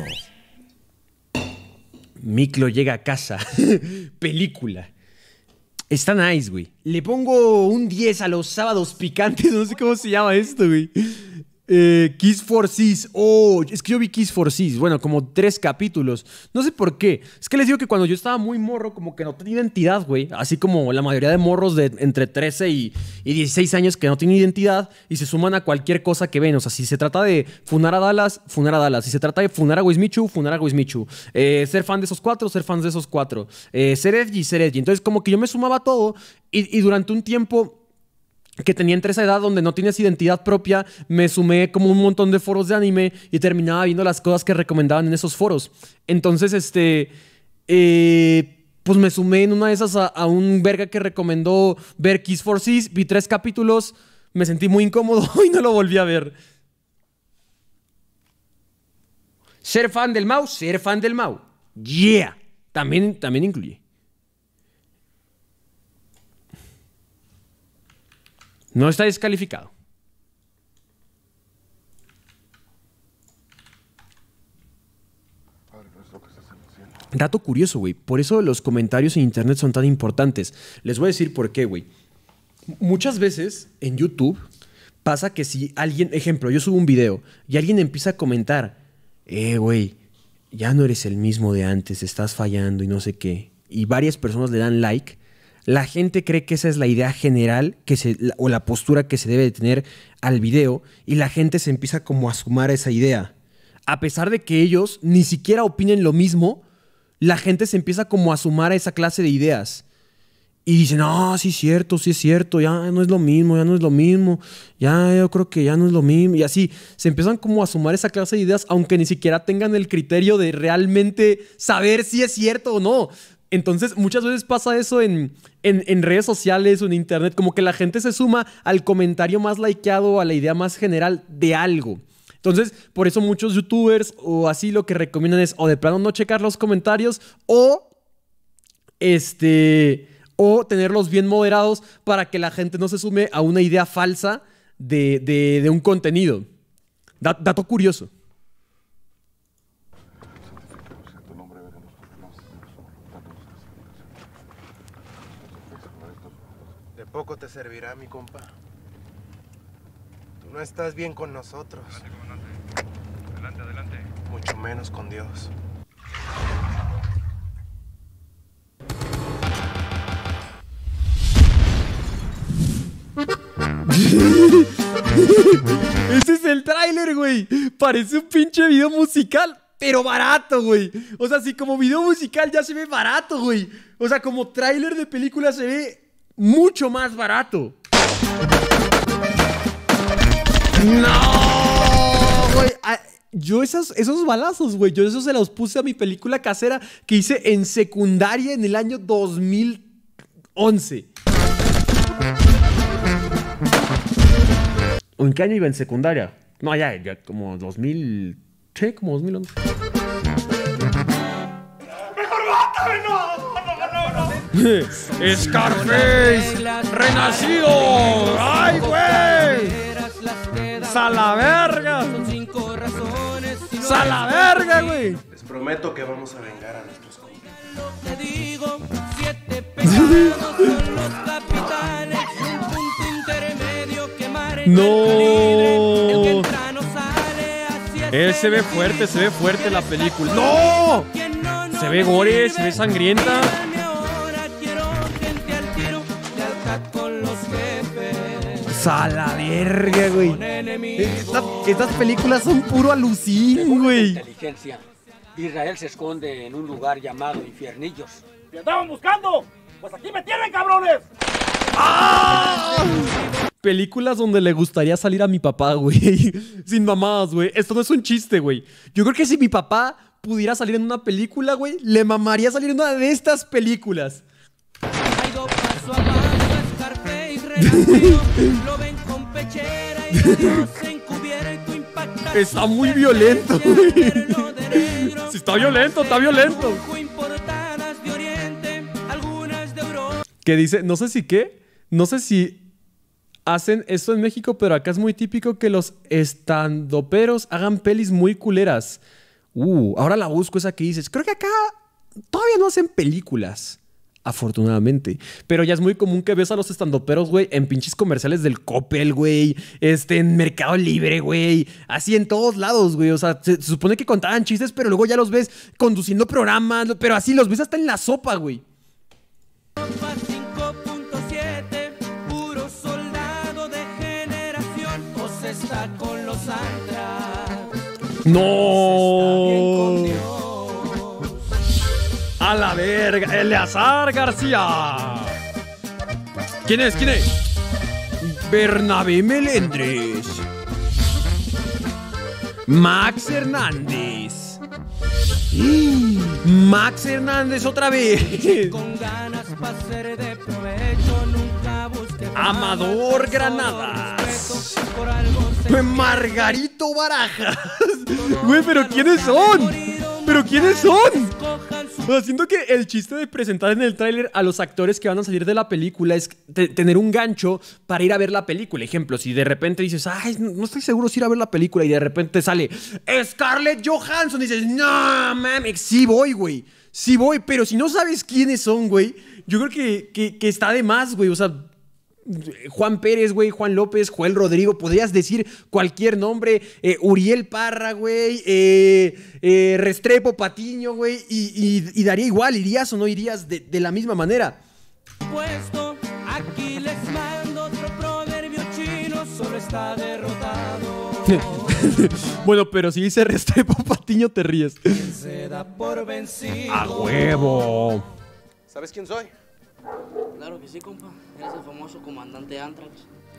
Miklo llega a casa. Película. Está nice, güey. Le pongo un diez a los sábados picantes. No sé cómo se llama esto, güey. Eh, Kiss for Sis. Oh, es que yo vi Kiss for Sis. Bueno, como tres capítulos. No sé por qué. Es que les digo que cuando yo estaba muy morro, como que no tenía identidad, güey. Así como la mayoría de morros de entre trece y, y dieciséis años que no tienen identidad y se suman a cualquier cosa que ven. O sea, si se trata de funar a Dallas, funar a Dallas. Si se trata de funar a Wismichu, funar a Wismichu. Eh, ser fan de esos cuatro, ser fans de esos cuatro. Eh, ser edgy, ser edgy. Entonces, como que yo me sumaba a todo y, y durante un tiempo que tenía entre esa edad donde no tienes identidad propia, me sumé como un montón de foros de anime y terminaba viendo las cosas que recomendaban en esos foros. Entonces, este... Eh, pues me sumé en una de esas a, a un verga que recomendó ver Kiss for Sis. Vi tres capítulos, me sentí muy incómodo y no lo volví a ver. Ser fan del Mau, ser fan del Mau. Yeah. También, también incluye. No está descalificado. Dato curioso, güey. Por eso los comentarios en internet son tan importantes. Les voy a decir por qué, güey. Muchas veces en YouTube pasa que si alguien... Ejemplo, yo subo un video y alguien empieza a comentar, eh, güey, ya no eres el mismo de antes, estás fallando y no sé qué. Y varias personas le dan like. La gente cree que esa es la idea general que se, o la postura que se debe de tener al video y la gente se empieza como a sumar a esa idea. A pesar de que ellos ni siquiera opinen lo mismo, la gente se empieza como a sumar a esa clase de ideas. Y dicen, no, sí es cierto, sí es cierto, ya no es lo mismo, ya no es lo mismo, ya yo creo que ya no es lo mismo. Y así se empiezan como a sumar esa clase de ideas, aunque ni siquiera tengan el criterio de realmente saber si es cierto o no. Entonces, muchas veces pasa eso en, en, en redes sociales o en internet, como que la gente se suma al comentario más likeado, a la idea más general de algo. Entonces, por eso muchos youtubers o así lo que recomiendan es o de plano no checar los comentarios o, este, o tenerlos bien moderados para que la gente no se sume a una idea falsa de, de, de un contenido. Dat- dato curioso. Poco te servirá, mi compa. Tú no estás bien con nosotros. Adelante, comandante. Adelante, adelante. Mucho menos con Dios. Ese es el tráiler, güey. Parece un pinche video musical, pero barato, güey. O sea, si como video musical ya se ve barato, güey. O sea, como tráiler de película se ve mucho más barato. ¡No! Güey, yo esos, esos balazos, güey, yo esos se los puse a mi película casera que hice en secundaria en el año dos mil once. ¿En qué año iba en secundaria? No, ya, ya como dos mil... ¿Qué? Como dos mil once. ¡Mejor mátame, no! ¡Scarface! ¡Renacido! ¡Ay, güey! ¡Sala verga! ¡Sala verga, güey! Les prometo que vamos a vengar a nuestros compas. Te digo, siete pecados son los capitanes, un punto intermedio que marca el calibre, el que entra no sale hacia Eh, se ve fuerte, se ve fuerte la película. ¡No! Se ve gore, se ve sangrienta. ¡A la verga, güey! Esta, estas películas son puro alucín, güey. Inteligencia. Israel se esconde en un lugar llamado Infiernillos. ¡Me andaban buscando! ¡Pues aquí me tienen, cabrones! ¡Ah! Películas donde le gustaría salir a mi papá, güey. Sin mamadas, güey. Esto no es un chiste, güey. Yo creo que si mi papá pudiera salir en una película, güey, le mamaría salir en una de estas películas. Está muy violento, güey. Si está violento, está violento. ¿Qué dice? No sé si qué. No sé si hacen esto en México, pero acá es muy típico que los estandoperos hagan pelis muy culeras. Uh, ahora la busco esa que dices. Creo que acá todavía no hacen películas, afortunadamente. Pero ya es muy común que ves a los estandoperos, güey, en pinches comerciales del Coppel, güey. Este, en Mercado Libre, güey. Así en todos lados, güey. O sea, se, se supone que contaban chistes, pero luego ya los ves conduciendo programas. Pero así los ves hasta en la sopa, güey. cinco punto siete, puro soldado de generación, o se está con los Antras. ¡No! ¡A la verga! ¡Eleazar García! ¿Quién es? ¿Quién es? Bernabé Melendres. Max Hernández. Max Hernández otra vez. Con ganas para ser de provecho, nunca busque Amador Granadas. Margarito Barajas. Güey, pero ¿quiénes son? ¿Pero quiénes son? O sea, siento que el chiste de presentar en el tráiler a los actores que van a salir de la película es tener un gancho para ir a ver la película. Ejemplo, si de repente dices, ay, no estoy seguro si ir a ver la película, y de repente sale Scarlett Johansson, y dices, no, mames, sí voy, güey. Sí voy, pero si no sabes quiénes son, güey, yo creo que, que, que está de más, güey. O sea, Juan Pérez, güey, Juan López, Joel Rodrigo, podrías decir cualquier nombre, eh, Uriel Parra, güey, eh, eh, Restrepo Patiño, güey, y, y, y daría igual, irías o no irías de, de la misma manera. Puesto, aquí les mando otro proverbio chino, solo está derrotado. Bueno, pero si dice Restrepo Patiño te ríes. Se da por vencido. ¡A huevo! ¿Sabes quién soy? Claro que sí, compa. Eres el famoso comandante Anthrax.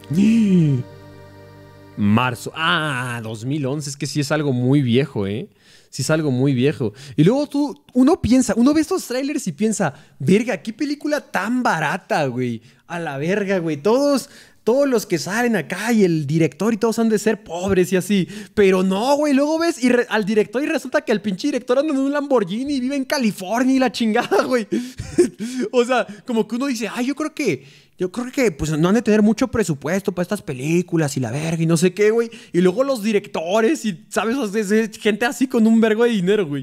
Marzo. Ah, dos mil once. Es que sí es algo muy viejo, ¿eh? Sí es algo muy viejo. Y luego tú, uno piensa, uno ve estos trailers y piensa, verga, qué película tan barata, güey. A la verga, güey. Todos... Todos los que salen acá y el director y todos han de ser pobres y así. Pero no, güey. Luego ves y re- al director y resulta que el pinche director anda en un Lamborghini y vive en California y la chingada, güey. O sea, como que uno dice, ay, yo creo que... Yo creo que pues no han de tener mucho presupuesto para estas películas y la verga y no sé qué, güey. Y luego los directores y, ¿sabes? O sea, es gente así con un vergo de dinero, güey.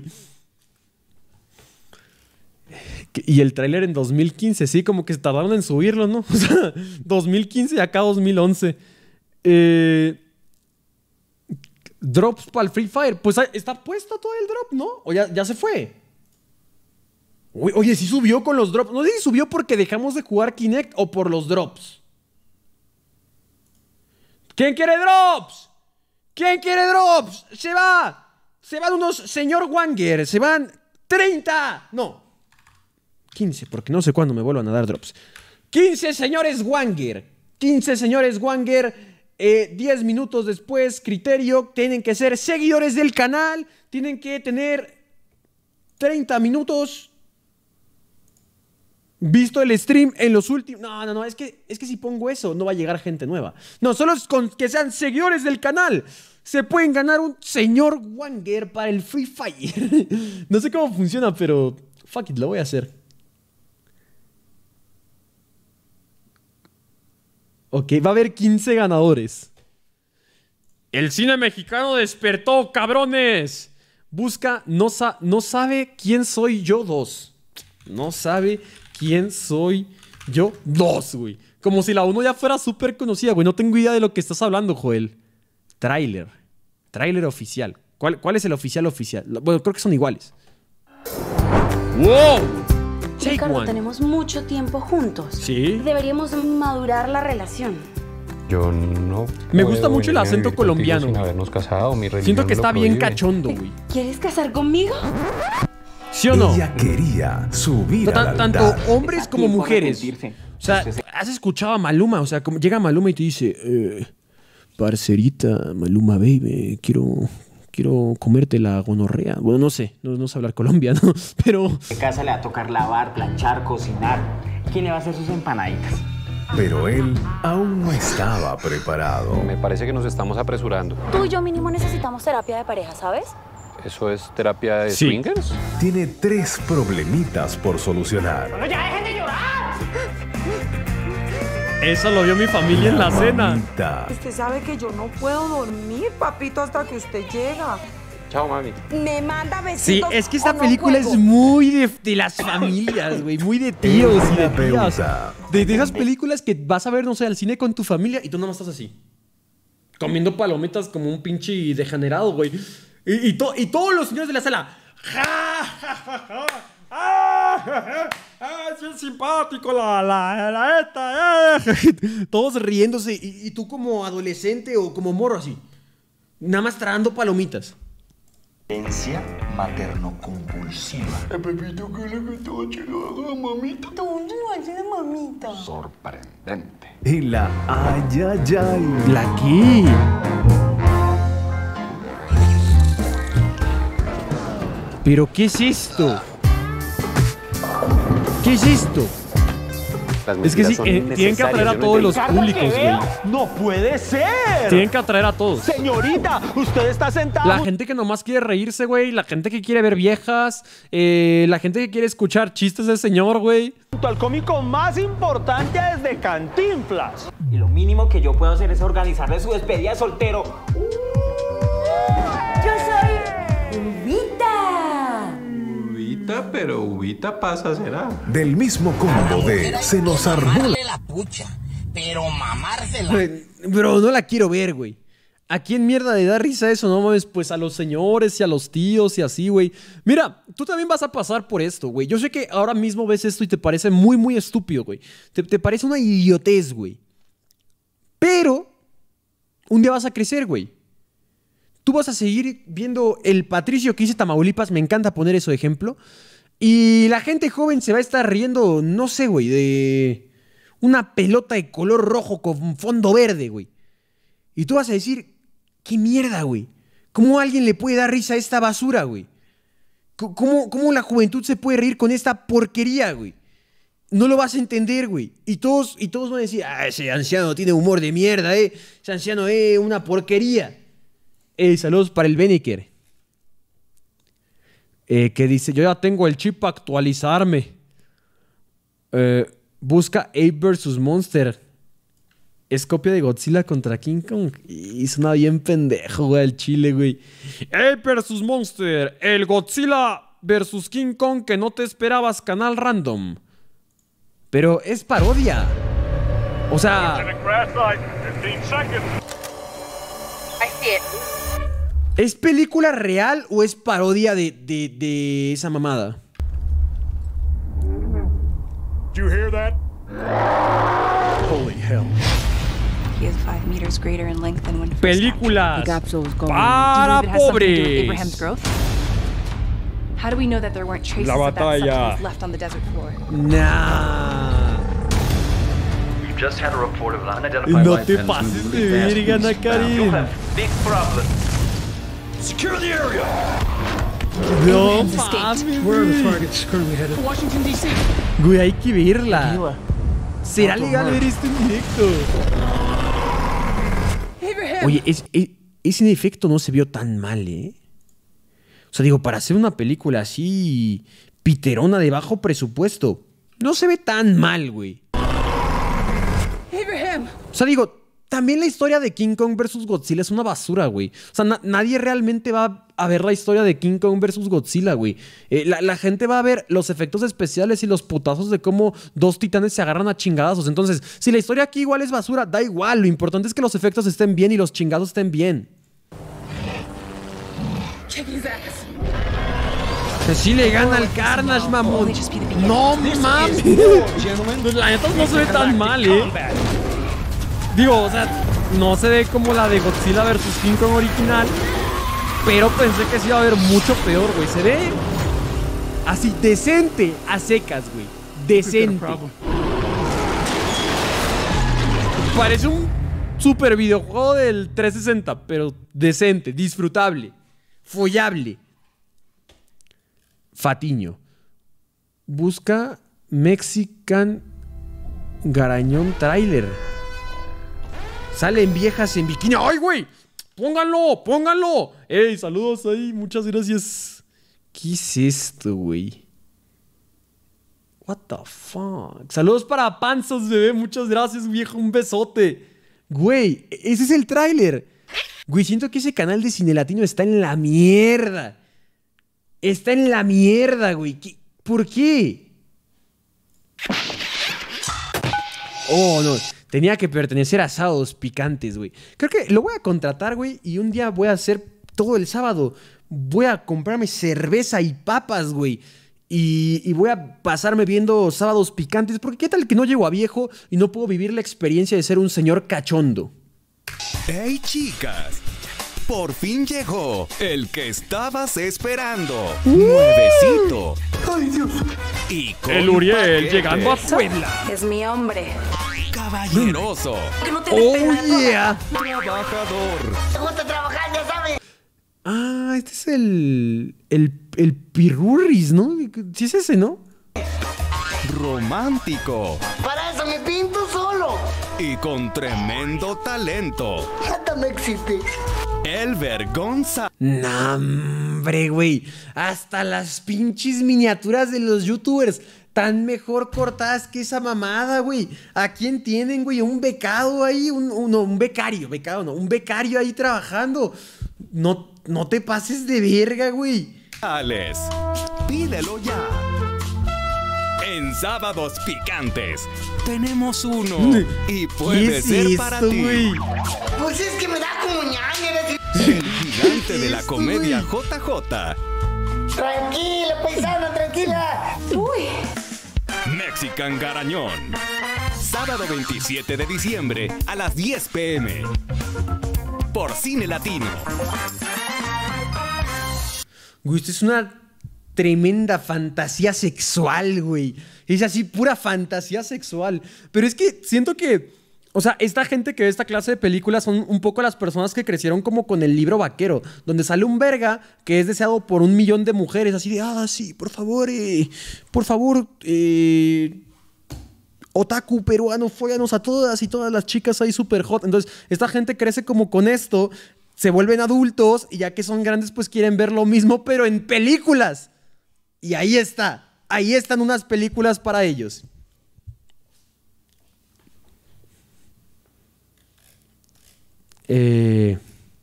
Y el tráiler en dos mil quince, sí, como que se tardaron en subirlo, ¿no? O sea, dos mil quince y acá dos mil once. Eh, drops para el Free Fire. Pues está puesto todo el drop, ¿no? O ya, ya se fue. Oye, sí subió con los drops. No sé si subió porque dejamos de jugar Kinect o por los drops. ¿Quién quiere drops? ¿Quién quiere drops? Se va. Se van unos señor Wanger. Se van treinta. No. quince, porque no sé cuándo me vuelvan a dar drops. quince señores Wanger. quince señores Wanger. Eh, diez minutos después, criterio. Tienen que ser seguidores del canal. Tienen que tener treinta minutos visto el stream en los últimos... No, no, no. Es que, es que si pongo eso, no va a llegar gente nueva. No, solo con que sean seguidores del canal. Se pueden ganar un señor Wanger para el Free Fire. No sé cómo funciona, pero... Fuck it, lo voy a hacer. Ok, va a haber quince ganadores. El cine mexicano despertó, cabrones. Busca, no, sa no sabe quién soy yo dos. No sabe quién soy yo dos, güey. Como si la uno ya fuera súper conocida, güey. No tengo idea de lo que estás hablando, Joel. Tráiler. Tráiler oficial. ¿Cuál, ¿Cuál es el oficial oficial? Bueno, creo que son iguales. ¡Wow! Ricardo, tenemos mucho tiempo juntos. Sí. Deberíamos madurar la relación. Yo no. Me gusta mucho el acento colombiano. Sin habernos casado, mi Siento que está bien cachondo, güey. ¿Quieres casar conmigo? ¿Sí o no? Ella quería subir T- al Tanto altar. hombres como mujeres. O sea, has escuchado a Maluma. O sea, como llega Maluma y te dice, eh, parcerita, Maluma baby, quiero... Quiero comerte la gonorrea. Bueno, no sé, no, no sé hablar colombiano, pero... En casa le va a tocar lavar, planchar, cocinar. ¿Quién le va a hacer sus empanaditas? Pero él aún no estaba preparado. Me parece que nos estamos apresurando. Tú y yo mínimo necesitamos terapia de pareja, ¿sabes? ¿Eso es terapia de Sí. swingers? Tiene tres problemitas por solucionar. ¡Bueno, ya dejen de llorar! Eso lo vio mi familia en la cena. Usted sabe que yo no puedo dormir, papito, hasta que usted llega. Chao, mami. Me manda besitos. Sí, es que esta no película juego. es muy de, de las familias, güey. Muy de tíos y de tías. De, de esas películas que vas a ver, no sé, al cine con tu familia y tú nomás estás así. Comiendo palomitas como un pinche degenerado, güey. Y, y, to, y todos los señores de la sala. ¡Ja, ja, ja, ja! ¡Ah, ja, ja! ¡Ah, es bien simpático la, la, la esta! Eh. Todos riéndose y, y tú como adolescente o como morro así. Nada más tragando palomitas. Herencia materno-compulsiva. El Pepito, ¿qué le que todo lo haga, mamita? Todo lo hace de mamita. Sorprendente. Y la ayayay. ¿La qué? ¿Pero qué es esto? ¿Qué es esto? Es que sí, eh, tienen que atraer a todos los públicos, güey. ¡No puede ser! Tienen que atraer a todos. Señorita, usted está sentada. La gente que nomás quiere reírse, güey. La gente que quiere ver viejas. Eh, la gente que quiere escuchar chistes del señor, güey. Junto al cómico más importante desde Cantinflas. Y lo mínimo que yo puedo hacer es organizarle su despedida de soltero. Yo soy Ubita. Ubita, pero Ubita pasa será. Del mismo combo de Se nos armó la... la pucha, pero mamársela. Bro, no la quiero ver, güey. ¿A quién mierda le da risa eso? No mames, pues a los señores y a los tíos y así, güey. Mira, tú también vas a pasar por esto, güey. Yo sé que ahora mismo ves esto y te parece muy, muy estúpido, güey. Te, te parece una idiotez, güey. Pero un día vas a crecer, güey. Tú vas a seguir viendo el Patricio que hice Tamaulipas. Me encanta poner eso de ejemplo. Y la gente joven se va a estar riendo, no sé, güey, de una pelota de color rojo con fondo verde, güey. Y tú vas a decir, ¿qué mierda, güey? ¿Cómo alguien le puede dar risa a esta basura, güey? ¿Cómo, cómo la juventud se puede reír con esta porquería, güey? No lo vas a entender, güey. Y todos, y todos van a decir, ah, ese anciano tiene humor de mierda, eh. Ese anciano es una porquería. Eh, saludos para el Beniker. Eh, que dice, yo ya tengo el chip para actualizarme. Eh, busca Ape versus. Monster. Es copia de Godzilla contra King Kong. Y suena bien pendejo, güey, el chile, güey. Ape versus. Monster. El Godzilla versus. King Kong que no te esperabas, canal random. Pero es parodia. O sea... ¿Es película real o es parodia de, de, de esa mamada? Did you hear that? Holy hell. He is five meters greater in length than when first Películas The capsule is going. para Do you believe it has something to do with pobres. Abraham's growth? How do we know that there weren't traces La of that batalla. substance left on the desert floor? Nah. We've just had a report of an unidentified No life te and pases de really fast verga, beast found. Nakarin. You'll have big problem. Secure the area. No Abraham's mames, escaped. Where are the güey. targets currently headed? Washington, D C Güey, hay que verla. ¿Será legal ver esto en directo? Oye, es, es- ese efecto no se vio tan mal, ¿eh? O sea, digo, para hacer una película así piterona de bajo presupuesto, no se ve tan mal, güey. Abraham! O sea, digo, también la historia de King Kong versus. Godzilla es una basura, güey. O sea, na- nadie realmente va a ver la historia de King Kong versus. Godzilla, güey. Eh, la, la gente va a ver los efectos especiales y los putazos de cómo dos titanes se agarran a chingadazos. Entonces, si la historia aquí igual es basura, da igual. Lo importante es que los efectos estén bien y los chingados estén bien. Check his ass. Que sí le gana al Carnage, mamón. No mames. Pues la neta no se ve tan mal, eh. Digo, o sea, no se ve como la de Godzilla versus. King Kong original. Pero pensé que sí iba a ver mucho peor, güey. Se ve así, decente a secas, güey. Decente. Parece un super videojuego del trescientos sesenta, pero decente, disfrutable, follable. Fatiño. Busca Mexican Garañón Trailer. Salen viejas en bikini. ¡Ay, güey! ¡Pónganlo! ¡Pónganlo! ¡Ey! Saludos ahí. Muchas gracias. ¿Qué es esto, güey? What the fuck. Saludos para Panzos, bebé. Muchas gracias, viejo. Un besote. Güey, ese es el tráiler. Güey, siento que ese canal de Cine Latino está en la mierda. Está en la mierda, güey. ¿Qué? ¿Por qué? Oh, no. Tenía que pertenecer a Sábados Picantes, güey. Creo que lo voy a contratar, güey. Y un día voy a hacer todo el sábado. Voy a comprarme cerveza y papas, güey. Y, y voy a pasarme viendo Sábados Picantes. Porque qué tal que no llego a viejo y no puedo vivir la experiencia de ser un señor cachondo. ¡Hey, chicas! Por fin llegó el que estabas esperando. Uh. Nuevecito. ¡Ay, Dios! Y con el Uriel paquete. Llegando a Puebla. Es mi hombre. Caballeroso. Que no te oh, yeah. Trabajador. ¿Te gusta trabajar, ya sabes? Ah, este es el... El, el Pirurris, ¿no? Sí es ese, ¿no? Romántico. Para eso me pinto solo. Y con tremendo talento. Hasta me existe. El Vergonza. Nah, hombre, güey. Hasta las pinches miniaturas de los youtubers tan mejor cortadas que esa mamada, güey. ¿A quién tienen, güey? Un becado ahí, un, un, no, un becario, becado no, un becario ahí trabajando. No, no te pases de verga, güey. Alex, pídelo ya. En Sábados Picantes tenemos uno y puede es ser esto, para ti. Wey? Pues es que me da como ñañeras. El gigante de la comedia J J. Tranquila, paisano, tranquila. Uy. Mexican Garañón. Sábado veintisiete de diciembre a las diez pe eme. Por Cine Latino. Güey, esto es una tremenda fantasía sexual, güey. Es así, pura fantasía sexual. Pero es que siento que, o sea, esta gente que ve esta clase de películas son un poco las personas que crecieron como con el libro vaquero, donde sale un verga que es deseado por un millón de mujeres, así de, ah, sí, por favor, eh, por favor, eh... otaku peruano, fóllanos a todas y todas las chicas ahí super hot. Entonces, esta gente crece como con esto, se vuelven adultos y ya que son grandes, pues quieren ver lo mismo, pero en películas. Y ahí está, ahí están unas películas para ellos. Eh...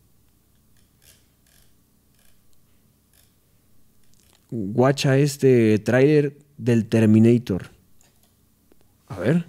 Guacha este tráiler del Terminator. A ver.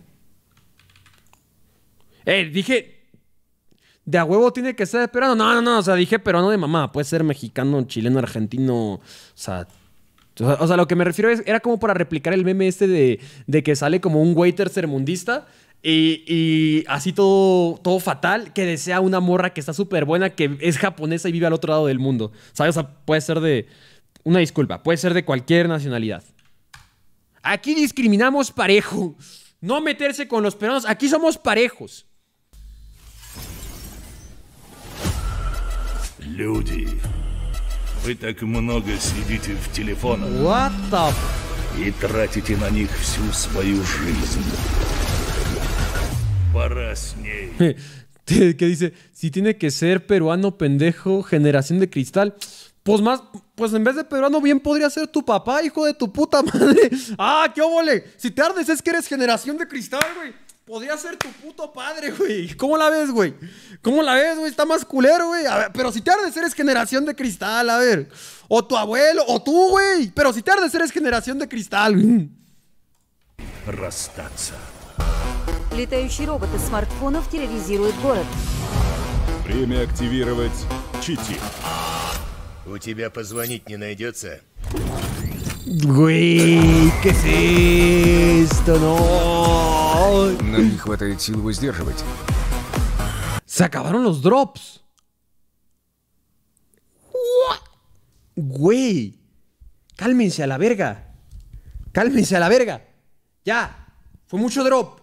Eh, dije... De a huevo tiene que ser peruano. No, no, no. O sea, dije peruano de mamá. Puede ser mexicano, chileno, argentino. O sea... O sea, lo que me refiero es... Era como para replicar el meme este de... De que sale como un güey tercermundista. Y, y así todo, todo fatal. Que desea una morra que está súper buena. Que es japonesa y vive al otro lado del mundo. ¿Sabes? O sea, puede ser de... Una disculpa. Puede ser de cualquier nacionalidad. Aquí discriminamos parejo. No meterse con los peruanos. Aquí somos parejos. Люди, вы так много сидите в телефонах. What the... И тратите на них всю свою жизнь. Пора с ней. Que dice, si tiene que ser peruano pendejo, generación de cristal. Pues más, pues en vez de peruano bien podría ser tu papá, hijo de tu puta madre. ¡Ah, qué óvole! Si te ardes es que eres generación de cristal, güey. Podría ser tu puto padre, güey. ¿Cómo la ves, güey? ¿Cómo la ves, güey? Está más culero, güey. A ver, pero si te ardes eres generación de cristal, a ver. O tu abuelo, o tú, güey. Pero si te ardes eres generación de cristal. Расстаться. Летающие роботы смартфонов терроризируют город. Время активировать чити. У тебя позвонить не найдется? Güey, ¿qué es esto? No. Нам не хватает сил его сдерживать. Se acabaron los drops. Güey. Cálmense a la verga. Cálmense a la verga. Ya. Fue mucho drop.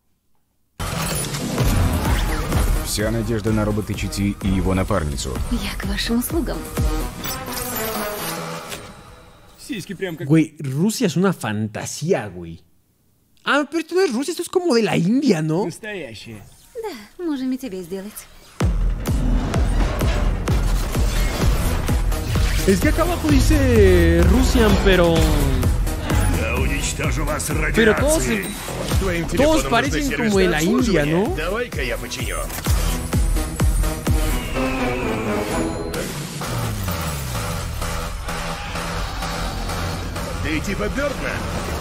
Вся надежда на робота Чити и его напарницу. Я к вашим услугам. Güey, Rusia es una fantasía, güey. Ah, pero esto no es Rusia, esto es como de la India, ¿no? Да, можем и тебе сделать. Es que acá abajo dice Russian, pero... Уничтожу вас Pero todos, радиацией. Твоим todos телефоном parecen нужны como de сервисы la India, обслуживания. ¿no? Давай-ка я починю. Ты типа Бёрдман?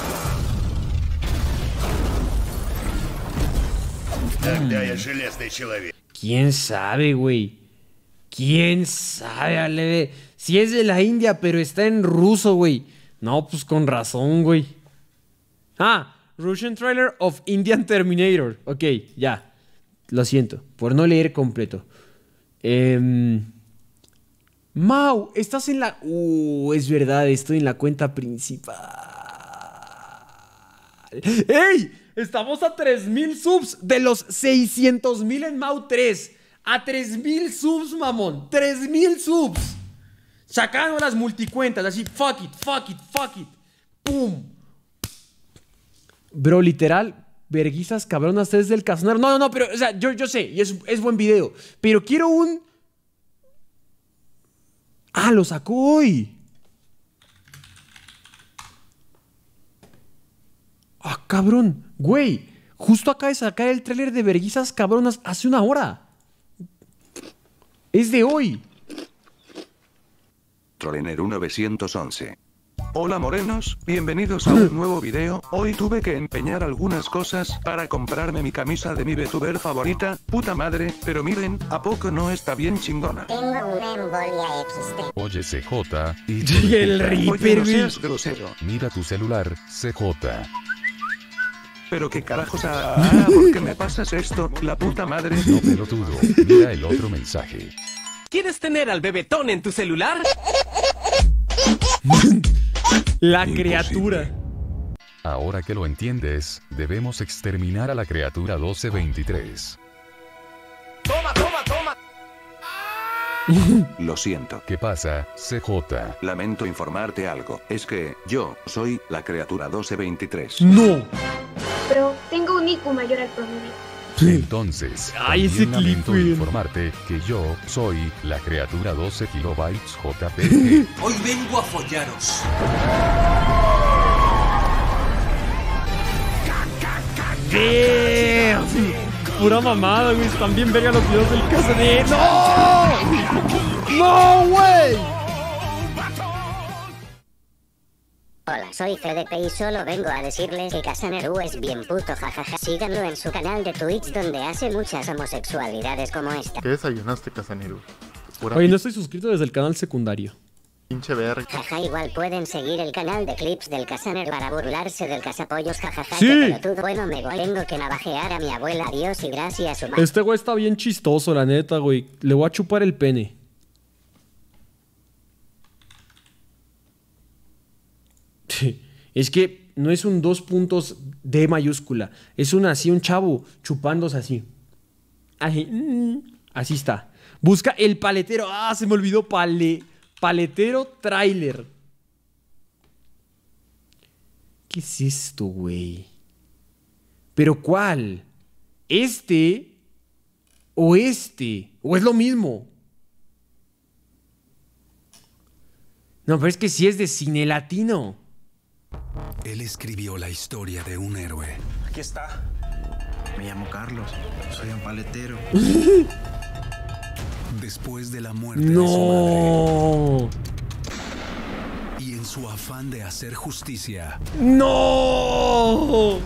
Тогда я железный человек. ¿Quién sabe, güey? ¿Quién sabe, Aleve? Si es de la India, pero está en ruso, güey. No, pues con razón, güey. Ah, Russian trailer of Indian Terminator. Ok, ya. Lo siento, por no leer completo. Eh... Mau, estás en la... Uh, es verdad, estoy en la cuenta principal. ¡Ey! Estamos a tres mil subs de los seiscientos mil en Mau tres. A tres mil subs, mamón. tres mil subs. Sacando las multicuentas, así, fuck it, fuck it, fuck it. ¡Pum! Bro, literal, verguizas cabronas desde el Casanare. No, no, no, pero, o sea, yo, yo sé, y es, es buen video. Pero quiero un... Ah, lo sacó hoy. Ah, cabrón. Güey, justo acaba de sacar el tráiler de verguizas cabronas hace una hora. Es de hoy. Troleneru novecientos once. Hola morenos, bienvenidos a un nuevo video. Hoy tuve que empeñar algunas cosas para comprarme mi camisa de mi VTuber favorita. Puta madre, pero miren, ¿a poco no está bien chingona? Tengo una embolia X T. Oye C J, y Y el Oye, Reaper, no güey. seas grosero. mira tu celular, C J. Pero qué carajos, ah, ah, ¿por qué me pasas esto? La puta madre. No pelotudo, mira el otro mensaje. ¿Quieres tener al bebetón en tu celular? La criatura. Ahora que lo entiendes, debemos exterminar a la criatura doce veintitrés. Toma, toma, toma. Lo siento. ¿Qué pasa, C J? Lamento informarte algo. Es que yo soy la criatura doce veintitrés. No. Pero tengo un I Q mayor al promedio. Entonces, Ay, ese también lamento clip, güey. informarte que yo soy la criatura doce kilobytes J P G. Hoy vengo a follaros. Damn. Pura mamada, güey. Están bien verga los videos del Casanare. ¡No! ¡No, güey! Hola, soy C D P y solo vengo a decirles que Casaneru es bien puto, jajaja. Síganlo en su canal de Twitch donde hace muchas homosexualidades como esta. ¿Qué desayunaste, Casaneru? Pura Oye, no estoy suscrito desde el canal secundario. pinche verga. Jaja, igual pueden seguir el canal de clips del Casaneru para burlarse del cazapollos, jajaja. Sí. Qué pelotudo. Bueno, me voy. Tengo que navajear a mi abuela. Adiós y gracias, su Este güey está bien chistoso, la neta, güey. Le voy a chupar el pene. Es que no es un dos puntos D mayúscula. Es un así, un chavo chupándose así. Así, mm, así está. Busca el paletero. Ah, se me olvidó. Pale, paletero trailer. ¿Qué es esto, güey? ¿Pero cuál? ¿Este? ¿O este? ¿O es lo mismo? No, pero es que sí es de cine latino. Él escribió la historia de un héroe. Aquí está. Me llamo Carlos. Soy un paletero. Después de la muerte de su madre. No. Y en su afán de hacer justicia. ¡No!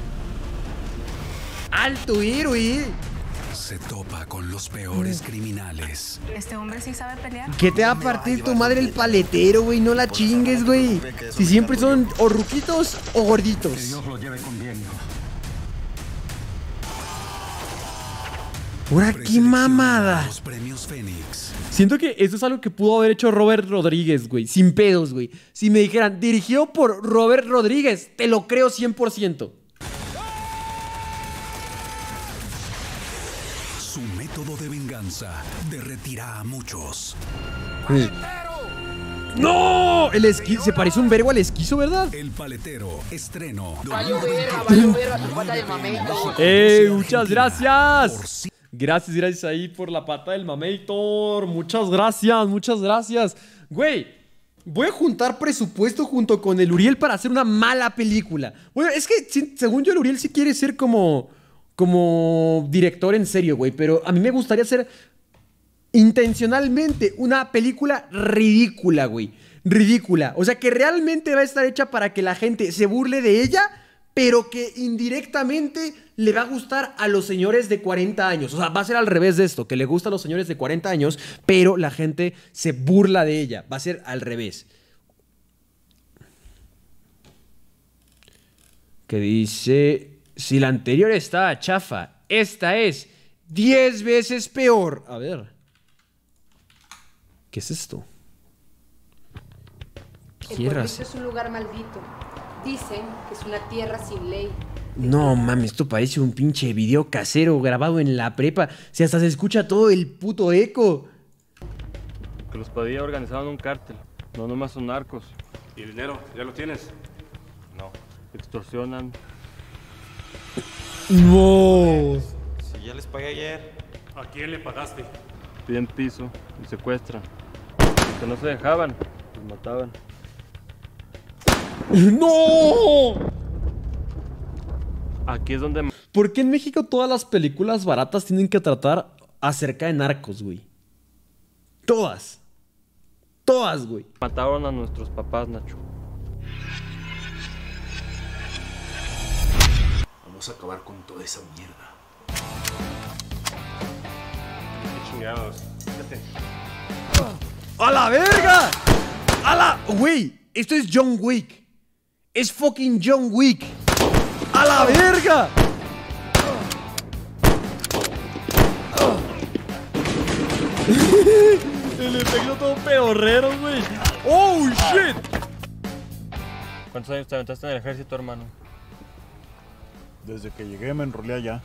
¡Alto héroe! Se topa con los peores criminales. Este hombre sí sabe pelear. ¿Qué te va a partir tu madre el paletero, güey? No la chingues, güey. Si siempre son o ruquitos o gorditos. Que Dios lo lleve con bien. ¡Ahora qué mamada! Los premios Fénix. Siento que esto es algo que pudo haber hecho Robert Rodríguez, güey. Sin pedos, güey. Si me dijeran, dirigido por Robert Rodríguez, te lo creo cien por ciento. Su método de venganza derretirá a muchos. Sí. ¡No! El esquizo, se parece un vergo al esquizo, ¿verdad? El paletero, estreno. Valió verga, valió verga, tu pata del mamento. ¡Ey! Muchas gracias. Gracias, gracias ahí por la pata del Mamator. Muchas gracias, muchas gracias. Güey, voy a juntar presupuesto junto con el Uriel para hacer una mala película. Bueno, es que sí, según yo el Uriel sí quiere ser como, como director en serio, güey. Pero a mí me gustaría hacer intencionalmente una película ridícula, güey. Ridícula. O sea, que realmente va a estar hecha para que la gente se burle de ella, pero que indirectamente le va a gustar a los señores de cuarenta años. O sea, va a ser al revés de esto, que le gusta a los señores de cuarenta años, pero la gente se burla de ella. Va a ser al revés. Que dice, si la anterior estaba chafa, esta es diez veces peor. A ver. ¿Qué es esto? El pueblito es un lugar maldito. Dicen que es una tierra sin ley. No mames, esto parece un pinche video casero grabado en la prepa. Si hasta se escucha todo el puto eco. Que los Padilla organizaban un cártel. No nomás son narcos. ¿Y el dinero? ¿Ya lo tienes? No. Extorsionan. No. Si ya les pagué ayer. ¿A quién le pagaste? Piden piso y secuestran. Que no se dejaban, los mataban. ¡No! Aquí es donde... ¿Por qué en México todas las películas baratas tienen que tratar acerca de narcos, güey? Todas. Todas, güey. Mataron a nuestros papás, Nacho. Vamos a acabar con toda esa mierda. Qué chingados. Vete. ¡A la verga! ¡A la... Güey! Esto es John Wick. Es fucking John Wick. ¡A la verga! El efecto todo pedorrero, güey. ¡Oh, shit! ¿Cuántos años te aventaste en el ejército, hermano? Desde que llegué me enrolé allá.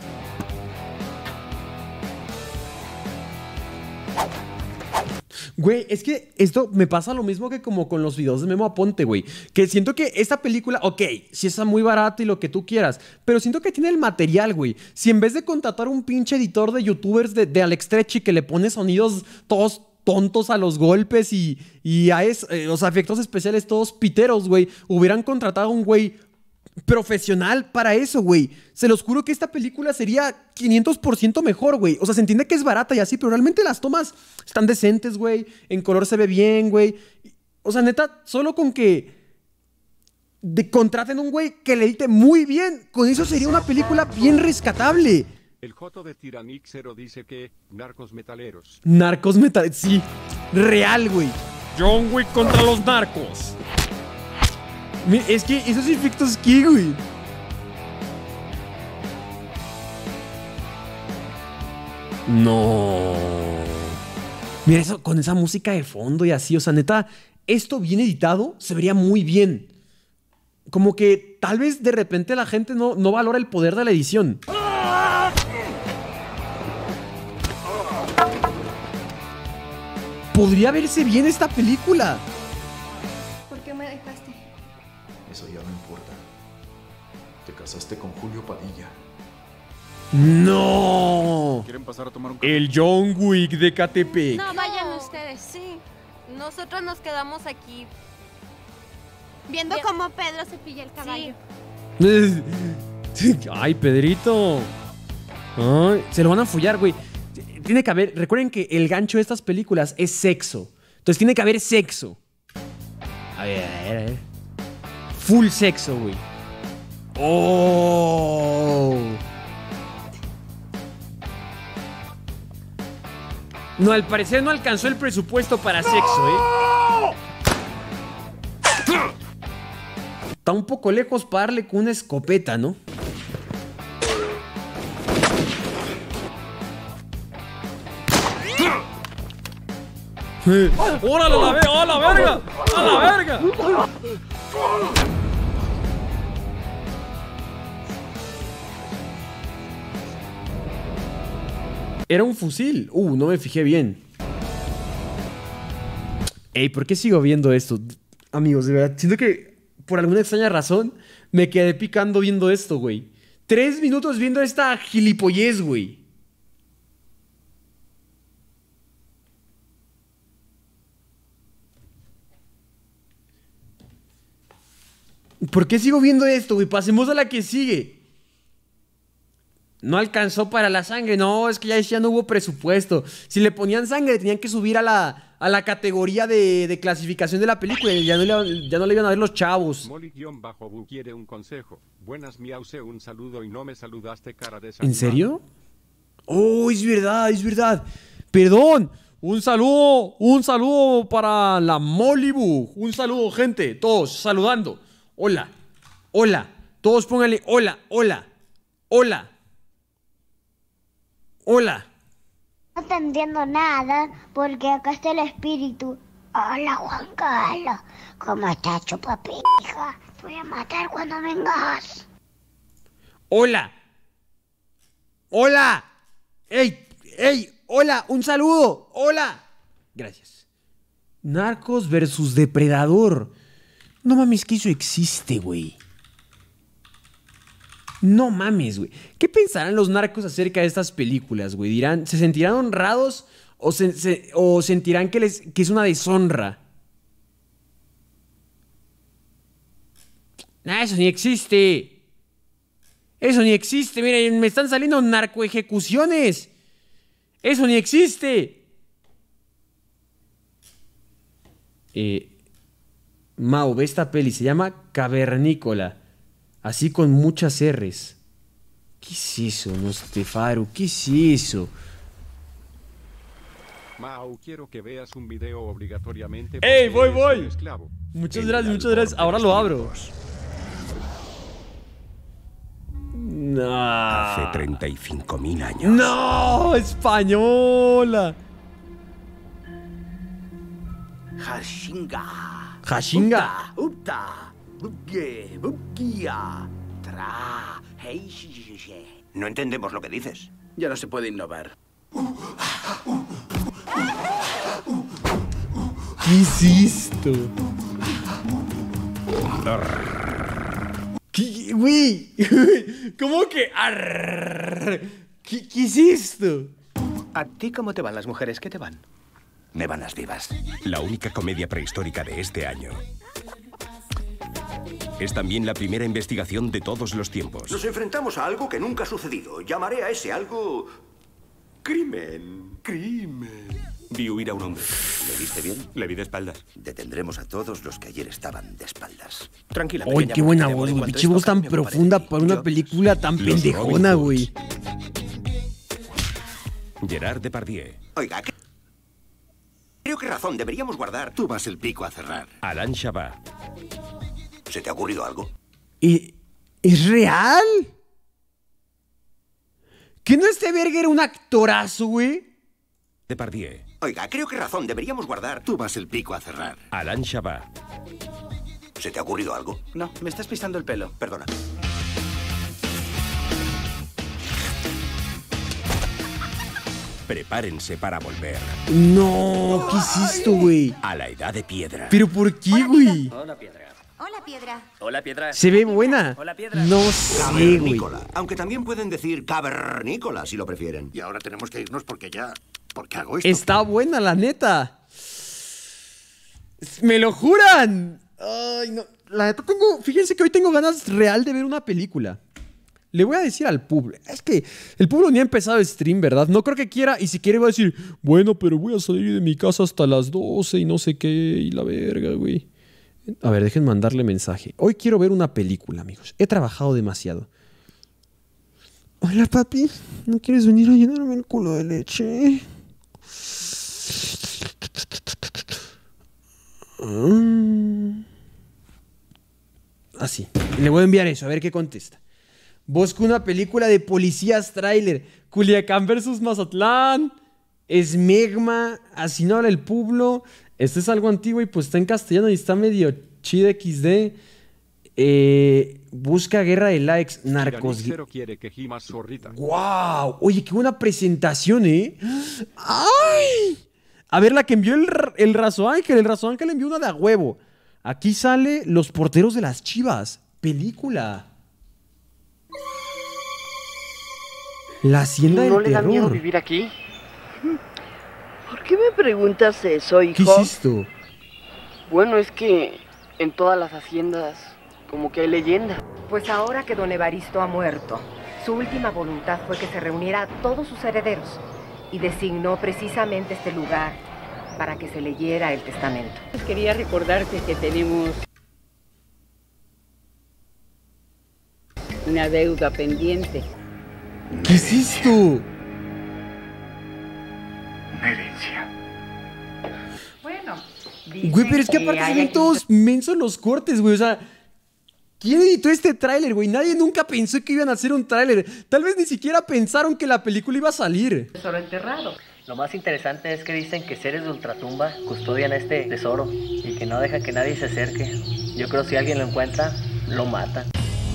Güey, es que esto me pasa lo mismo que como con los videos de Memo Aponte, güey. Que siento que esta película, ok, sí está muy barata y lo que tú quieras, pero siento que tiene el material, güey. Si en vez de contratar un pinche editor de youtubers de, de Alex Trechi que le pone sonidos todos tontos a los golpes y, y a es, eh, o sea, efectos especiales todos piteros, güey, hubieran contratado a un güey profesional para eso, güey. Se los juro que esta película sería quinientos por ciento mejor, güey. O sea, se entiende que es barata y así, pero realmente las tomas están decentes, güey. En color se ve bien, güey. O sea, neta, solo con que de contraten un güey que le edite muy bien, con eso sería una película bien rescatable. El Joto de Tiranixero dice que narcos metaleros. Narcos metaleros, sí. Real, güey. John Wick contra los narcos. Mira, es que esos efectos ¿qué, güey? No. Mira eso, con esa música de fondo y así, o sea, neta, esto bien editado se vería muy bien. Como que tal vez de repente la gente no, no valora el poder de la edición. Podría verse bien esta película. ¿Por qué me dejaste? Eso ya no importa. Te casaste con Julio Padilla. ¡No! ¿Quieren pasar a tomar un café? El John Wick de Catepec. No, vayan ustedes, sí. Nosotros nos quedamos aquí viendo Bien. cómo Pedro se pilla el caballo. Sí. Ay, Pedrito. Ay, se lo van a follar, güey. Tiene que haber, recuerden que el gancho de estas películas es sexo. Entonces tiene que haber sexo. A ver, a ver, a ver. Full sexo, güey. Oh. No, al parecer no alcanzó el presupuesto para ¡No! sexo, ¿eh? Está un poco lejos para darle con una escopeta, ¿no? ¡Órale a la verga! ¡A la verga! ¡A la verga! Era un fusil. Uh, no me fijé bien. Ey, ¿por qué sigo viendo esto? Amigos, de verdad, siento que por alguna extraña razón me quedé picando viendo esto, güey. Tres minutos viendo esta gilipollez, güey. ¿Por qué sigo viendo esto, güey? Pasemos a la que sigue. No alcanzó para la sangre. No, es que ya, ya no hubo presupuesto. Si le ponían sangre, tenían que subir a la, a la categoría de, de clasificación de la película. Y ya no le, ya no le iban a ver los chavos. Molly-Bu quiere un consejo. Buenas, miause, un saludo y no me saludaste, cara de ¿En serio? Oh, es verdad, es verdad. Perdón. Un saludo, un saludo para la Molly-Bu. Un saludo, gente. Todos saludando. Hola, hola. Todos pónganle hola, hola, hola. Hola. No te entiendo nada porque acá está el espíritu. Hola, Juan Carlos. ¿Cómo estás, chupapija? Te voy a matar cuando vengas. Hola. Hola. Ey, ey, hola, un saludo. Hola. Gracias. Narcos versus Depredador. No mames, que eso existe, güey. No mames, güey. ¿Qué pensarán los narcos acerca de estas películas, güey? ¿Dirán, se sentirán honrados o, se, se, o sentirán que, les, que es una deshonra? Nah, eso ni existe. Eso ni existe. Miren, me están saliendo narcoejecuciones. Eso ni existe. Eh, Mau, ve esta peli. Se llama Cavernícola. Así con muchas R's. ¿Qué es eso, Nostefaru? ¿Qué es eso? Mau, quiero que veas un video obligatoriamente. ¡Ey, voy, voy! Muchas gracias, muchas gracias. Ahora lo abro. No. Hace treinta y cinco mil años. ¡No! ¡Española! Hashinga. Hashinga. Upta. Bugie, bugia, tra, heishishe. No entendemos lo que dices. Ya no se puede innovar. ¿Qué es esto? ¿Qué, güey? ¿Cómo que? Arr, ¿Qué, ¿Qué es esto? ¿A ti cómo te van las mujeres? ¿Qué te van? Me van las vivas. La única comedia prehistórica de este año. Es también la primera investigación de todos los tiempos. Nos enfrentamos a algo que nunca ha sucedido. Llamaré a ese algo... crimen. Crimen. Vi huir a un hombre. ¿Le viste bien? Le vi de espaldas. Detendremos a todos los que ayer estaban de espaldas. Tranquila. ¡Ay, qué buena voz, güey! Pinche voz tan profunda para una película tan pendejona, güey. Gerard Depardieu. Oiga, ¿qué? Creo que razón deberíamos guardar. Tú vas el pico a cerrar. Alain Chabat. ¿Se te ha ocurrido algo? ¿Y es real? ¿Que no este verga era un actorazo, güey? Depardieu. Oiga, creo que razón deberíamos guardar. Tú vas el pico a cerrar. Alain Chabat. ¿Se te ha ocurrido algo? No, me estás pisando el pelo. Perdona. Prepárense para volver. No, ¿qué es esto, güey? A la edad de piedra. ¿Pero por qué, güey? Hola, piedra. Hola, piedra. Hola, piedra. ¿Se ve buena? Hola, piedra. No sé, güey. Aunque también pueden decir cavernícola si lo prefieren. Y ahora tenemos que irnos porque ya... porque hago esto. Está buena, la neta. ¡Me lo juran! Ay, no. La neta tengo... Fíjense que hoy tengo ganas real de ver una película. Le voy a decir al público. Es que el público ni ha empezado el stream, ¿verdad? No creo que quiera. Y si quiere va a decir... Bueno, pero voy a salir de mi casa hasta las doce y no sé qué. Y la verga, güey. A ver, dejen mandarle mensaje. Hoy quiero ver una película, amigos. He trabajado demasiado. Hola, papi. ¿No quieres venir a llenarme el culo de leche? Así. Le voy a enviar eso, a ver qué contesta. Busco una película de policías tráiler. Culiacán versus Mazatlán. Esmegma. Así no habla el pueblo. Este es algo antiguo y pues está en castellano y está medio chida equis de. Eh, busca guerra de likes. Narcos. Quiere que gimas zorrita. ¡Wow! Oye, qué buena presentación, ¿eh? ¡Ay! A ver, la que envió el, el Razo Ángel. El Razo Ángel envió una de a huevo. Aquí sale Los porteros de las Chivas. Película. La hacienda del ¿No le da terror. miedo vivir aquí? ¿Por qué me preguntas eso, hijo? ¿Qué es esto? Bueno, es que en todas las haciendas Como que hay leyenda. Pues ahora que don Evaristo ha muerto, su última voluntad fue que se reuniera a todos sus herederos y designó precisamente este lugar para que se leyera el testamento. Quería recordarte que tenemos una deuda pendiente. ¿Qué es esto? Una herencia. Bueno, güey, pero es que aparte se ven todos mensos los cortes, güey. O sea, ¿quién editó este tráiler, güey? Nadie nunca pensó que iban a hacer un tráiler. Tal vez ni siquiera pensaron que la película iba a salir. Tesoro enterrado. Lo más interesante es que dicen que seres de ultratumba custodian este tesoro y que no dejan que nadie se acerque. Yo creo que si alguien lo encuentra, lo matan.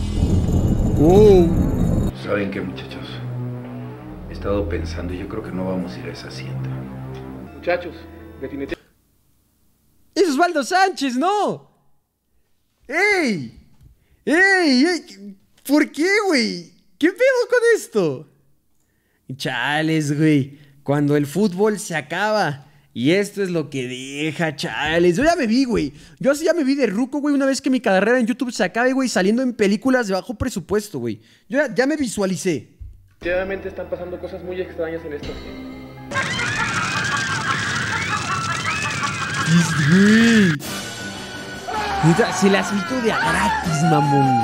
Oh. ¿Saben qué, muchachos? He estado pensando y yo creo que no vamos a ir a esa hacienda. Muchachos, definitivamente... ¡Es Osvaldo Sánchez, no! ¡Ey! ¡Ey! ¡Ey! ¿Por qué, güey? ¿Qué pedo con esto? Chales, güey. Cuando el fútbol se acaba. Y esto es lo que deja, chales. Yo ya me vi, güey. Yo así ya me vi de ruco, güey, una vez que mi carrera en YouTube se acabe, güey, saliendo en películas de bajo presupuesto, güey. Yo ya, ya me visualicé. Efectivamente están pasando cosas muy extrañas en estos tiempos. Güey. Neta, se las visto de a gratis, mamón.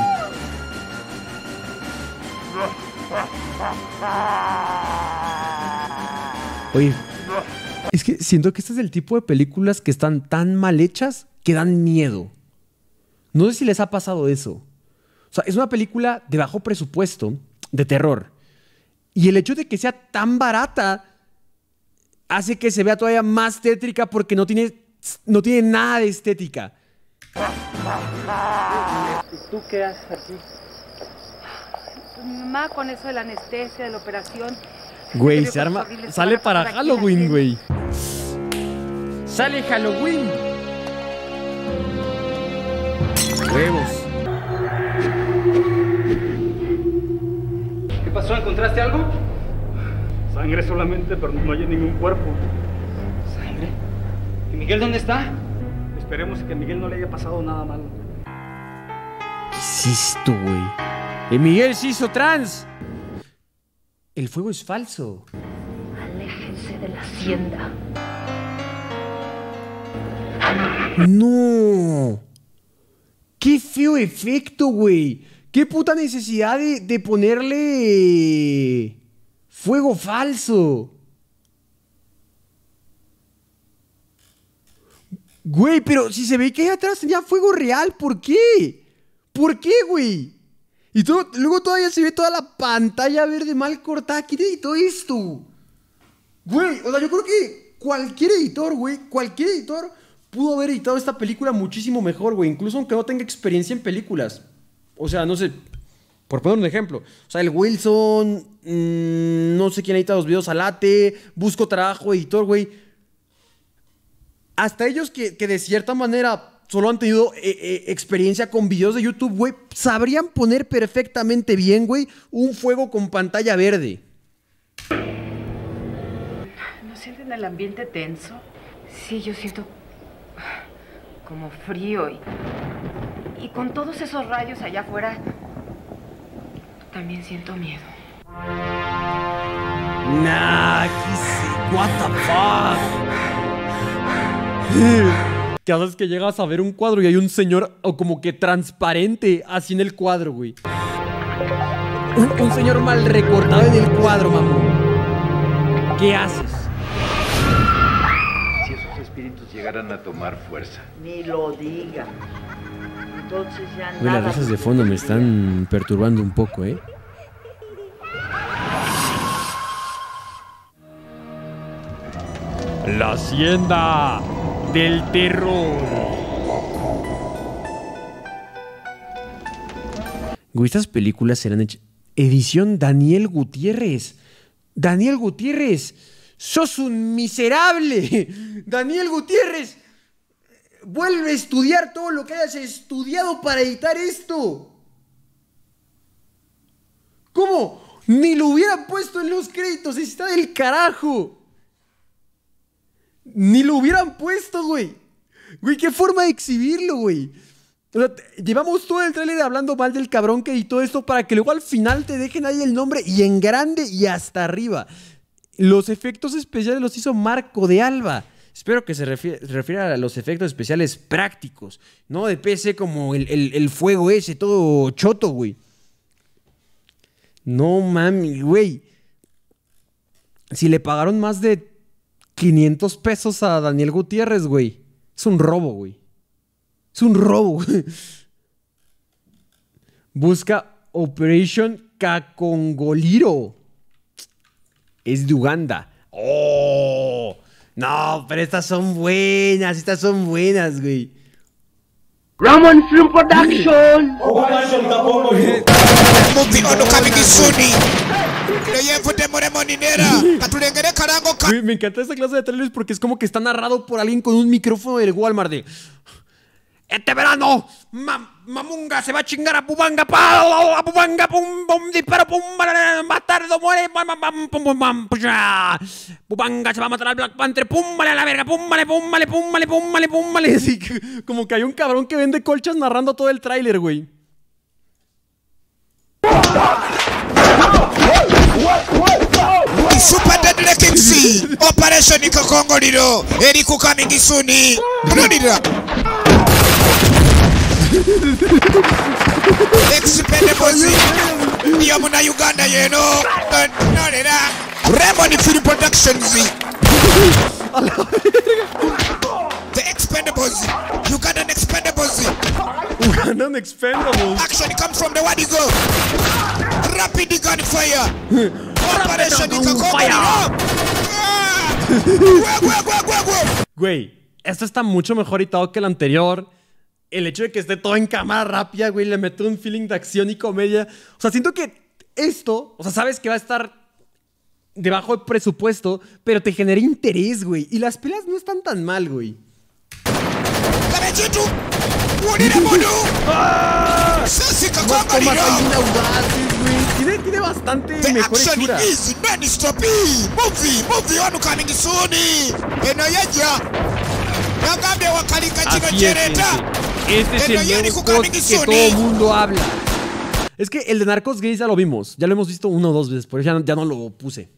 Oye, es que siento que este es el tipo de películas que están tan mal hechas que dan miedo. No sé si les ha pasado eso. O sea, es una película de bajo presupuesto, de terror. Y el hecho de que sea tan barata hace que se vea todavía más tétrica porque no tiene, no tiene nada de estética. ¿Y tú qué haces aquí? Pues mi mamá con eso de la anestesia, de la operación... Güey, se arma... Sale para Halloween, güey. Sale Halloween. Huevos. ¿Qué pasó? ¿Encontraste algo? Sangre solamente, pero no hay ningún cuerpo. ¿Sangre? ¿Y Miguel dónde está? Esperemos que a Miguel no le haya pasado nada malo. ¿Qué es esto, güey? ¡El Miguel se hizo trans! El fuego es falso. Aléjense de la hacienda. ¡No! ¡Qué feo efecto, güey! ¡Qué puta necesidad de, de ponerle fuego falso! Güey, pero si se ve que ahí atrás tenía fuego real, ¿por qué? ¿Por qué, güey? Y todo, luego todavía se ve toda la pantalla verde mal cortada. ¿Quién editó esto? Güey, o sea, yo creo que cualquier editor, güey, cualquier editor pudo haber editado esta película muchísimo mejor, güey. Incluso aunque no tenga experiencia en películas. O sea, no sé, por poner un ejemplo. O sea, el Wilson, mmm, no sé quién edita los videos, Alate, Busco Trabajo, editor, güey. Hasta ellos que, que de cierta manera... solo han tenido eh, eh, experiencia con videos de YouTube, güey, sabrían poner perfectamente bien, güey, un fuego con pantalla verde. ¿No sienten el ambiente tenso? Sí, yo siento como frío y, y con todos esos rayos allá afuera, también siento miedo. Nah, ¿qué sé? What the fuck? Que haces que llegas a ver un cuadro y hay un señor o como que transparente así en el cuadro, güey. Un, un señor mal recortado en el cuadro, mamón. ¿Qué haces? Si esos espíritus llegaran a tomar fuerza. Ni lo diga. Entonces ya Güey, las risas de fondo me están perturbando un poco, ¿eh? La hacienda del terror. Güey, estas películas serán hechas... Edición Daniel Gutiérrez. Daniel Gutiérrez, sos un miserable. Daniel Gutiérrez, vuelve a estudiar todo lo que hayas estudiado para editar esto. ¿Cómo? Ni lo hubieran puesto en los créditos. Está del carajo. Ni lo hubieran puesto, güey. Güey, qué forma de exhibirlo, güey. O sea, llevamos todo el tráiler hablando mal del cabrón que editó esto para que luego al final te dejen ahí el nombre y en grande y hasta arriba. Los efectos especiales los hizo Marco de Alba. Espero que se refiera, se refiera a los efectos especiales prácticos, no de P C como el, el, el fuego ese, todo choto, güey. No mami, güey. Si le pagaron más de quinientos pesos a Daniel Gutiérrez, güey. Es un robo, güey. Es un robo, güey. Busca Operation Kakongoliro. Es de Uganda. ¡Oh! No, pero estas son buenas. Estas son buenas, güey. Ramon Film Production. Güey, me encanta esta clase de trailers porque es como que está narrado por alguien con un micrófono del Walmart de... Este verano, ma Mamunga se va a chingar a Bubanga, pa, a Bubanga, pum, pum, disparo, pum, más tarde muere, pum, pum, pum, pum, Bubanga se va a matar al Black Panther, pum, vale a la verga, pum, vale, pum, vale, pum, vale, pum, vale, pum, vale. Así que, como que hay un cabrón que vende colchas narrando todo el tráiler, güey. Super Deadly Kimsi Operation Kakongoliro Eriku Kamigisuni Brunira Expendables Yamuna Uganda, you know. Ramon Film Productions. The Expendables. Ugandan Expendables. Ugandan Expendables. Action comes from the one you go. Rapid gunfire. Operation Kakongoliro. Güey, esto está mucho mejor editado que el anterior. El hecho de que esté todo en cámara rápida, güey, le mete un feeling de acción y comedia. O sea, siento que esto, o sea, sabes que va a estar debajo del presupuesto, pero te genera interés, güey. Y las pelas no están tan mal, güey. Tiene, tiene bastante mejor hechura. Así es, este es el nuevo code que todo el mundo habla. Es que el de Narcos Gays ya lo vimos. Ya lo hemos visto una o dos veces, por eso ya, ya no lo puse.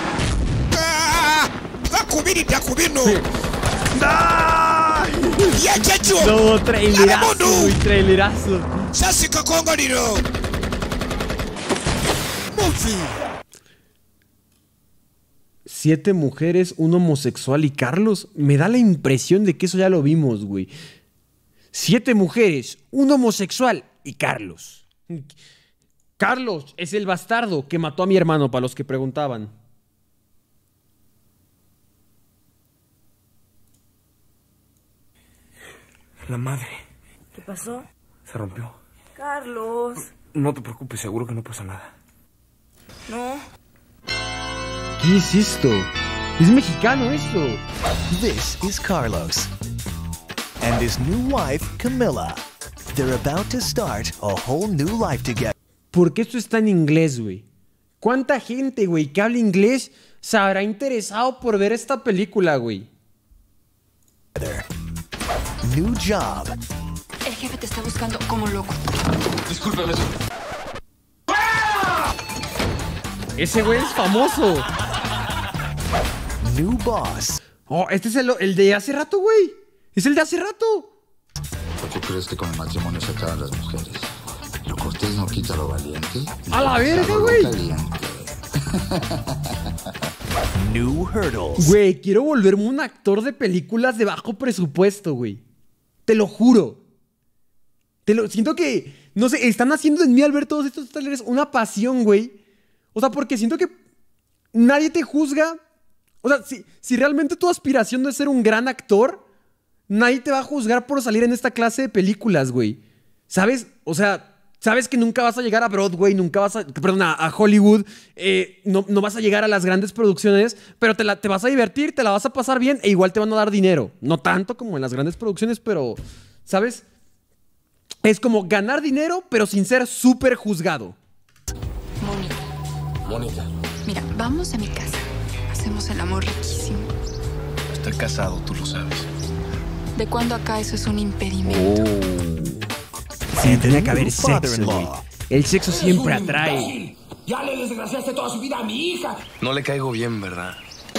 No, trailerazo, güey, trailerazo. Siete mujeres, un homosexual y Carlos. Me da la impresión de que eso ya lo vimos, güey. Siete mujeres, un homosexual y Carlos. Carlos es el bastardo que mató a mi hermano, para los que preguntaban. La madre. ¿Qué pasó? Se rompió. Carlos. No te preocupes, seguro que no pasa nada. No. ¿Qué es esto? Es mexicano esto. This is Carlos and his new wife Camila. They're about to start a whole new life together. ¿Por qué esto está en inglés, güey? ¿Cuánta gente, güey, que habla inglés se habrá interesado por ver esta película, güey? New job. El jefe te está buscando como loco. Discúlpeme. Ese güey es famoso. New boss. Oh, este es el, el de hace rato, güey. Es el de hace rato. ¿Por qué crees que con el matrimonio se acaban las mujeres? Lo cortés no quita lo valiente. A la verga, güey. New hurdles. Güey, quiero volverme un actor de películas de bajo presupuesto, güey. Te lo juro. Te lo siento que, no sé, están haciendo en mí al ver todos estos trailers una pasión, güey. O sea, porque siento que nadie te juzga. O sea, si, si realmente tu aspiración no es ser un gran actor, nadie te va a juzgar por salir en esta clase de películas, güey. ¿Sabes? O sea, sabes que nunca vas a llegar a Broadway, nunca vas a... Perdón, a, a Hollywood. Eh, no, no vas a llegar a las grandes producciones, pero te, la, te vas a divertir, te la vas a pasar bien e igual te van a dar dinero. No tanto como en las grandes producciones, pero... ¿Sabes? Es como ganar dinero, pero sin ser súper juzgado. Mónica. Mónica. Mira, vamos a mi casa. Hacemos el amor riquísimo. Estoy casado, tú lo sabes. ¿De cuándo acá eso es un impedimento? Oh. Sí, and tenía a que haber new sexo, güey. father-in-law. El sexo Eres siempre un atrae. imbécil. Ya le desgraciaste toda su vida a mi hija. No le caigo bien, ¿verdad?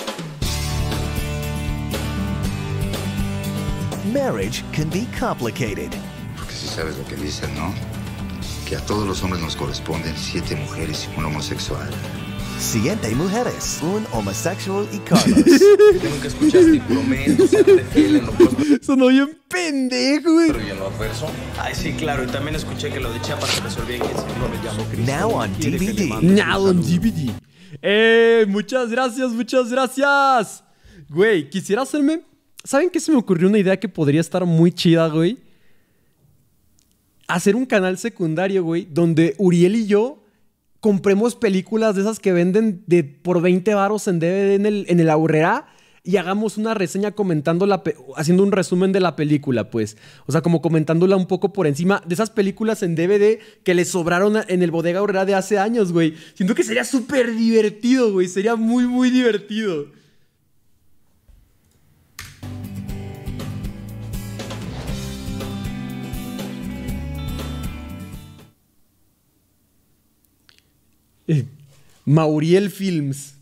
Marriage can be complicated. Porque si sabes lo que dicen, ¿no? Que a todos los hombres nos corresponden siete mujeres y un homosexual. Siete mujeres, un homosexual y Carlos. Nunca escuchaste y prometo serte fiel en lo próximo. Sonó bien pendejo, güey. Pero y en lo adverso. Ay, sí, claro. Y también escuché que lo de Chiapas se resolvía en quince minutos. Me llamo Cristo. Now on D V D. Now on D V D. Eh, muchas gracias, muchas gracias. Güey, quisiera hacerme... ¿Saben qué se me ocurrió una idea que podría estar muy chida, güey? Hacer un canal secundario, güey, donde Uriel y yo compremos películas de esas que venden de por veinte varos en D V D en el, en el Aurrera y hagamos una reseña comentando la pe- haciendo un resumen de la película, pues. O sea, como comentándola un poco por encima de esas películas en D V D que les sobraron en el Bodega Aurrera de hace años, güey. Siento que sería súper divertido, güey. Sería muy, muy divertido. Eh, Mauriel Films.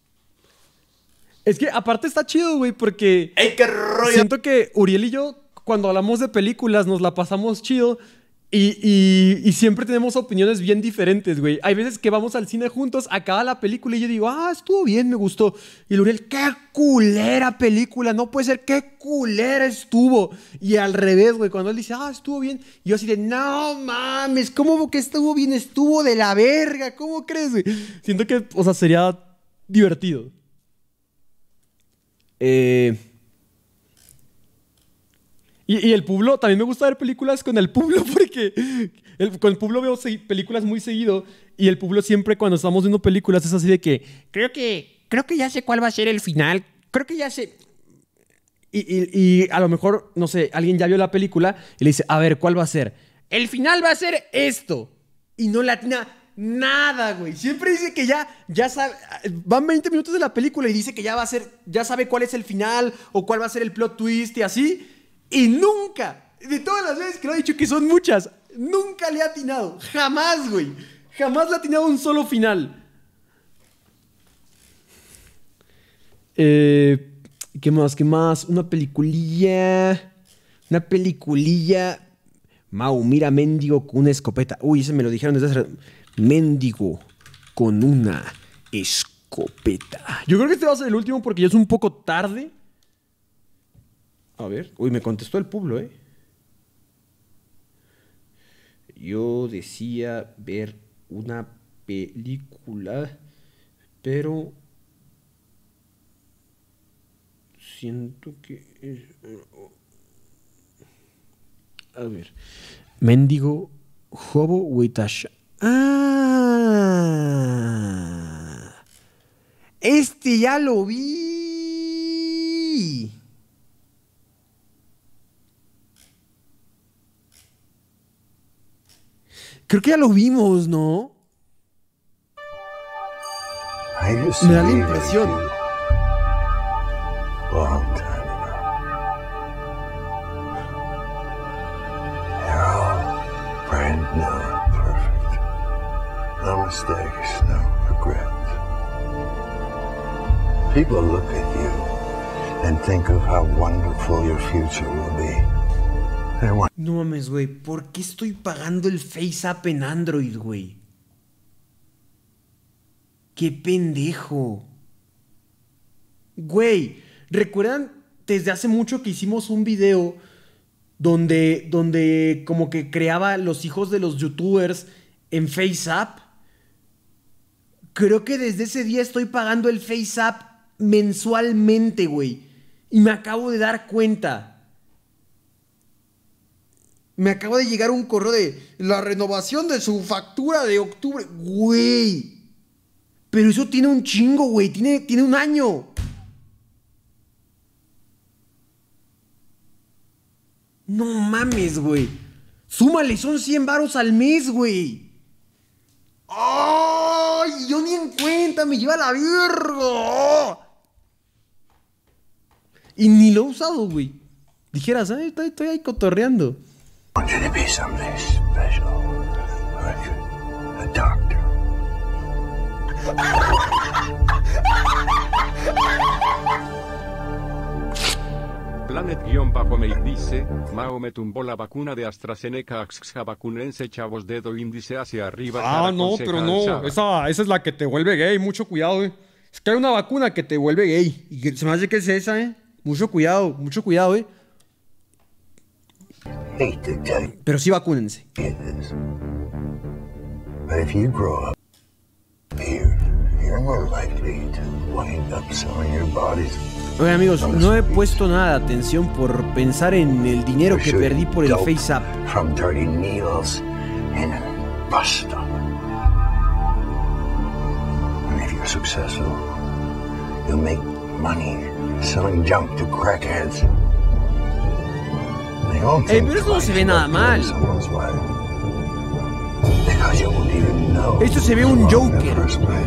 Es que aparte está chido, güey, porque ¡Ey, qué rollo! siento que Uriel y yo, cuando hablamos de películas, nos la pasamos chido y, y, y siempre tenemos opiniones bien diferentes, güey. Hay veces que vamos al cine juntos, acaba la película y yo digo, ah, estuvo bien, me gustó. Y el Uriel, qué culera película, no puede ser, qué culera estuvo. Y al revés, güey, cuando él dice, ah, estuvo bien, y yo así de, no mames, ¿cómo que estuvo bien? Estuvo de la verga, ¿cómo crees, güey? Siento que, o sea, sería divertido. Eh... Y, y el Publo, también me gusta ver películas con el Publo porque el, con el Publo veo se, películas muy seguido y el Publo siempre cuando estamos viendo películas es así de que creo que, creo que ya sé cuál va a ser el final, creo que ya sé... Y, y, y a lo mejor, no sé, alguien ya vio la película y le dice, a ver, ¿cuál va a ser? El final va a ser esto. Y no le atina nada, güey. Siempre dice que ya, ya sabe, van veinte minutos de la película y dice que ya va a ser, ya sabe cuál es el final o cuál va a ser el plot twist y así. Y nunca, de todas las veces que lo ha dicho, que son muchas, nunca le ha atinado. Jamás, güey. Jamás le ha atinado un solo final. Eh, ¿Qué más? ¿Qué más? Una peliculilla. Una peliculilla. Mau, mira, mendigo con una escopeta. Uy, ese me lo dijeron desde hace... Mendigo con una escopeta. Yo creo que este va a ser el último porque ya es un poco tarde. A ver. Uy, me contestó el Publo, ¿eh? Yo decía ver una película, pero siento que... A ver. Mendigo Hobo Witash. Ah. Este ya lo vi. Creo que ya lo vimos, ¿no? Me da la impresión. Long time ago. You're all brand new and perfect. No mistakes, no regrets. People look at you and think of how wonderful your future will be. No mames, güey. ¿Por qué estoy pagando el FaceApp en Android, güey? ¡Qué pendejo! Güey, ¿recuerdan desde hace mucho que hicimos un video donde, donde como que creaba los hijos de los youtubers en FaceApp? Creo que desde ese día estoy pagando el FaceApp mensualmente, güey. Y me acabo de dar cuenta. Me acaba de llegar un correo de la renovación de su factura de octubre. Güey. Pero eso tiene un chingo, güey. Tiene, tiene un año. No mames, güey. Súmale, son cien varos al mes, güey. ¡Ay! Yo ni en cuenta, me lleva la verga. Y ni lo he usado, güey. Dijeras, ¿eh? estoy, estoy ahí cotorreando. I want you to be someplace. special. Like a doctor. Planet-Mail dice, Mao me tumbó la vacuna de AstraZeneca, axxa, vacunense, chavos, dedo índice hacia arriba. Ah, no, pero no, esa, esa es la que te vuelve gay, mucho cuidado, eh. Es que hay una vacuna que te vuelve gay, y que se me hace que es esa, eh. Mucho cuidado, mucho cuidado, eh. Pero sí vacúnense. But if you grow up here, you're more likely to wind up selling your bodies. Oye amigos, no he puesto nada de atención por pensar en el dinero que perdí por el Face App. From dirty needles and bust up. And if you're successful, you'll make money selling junk to crackheads. Ey, pero eso no se ve nada mal. Esto se ve un Joker.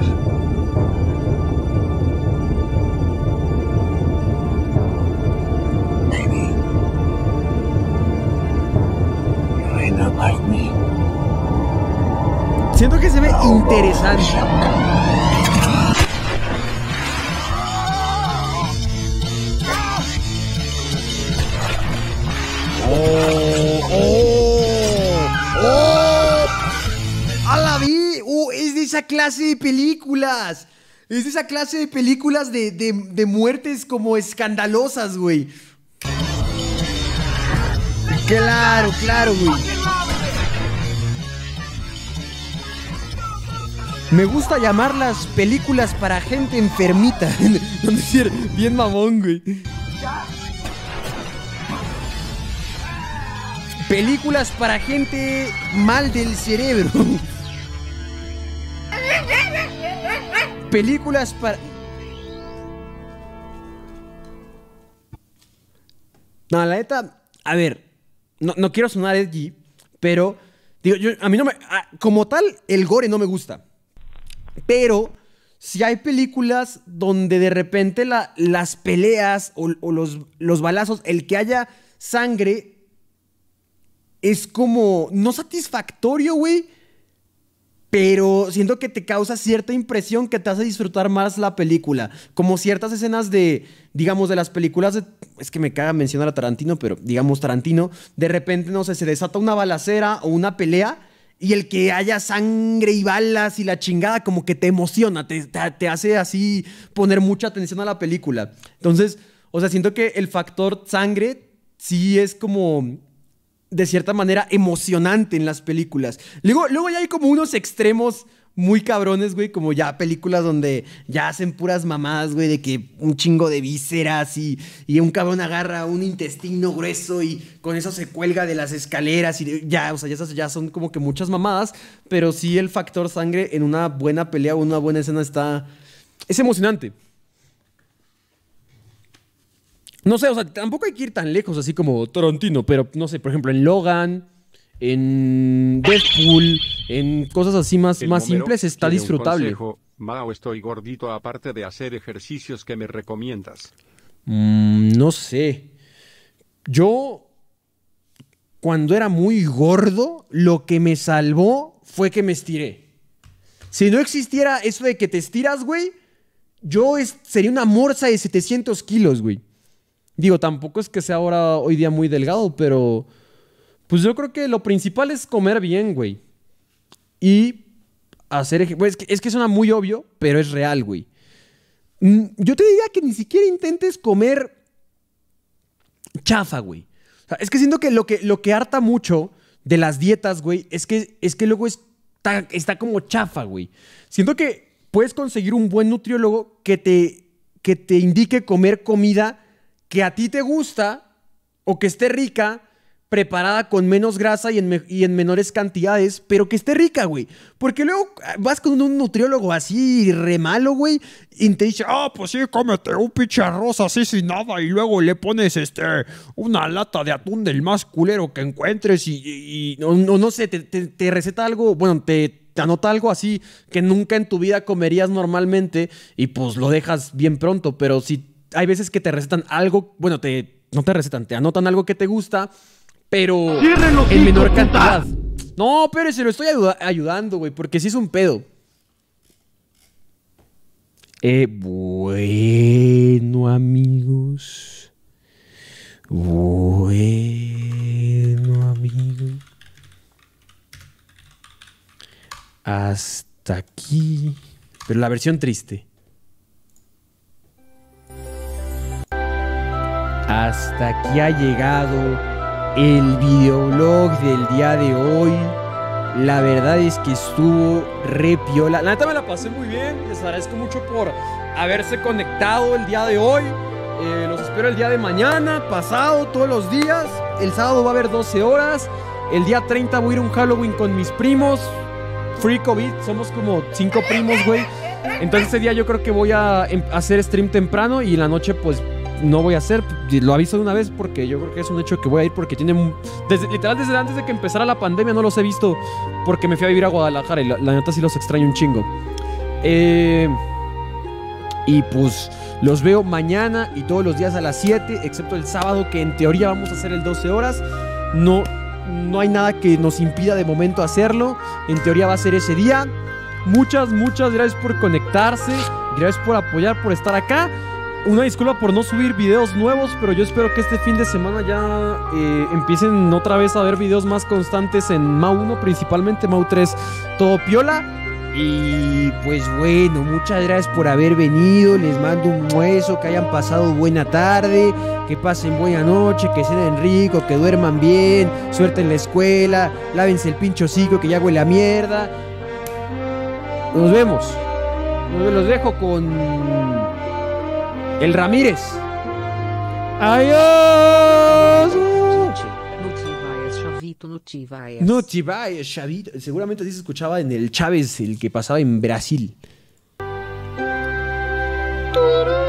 Siento que se ve interesante. ¡Oh! ¡Oh! ¡Oh! ¡A la vi! ¡Oh! Es de esa clase de películas. Es de esa clase de películas de, de, de muertes como escandalosas, güey. Claro, claro, güey. Me gusta llamarlas películas para gente enfermita. No decir, bien mamón, güey. Películas para gente mal del cerebro. Películas para... No, la neta, a ver, no, no quiero sonar edgy, pero digo, yo, a mí no me... Como tal, el gore no me gusta. Pero si hay películas donde de repente la, las peleas o, o los, los balazos, el que haya sangre... Es como, no satisfactorio, güey, pero siento que te causa cierta impresión que te hace disfrutar más la película. Como ciertas escenas de, digamos, de las películas de... Es que me caga mencionar a Tarantino, pero digamos Tarantino. De repente, no sé, se desata una balacera o una pelea y el que haya sangre y balas y la chingada como que te emociona, te, te, te hace así poner mucha atención a la película. Entonces, o sea, siento que el factor sangre sí es como... de cierta manera emocionante en las películas. Luego, luego ya hay como unos extremos muy cabrones, güey, como ya películas donde ya hacen puras mamadas, güey, de que un chingo de vísceras y, y un cabrón agarra un intestino grueso y con eso se cuelga de las escaleras y ya, o sea, ya, ya son como que muchas mamadas, pero sí el factor sangre en una buena pelea o una buena escena está... es emocionante. No sé, o sea, tampoco hay que ir tan lejos así como Tarantino, pero no sé, por ejemplo, en Logan, en Deadpool, en cosas así más, más simples está disfrutable. Mao, estoy gordito aparte de hacer ejercicios que me recomiendas. Mm, no sé. Yo, cuando era muy gordo, lo que me salvó fue que me estiré. Si no existiera eso de que te estiras, güey, yo es, sería una morsa de setecientos kilos, güey. Digo, tampoco es que sea ahora hoy día muy delgado, pero pues yo creo que lo principal es comer bien, güey. Y hacer ejercicio. Es que, es que suena muy obvio, pero es real, güey. Yo te diría que ni siquiera intentes comer chafa, güey. O sea, es que siento que lo que, lo que harta mucho de las dietas, güey, es que, es que luego está, está como chafa, güey. Siento que puedes conseguir un buen nutriólogo que te, que te indique comer comida que a ti te gusta o que esté rica, preparada con menos grasa y en, me y en menores cantidades, pero que esté rica, güey. Porque luego vas con un nutriólogo así re malo, güey, y te dice, ah, oh, pues sí, cómete un pinche arroz así sin nada y luego le pones este una lata de atún del más culero que encuentres y, y, y no, no, no sé, te, te, te receta algo, bueno, te... te anota algo así que nunca en tu vida comerías normalmente y pues lo dejas bien pronto, pero si hay veces que te recetan algo, bueno, te, no te recetan, te anotan algo que te gusta, pero en menor cantidad. No, pero se lo estoy ayuda ayudando, güey, porque sí es un pedo. Eh, bueno, amigos. Bueno, amigos. Hasta aquí. Pero la versión triste. Hasta aquí ha llegado el videoblog del día de hoy. La verdad es que estuvo re piola. La neta me la pasé muy bien. Les agradezco mucho por haberse conectado el día de hoy. Eh, los espero el día de mañana, pasado, todos los días. El sábado va a haber doce horas. El día treinta voy a ir a un Halloween con mis primos. Free COVID, somos como cinco primos, güey. Entonces ese día yo creo que voy a hacer stream temprano. Y en la noche pues no voy a hacer. Lo aviso de una vez porque yo creo que es un hecho que voy a ir. Porque tiene desde, literal desde antes de que empezara la pandemia no los he visto. Porque me fui a vivir a Guadalajara. Y la, la neta sí los extraño un chingo. Eh... Y pues los veo mañana y todos los días a las siete, excepto el sábado, que en teoría vamos a hacer el doce horas. No, no hay nada que nos impida de momento hacerlo. En teoría va a ser ese día. Muchas, muchas gracias por conectarse. Gracias por apoyar, por estar acá. Una disculpa por no subir videos nuevos, pero yo espero que este fin de semana ya eh, empiecen otra vez a ver videos más constantes en M A U uno, principalmente M A U tres, todo piola. Y pues bueno, muchas gracias por haber venido. Les mando un hueso, que hayan pasado buena tarde, que pasen buena noche, que cenen rico, que duerman bien, suerte en la escuela, lávense el pincho hocico que ya huele a mierda. Nos vemos. Los dejo con el Ramírez. Adiós. No te vayas, chavito. Seguramente así se escuchaba en el Chávez, el que pasaba en Brasil.